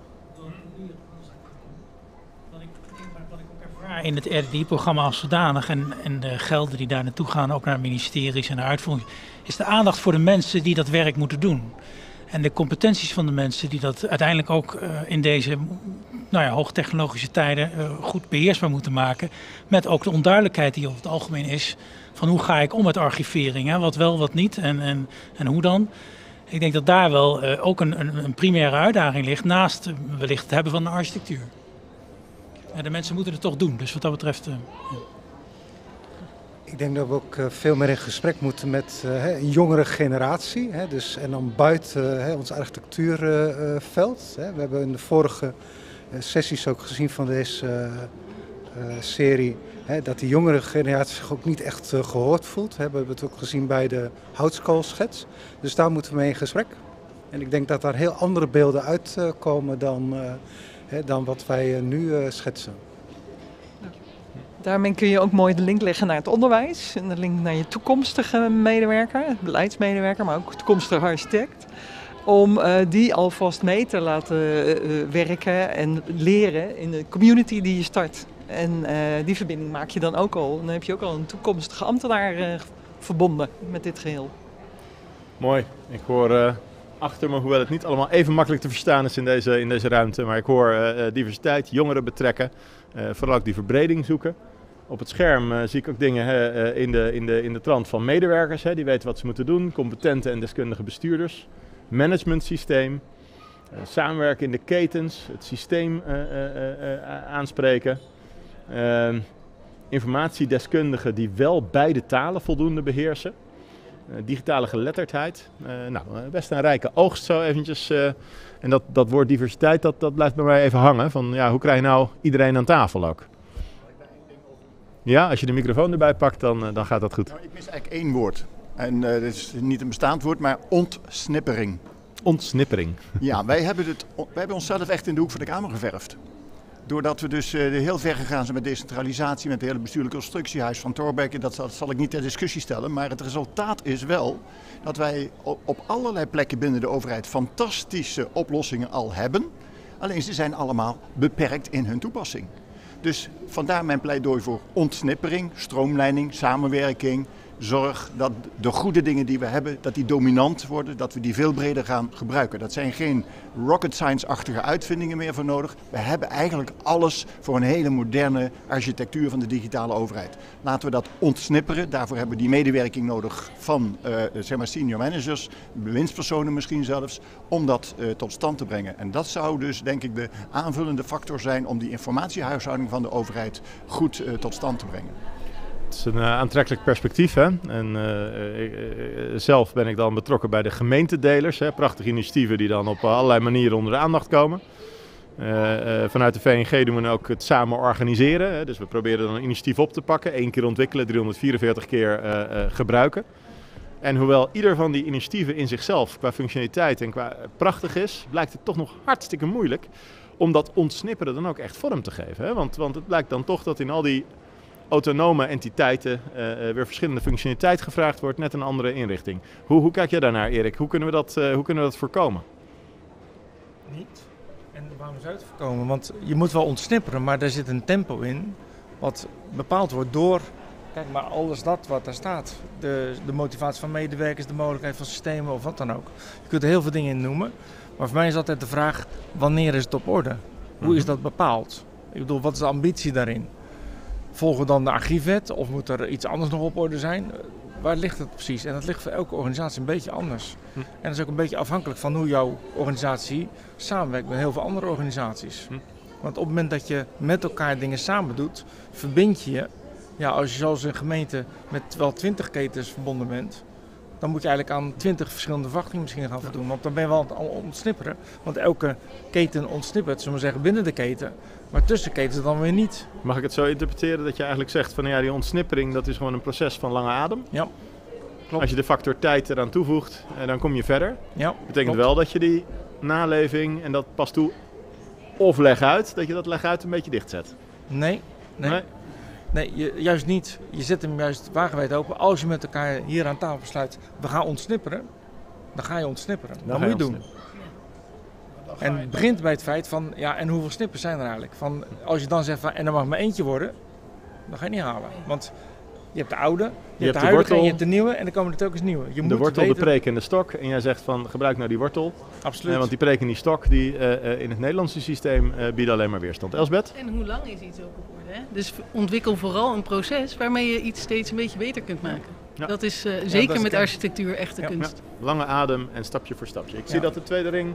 In het RDI-programma als zodanig en de gelden die daar naartoe gaan, ook naar ministeries en naar uitvoering, is de aandacht voor de mensen die dat werk moeten doen. En de competenties van de mensen die dat uiteindelijk ook in deze hoogtechnologische tijden goed beheersbaar moeten maken. Met ook de onduidelijkheid die over het algemeen is van hoe ga ik om met archivering, hè? Wat wel, wat niet en hoe dan. Ik denk dat daar wel ook een primaire uitdaging ligt naast wellicht het hebben van een architectuur. De mensen moeten het toch doen, dus wat dat betreft... Ik denk dat we ook veel meer in gesprek moeten met een jongere generatie. En dan buiten ons architectuurveld. We hebben in de vorige sessies ook gezien van deze serie dat die jongere generatie zich ook niet echt gehoord voelt. We hebben het ook gezien bij de houtskoolschets. Dus daar moeten we mee in gesprek. En ik denk dat daar heel andere beelden uitkomen dan wat wij nu schetsen. Daarmee kun je ook mooi de link leggen naar het onderwijs en de link naar je toekomstige medewerker, beleidsmedewerker, maar ook toekomstige architect. Om die alvast mee te laten werken en leren in de community die je start. En die verbinding maak je dan ook al. Dan heb je ook al een toekomstige ambtenaar verbonden met dit geheel. Mooi. Ik hoor achter me, hoewel het niet allemaal even makkelijk te verstaan is in deze ruimte, maar ik hoor diversiteit, jongeren betrekken, vooral ook die verbreding zoeken. Op het scherm zie ik ook dingen in de trant van medewerkers, die weten wat ze moeten doen. Competente en deskundige bestuurders. Managementsysteem. Samenwerken in de ketens. Het systeem aanspreken. Informatiedeskundigen die wel beide talen voldoende beheersen. Digitale geletterdheid. Best een rijke oogst zo eventjes. En dat woord diversiteit, dat blijft bij mij even hangen. Van, ja, hoe krijg je nou iedereen aan tafel ook? Ja, als je de microfoon erbij pakt, dan gaat dat goed. Nou, ik mis eigenlijk 1 woord. En dit is niet een bestaand woord, maar ontsnippering. Ontsnippering. Ja, wij hebben onszelf echt in de hoek van de kamer geverfd. Doordat we dus heel ver gegaan zijn met decentralisatie, met de hele bestuurlijke constructiehuis van Thorbecke, dat zal ik niet ter discussie stellen. Maar het resultaat is wel dat wij op allerlei plekken binnen de overheid fantastische oplossingen al hebben. Alleen ze zijn allemaal beperkt in hun toepassing. Dus vandaar mijn pleidooi voor ontsnippering, stroomlijning, samenwerking. Zorg dat de goede dingen die we hebben, dat die dominant worden, dat we die veel breder gaan gebruiken. Dat zijn geen rocket science-achtige uitvindingen meer voor nodig. We hebben eigenlijk alles voor een hele moderne architectuur van de digitale overheid. Laten we dat ontsnipperen. Daarvoor hebben we die medewerking nodig van senior managers, bewindspersonen misschien zelfs, om dat tot stand te brengen. En dat zou dus denk ik de aanvullende factor zijn om die informatiehuishouding van de overheid goed tot stand te brengen. Het is een aantrekkelijk perspectief. Hè? En zelf ben ik dan betrokken bij de gemeentedelers. Prachtige initiatieven die dan op allerlei manieren onder de aandacht komen. Vanuit de VNG doen we ook het samen organiseren. Hè? Dus we proberen dan een initiatief op te pakken. 1 keer ontwikkelen, 344 keer gebruiken. En hoewel ieder van die initiatieven in zichzelf qua functionaliteit en qua prachtig is, blijkt het toch nog hartstikke moeilijk om dat ontsnipperen dan ook echt vorm te geven. Hè? Want het blijkt dan toch dat in al die autonome entiteiten weer verschillende functionaliteit gevraagd wordt, net een andere inrichting. Hoe kijk jij daarnaar, Erik? Hoe kunnen we dat voorkomen? Niet. En waarom zou het voorkomen? Want je moet wel ontsnipperen, maar daar zit een tempo in wat bepaald wordt door, kijk maar, alles dat wat daar staat. De motivatie van medewerkers, de mogelijkheid van systemen of wat dan ook. Je kunt er heel veel dingen in noemen, maar voor mij is altijd de vraag, wanneer is het op orde? Hoe is dat bepaald? Ik bedoel, wat is de ambitie daarin? Volgen we dan de archiefwet of moet er iets anders nog op orde zijn? Waar ligt het precies? En dat ligt voor elke organisatie een beetje anders. En dat is ook een beetje afhankelijk van hoe jouw organisatie samenwerkt met heel veel andere organisaties. Want op het moment dat je met elkaar dingen samen doet, verbind je je. Ja, als je zoals een gemeente met wel 20 ketens verbonden bent, dan moet je eigenlijk aan 20 verschillende verwachtingen misschien gaan voldoen. Want dan ben je wel aan het ontsnipperen. Want elke keten ontsnippert, zullen we zeggen, binnen de keten. Maar tussen ketens dan weer niet. Mag ik het zo interpreteren dat je eigenlijk zegt van ja, die ontsnippering, dat is gewoon een proces van lange adem? Ja, klopt. Als je de factor tijd eraan toevoegt, dan kom je verder. Ja, betekent klopt. wel dat je die naleving en dat pas toe of leg uit, dat je dat leg uit een beetje dichtzet. Nee. Juist niet. Je zet hem juist wagenwijd open. Als je met elkaar hier aan tafel besluit, we gaan ontsnipperen, dan ga je ontsnipperen. Dat moet je doen. En het begint bij het feit van, ja, en hoeveel snippers zijn er eigenlijk? Van, als je dan zegt van, en er mag maar eentje worden, dan ga je niet halen. Want je hebt de oude, je hebt de huidige wortel, en je hebt de nieuwe en dan komen er telkens nieuwe. Je de wortel, de preek en de stok. En jij zegt van, gebruik nou die wortel. Absoluut. Want die preek en die stok, die in het Nederlandse systeem bieden alleen maar weerstand. Elsbeth? En hoe lang is iets ook op orde? Hè? Dus ontwikkel vooral een proces waarmee je iets steeds een beetje beter kunt maken. Ja. Dat is zeker dat is met architectuur echte kunst. Ja. Lange adem en stapje voor stapje. Ik zie dat de tweede ring.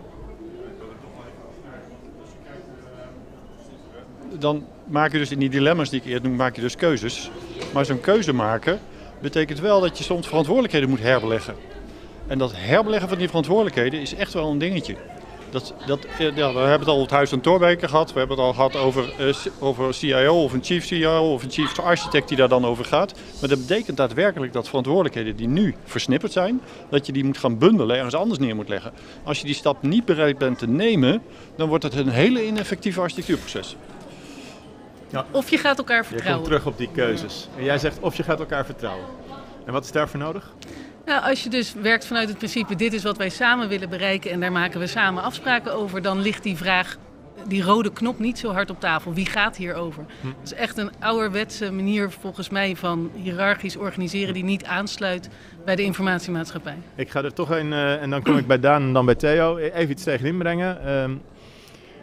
Dan maak je dus in die dilemma's die ik eerder noemde, maak je dus keuzes. Maar zo'n keuze maken betekent wel dat je soms verantwoordelijkheden moet herbeleggen. En dat herbeleggen van die verantwoordelijkheden is echt wel een dingetje. We hebben het al op het Huis van Thorbecke gehad. We hebben het al gehad over CIO of een chief CIO of een chief architect die daar dan over gaat. Maar dat betekent daadwerkelijk dat verantwoordelijkheden die nu versnipperd zijn, dat je die moet gaan bundelen, ergens anders neer moet leggen. Als je die stap niet bereid bent te nemen, dan wordt het een hele ineffectief architectuurproces. Ja. Of je gaat elkaar vertrouwen. Je komt terug op die keuzes. En jij zegt of je gaat elkaar vertrouwen. En wat is daarvoor nodig? Nou, als je dus werkt vanuit het principe, dit is wat wij samen willen bereiken en daar maken we samen afspraken over, dan ligt die vraag, die rode knop niet zo hard op tafel. Wie gaat hierover? Dat is echt een ouderwetse manier volgens mij van hiërarchisch organiseren die niet aansluit bij de informatiemaatschappij. Ik ga er toch een, en dan kom ik bij Daan en dan bij Theo, even iets tegenin brengen.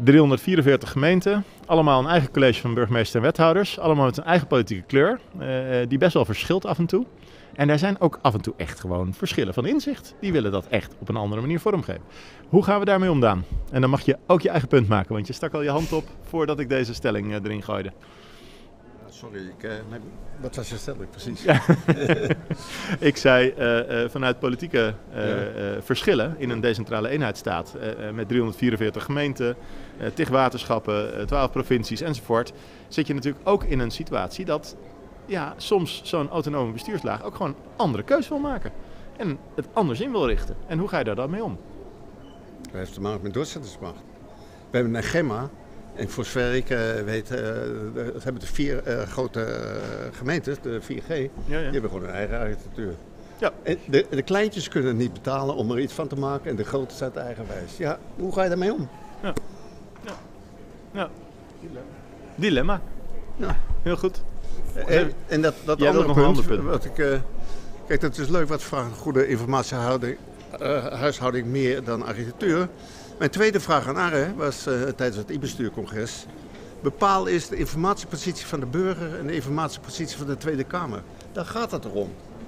344 gemeenten, allemaal een eigen college van burgemeester en wethouders, allemaal met een eigen politieke kleur, die best wel verschilt af en toe. En daar zijn ook af en toe echt gewoon verschillen van inzicht. Die willen dat echt op een andere manier vormgeven. Hoe gaan we daarmee om, Daan? En dan mag je ook je eigen punt maken, want je stak al je hand op voordat ik deze stelling erin gooide. Sorry, wat was je stelling precies? Ja. Ik zei vanuit politieke verschillen in een decentrale eenheidsstaat met 344 gemeenten, 10 waterschappen, 12 provincies enzovoort, zit je natuurlijk ook in een situatie dat soms zo'n autonome bestuurslaag ook gewoon een andere keus wil maken. En het anders in wil richten. En hoe ga je daar dan mee om? Dat heeft te maken met doorzettingsmacht. We hebben een Gemma. En voor zover ik weet, hebben de 4 grote gemeentes, de 4G, die hebben gewoon hun eigen architectuur. Ja. En de kleintjes kunnen niet betalen om er iets van te maken en de grote zijn eigenwijs. Ja, hoe ga je daarmee om? Ja. Dilemma. Ja. Heel goed. En dat andere punt, wat ik... kijk, dat is leuk wat vragen, goede informatiehuishouding meer dan architectuur. Mijn tweede vraag aan Arre was tijdens het e-bestuurcongres. Bepaal is de informatiepositie van de burger en de informatiepositie van de Tweede Kamer. Daar gaat het erom.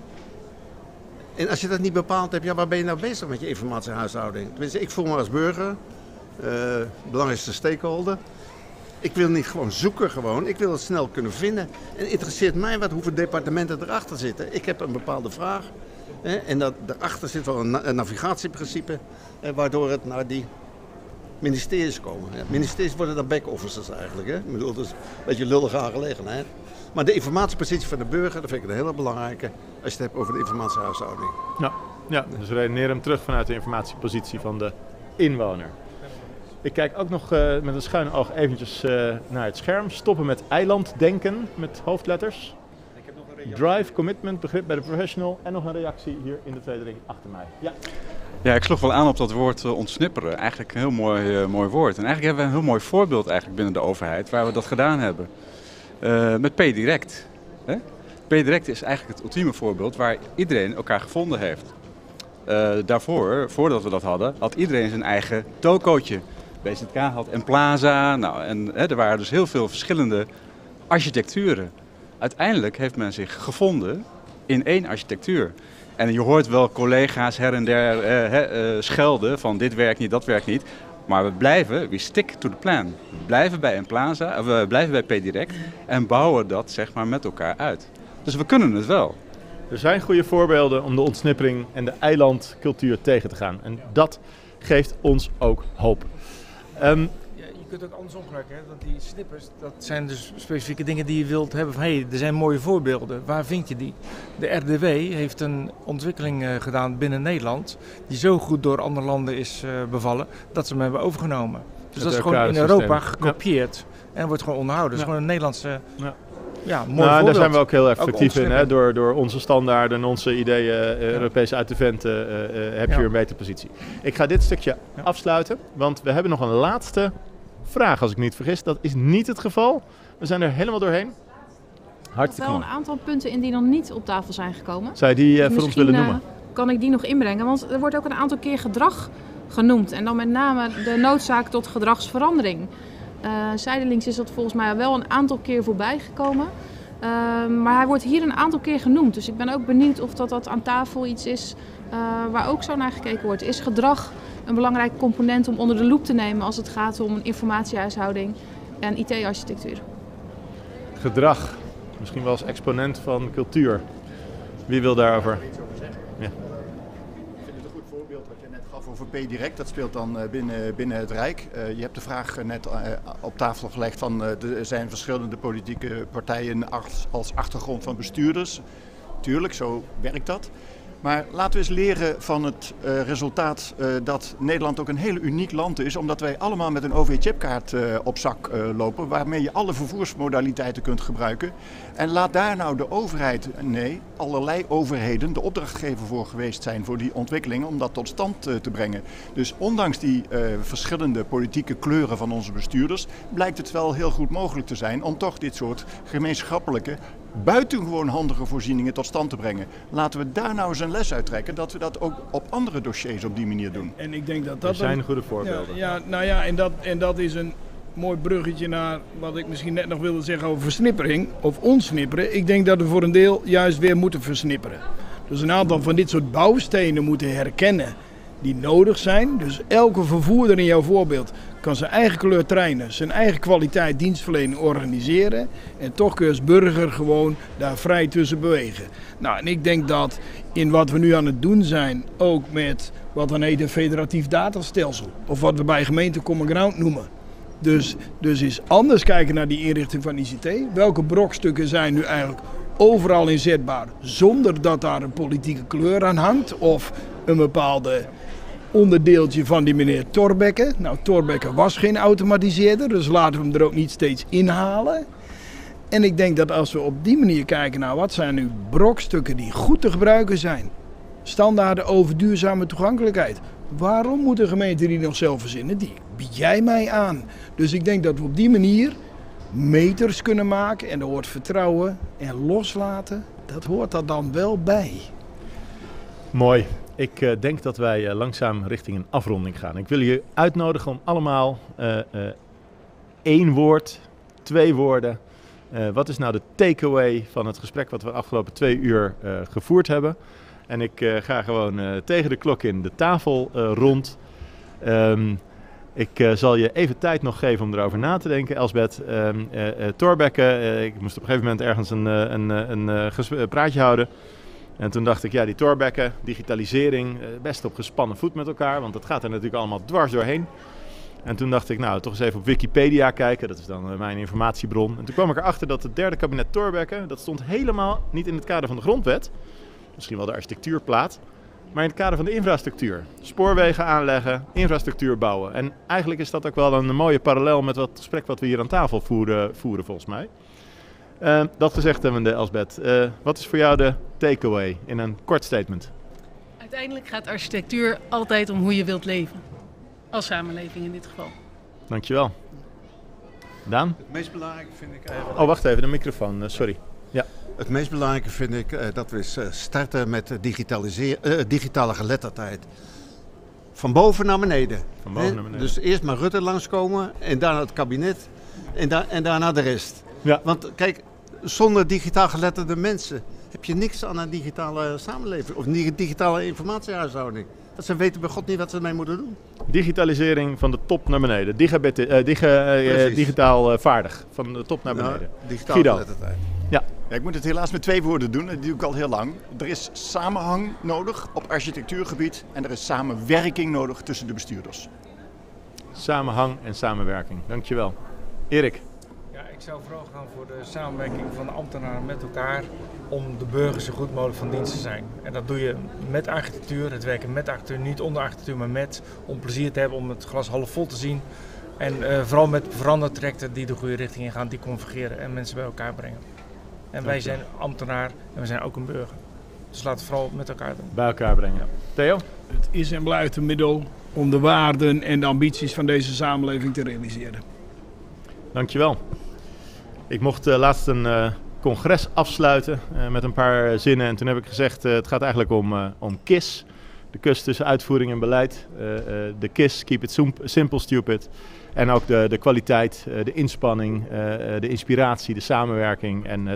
En als je dat niet bepaald hebt, waar ben je nou bezig met je informatiehuishouding? Tenminste, ik voel me als burger, belangrijkste stakeholder. Ik wil niet gewoon zoeken, ik wil het snel kunnen vinden. En het interesseert mij hoeveel departementen erachter zitten. Ik heb een bepaalde vraag. En daarachter zit wel een navigatieprincipe, waardoor het naar die ministeries komen. Ministeries worden dan back-officers eigenlijk. Hè? Ik bedoel, dat is een beetje een lullige aangelegenheid. Maar de informatiepositie van de burger, dat vind ik een hele belangrijke als je het hebt over de informatiehuishouding. Ja, dus we redeneren hem terug vanuit de informatiepositie van de inwoner. Ik kijk ook nog met een schuin oog eventjes naar het scherm. Stoppen met eilanddenken met hoofdletters. Drive, commitment, begrip bij de professional en nog een reactie hier in de tweede ring achter mij. Ja, ik sloeg wel aan op dat woord ontsnipperen. Eigenlijk een heel mooi woord. En eigenlijk hebben we een heel mooi voorbeeld eigenlijk binnen de overheid waar we dat gedaan hebben. Met PDirect. PDirect is eigenlijk het ultieme voorbeeld waar iedereen elkaar gevonden heeft. Voordat we dat hadden, had iedereen zijn eigen tokootje. BZK had Emplaza. Er waren dus heel veel verschillende architecturen. Uiteindelijk heeft men zich gevonden in één architectuur. En je hoort wel collega's her en der schelden van dit werkt niet, dat werkt niet. Maar we stick to the plan. We blijven bij Emplaza, we blijven bij PDirect en bouwen dat zeg maar met elkaar uit. Dus we kunnen het wel. Er zijn goede voorbeelden om de ontsnippering en de eilandcultuur tegen te gaan. En dat geeft ons ook hoop. Je kunt ook andersom gebruiken, want die snippers, dat zijn dus specifieke dingen die je wilt hebben van er zijn mooie voorbeelden, waar vind je die? De RDW heeft een ontwikkeling gedaan binnen Nederland die zo goed door andere landen is bevallen dat ze hem hebben overgenomen. Dus dat is gewoon in Europa gekopieerd en wordt gewoon onderhouden. Dat is gewoon een Nederlandse mooi voorbeeld. Daar zijn we ook heel effectief in. Hè? Door onze standaarden en onze ideeën Europees uit te venten heb je weer een betere positie. Ik ga dit stukje afsluiten, want we hebben nog een laatste vraag, als ik niet vergis. Dat is niet het geval. We zijn er helemaal doorheen. Hartstikke mooi. Er wel een aantal punten in die nog niet op tafel zijn gekomen. Zou je die voor ons willen noemen? Kan ik die nog inbrengen? Want er wordt ook een aantal keer gedrag genoemd. En dan met name de noodzaak tot gedragsverandering. Zijdelings is dat volgens mij wel een aantal keer voorbij gekomen. Maar hij wordt hier een aantal keer genoemd. Dus ik ben ook benieuwd of dat aan tafel iets is waar ook zo naar gekeken wordt. Is gedrag een belangrijk component om onder de loep te nemen als het gaat om informatiehuishouding en IT-architectuur? Gedrag, misschien wel als exponent van cultuur. Wie wil daarover? Ja. Ik vind het een goed voorbeeld wat je net gaf over PDirect. Dat speelt dan binnen het Rijk. Je hebt de vraag net op tafel gelegd van er zijn verschillende politieke partijen als achtergrond van bestuurders. Tuurlijk, zo werkt dat. Maar laten we eens leren van het resultaat dat Nederland ook een heel uniek land is, omdat wij allemaal met een OV-chipkaart op zak lopen, waarmee je alle vervoersmodaliteiten kunt gebruiken. En laat daar nou de overheid, allerlei overheden, de opdrachtgever voor geweest zijn voor die ontwikkelingen om dat tot stand te brengen. Dus ondanks die verschillende politieke kleuren van onze bestuurders, blijkt het wel heel goed mogelijk te zijn om toch dit soort gemeenschappelijke buitengewoon handige voorzieningen tot stand te brengen. Laten we daar nou eens een les uit trekken, dat we dat ook op andere dossiers op die manier doen. En ik denk dat Er zijn goede voorbeelden. En dat is een mooi bruggetje naar wat ik misschien net nog wilde zeggen over versnippering of onsnipperen. Ik denk dat we voor een deel juist weer moeten versnipperen. Dus een aantal van dit soort bouwstenen moeten herkennen die nodig zijn. Dus elke vervoerder in jouw voorbeeld kan zijn eigen kleur treinen, zijn eigen kwaliteit dienstverlening organiseren. En toch kun je als burger gewoon daar vrij tussen bewegen. Nou, en ik denk dat in wat we nu aan het doen zijn, ook met wat dan heet een federatief datastelsel. Of wat we bij gemeente Common Ground noemen. Dus is anders kijken naar die inrichting van ICT. Welke brokstukken zijn nu eigenlijk overal inzetbaar zonder dat daar een politieke kleur aan hangt. Of een bepaalde onderdeeltje van die meneer Thorbecke. Nou, Thorbecke was geen automatiseerder, dus laten we hem er ook niet steeds inhalen. En ik denk dat als we op die manier kijken naar wat zijn nu brokstukken die goed te gebruiken zijn. Standaarden over duurzame toegankelijkheid. Waarom moet de gemeente die nog zelf verzinnen? Die bied jij mij aan. Dus ik denk dat we op die manier meters kunnen maken en er hoort vertrouwen en loslaten. Dat hoort er dan wel bij. Mooi. Ik denk dat wij langzaam richting een afronding gaan. Ik wil je uitnodigen om allemaal 1 woord, 2 woorden. Wat is nou de takeaway van het gesprek wat we de afgelopen 2 uur gevoerd hebben? En ik ga gewoon tegen de klok in de tafel rond. Ik zal je even tijd nog geven om erover na te denken, Elsbeth. Thorbecke, ik moest op een gegeven moment ergens een praatje houden. En toen dacht ik, ja, die Thorbecke, digitalisering, best op gespannen voet met elkaar. Want dat gaat er natuurlijk allemaal dwars doorheen. En toen dacht ik, nou, toch eens even op Wikipedia kijken. Dat is dan mijn informatiebron. En toen kwam ik erachter dat het 3e kabinet Thorbecke, dat stond helemaal niet in het kader van de grondwet. Misschien wel de architectuurplaat. Maar in het kader van de infrastructuur. Spoorwegen aanleggen, infrastructuur bouwen. En eigenlijk is dat ook wel een mooie parallel met het gesprek wat we hier aan tafel voeren volgens mij. Dat gezegd hebbende, Elsbeth, wat is voor jou de takeaway in een kort statement? Uiteindelijk gaat architectuur altijd om hoe je wilt leven. Als samenleving in dit geval. Dankjewel. Daan? Het meest belangrijke vind ik eigenlijk... Oh, wacht even, de microfoon, sorry. Ja. Het meest belangrijke vind ik dat we starten met digitale geletterdheid. Van boven naar beneden. Van boven naar beneden. Dus eerst maar Rutte langskomen en daarna het kabinet en daarna de rest. Ja. Want kijk, zonder digitaal geletterde mensen heb je niks aan een digitale samenleving of een digitale informatiehuishouding. Ze weten bij God niet wat ze ermee moeten doen. Digitalisering van de top naar beneden. Digitaal vaardig. Van de top naar beneden. Digitaal geletterdheid. Ja. Ja, ik moet het helaas met 2 woorden doen. Dat doe ik al heel lang. Er is samenhang nodig op architectuurgebied en er is samenwerking nodig tussen de bestuurders. Samenhang en samenwerking. Dankjewel. Erik. Ja, ik zou vooral gaan voor de samenwerking van de ambtenaren met elkaar om de burgers zo goed mogelijk van dienst te zijn. En dat doe je met architectuur, het werken met architectuur, niet onder architectuur, maar met, om plezier te hebben, om het glas half vol te zien. En vooral met verandertrajecten die de goede richting in gaan, die convergeren en mensen bij elkaar brengen. En wij zijn ambtenaar en we zijn ook een burger. Dus laten we vooral met elkaar doen. Bij elkaar brengen. Ja. Theo? Het is en blijft een middel om de waarden en de ambities van deze samenleving te realiseren. Dankjewel. Ik mocht laatst een congres afsluiten met een paar zinnen. En toen heb ik gezegd, het gaat eigenlijk om KISS. De kus tussen uitvoering en beleid. De KISS, keep it simple, stupid. En ook de kwaliteit, de inspanning, de inspiratie, de samenwerking en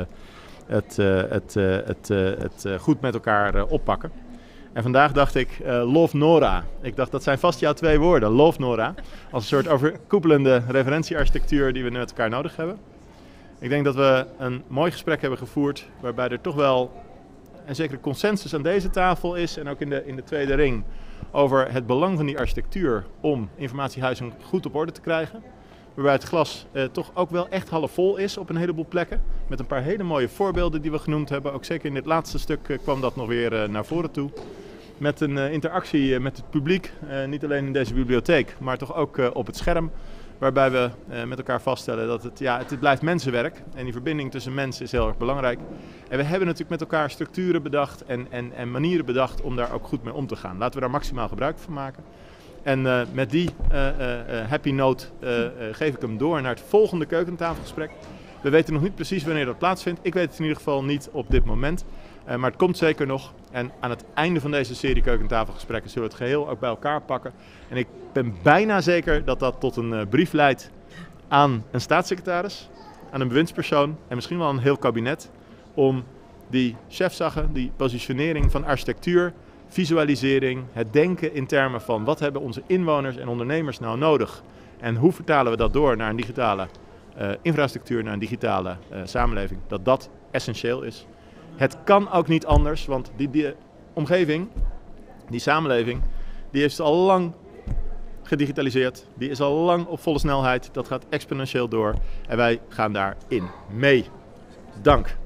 het goed met elkaar oppakken. En vandaag dacht ik, love Nora. Ik dacht, dat zijn vast jouw 2 woorden, love Nora. Als een soort overkoepelende referentiearchitectuur die we met elkaar nodig hebben. Ik denk dat we een mooi gesprek hebben gevoerd, waarbij er toch wel een zekere consensus aan deze tafel is en ook in de tweede ring over het belang van die architectuur om informatiehuizen goed op orde te krijgen. Waarbij het glas toch ook wel echt half vol is op een heleboel plekken. Met een paar hele mooie voorbeelden die we genoemd hebben. Ook zeker in dit laatste stuk kwam dat nog weer naar voren toe. Met een interactie met het publiek, niet alleen in deze bibliotheek, maar toch ook op het scherm. Waarbij we met elkaar vaststellen dat het blijft mensenwerk. En die verbinding tussen mensen is heel erg belangrijk. En we hebben natuurlijk met elkaar structuren bedacht en manieren bedacht om daar ook goed mee om te gaan. Laten we daar maximaal gebruik van maken. En met die happy note geef ik hem door naar het volgende keukentafelgesprek. We weten nog niet precies wanneer dat plaatsvindt. Ik weet het in ieder geval niet op dit moment. Maar het komt zeker nog. En aan het einde van deze serie keukentafelgesprekken zullen we het geheel ook bij elkaar pakken. En ik ben bijna zeker dat dat tot een brief leidt aan een staatssecretaris, aan een bewindspersoon en misschien wel een heel kabinet. Om die chefzaggen, die positionering van architectuur, visualisering, het denken in termen van wat hebben onze inwoners en ondernemers nou nodig. En hoe vertalen we dat door naar een digitale infrastructuur, naar een digitale samenleving. Dat essentieel is. Het kan ook niet anders, want die omgeving, die samenleving, die is al lang gedigitaliseerd. Die is al lang op volle snelheid. Dat gaat exponentieel door. En wij gaan daarin mee. Dank.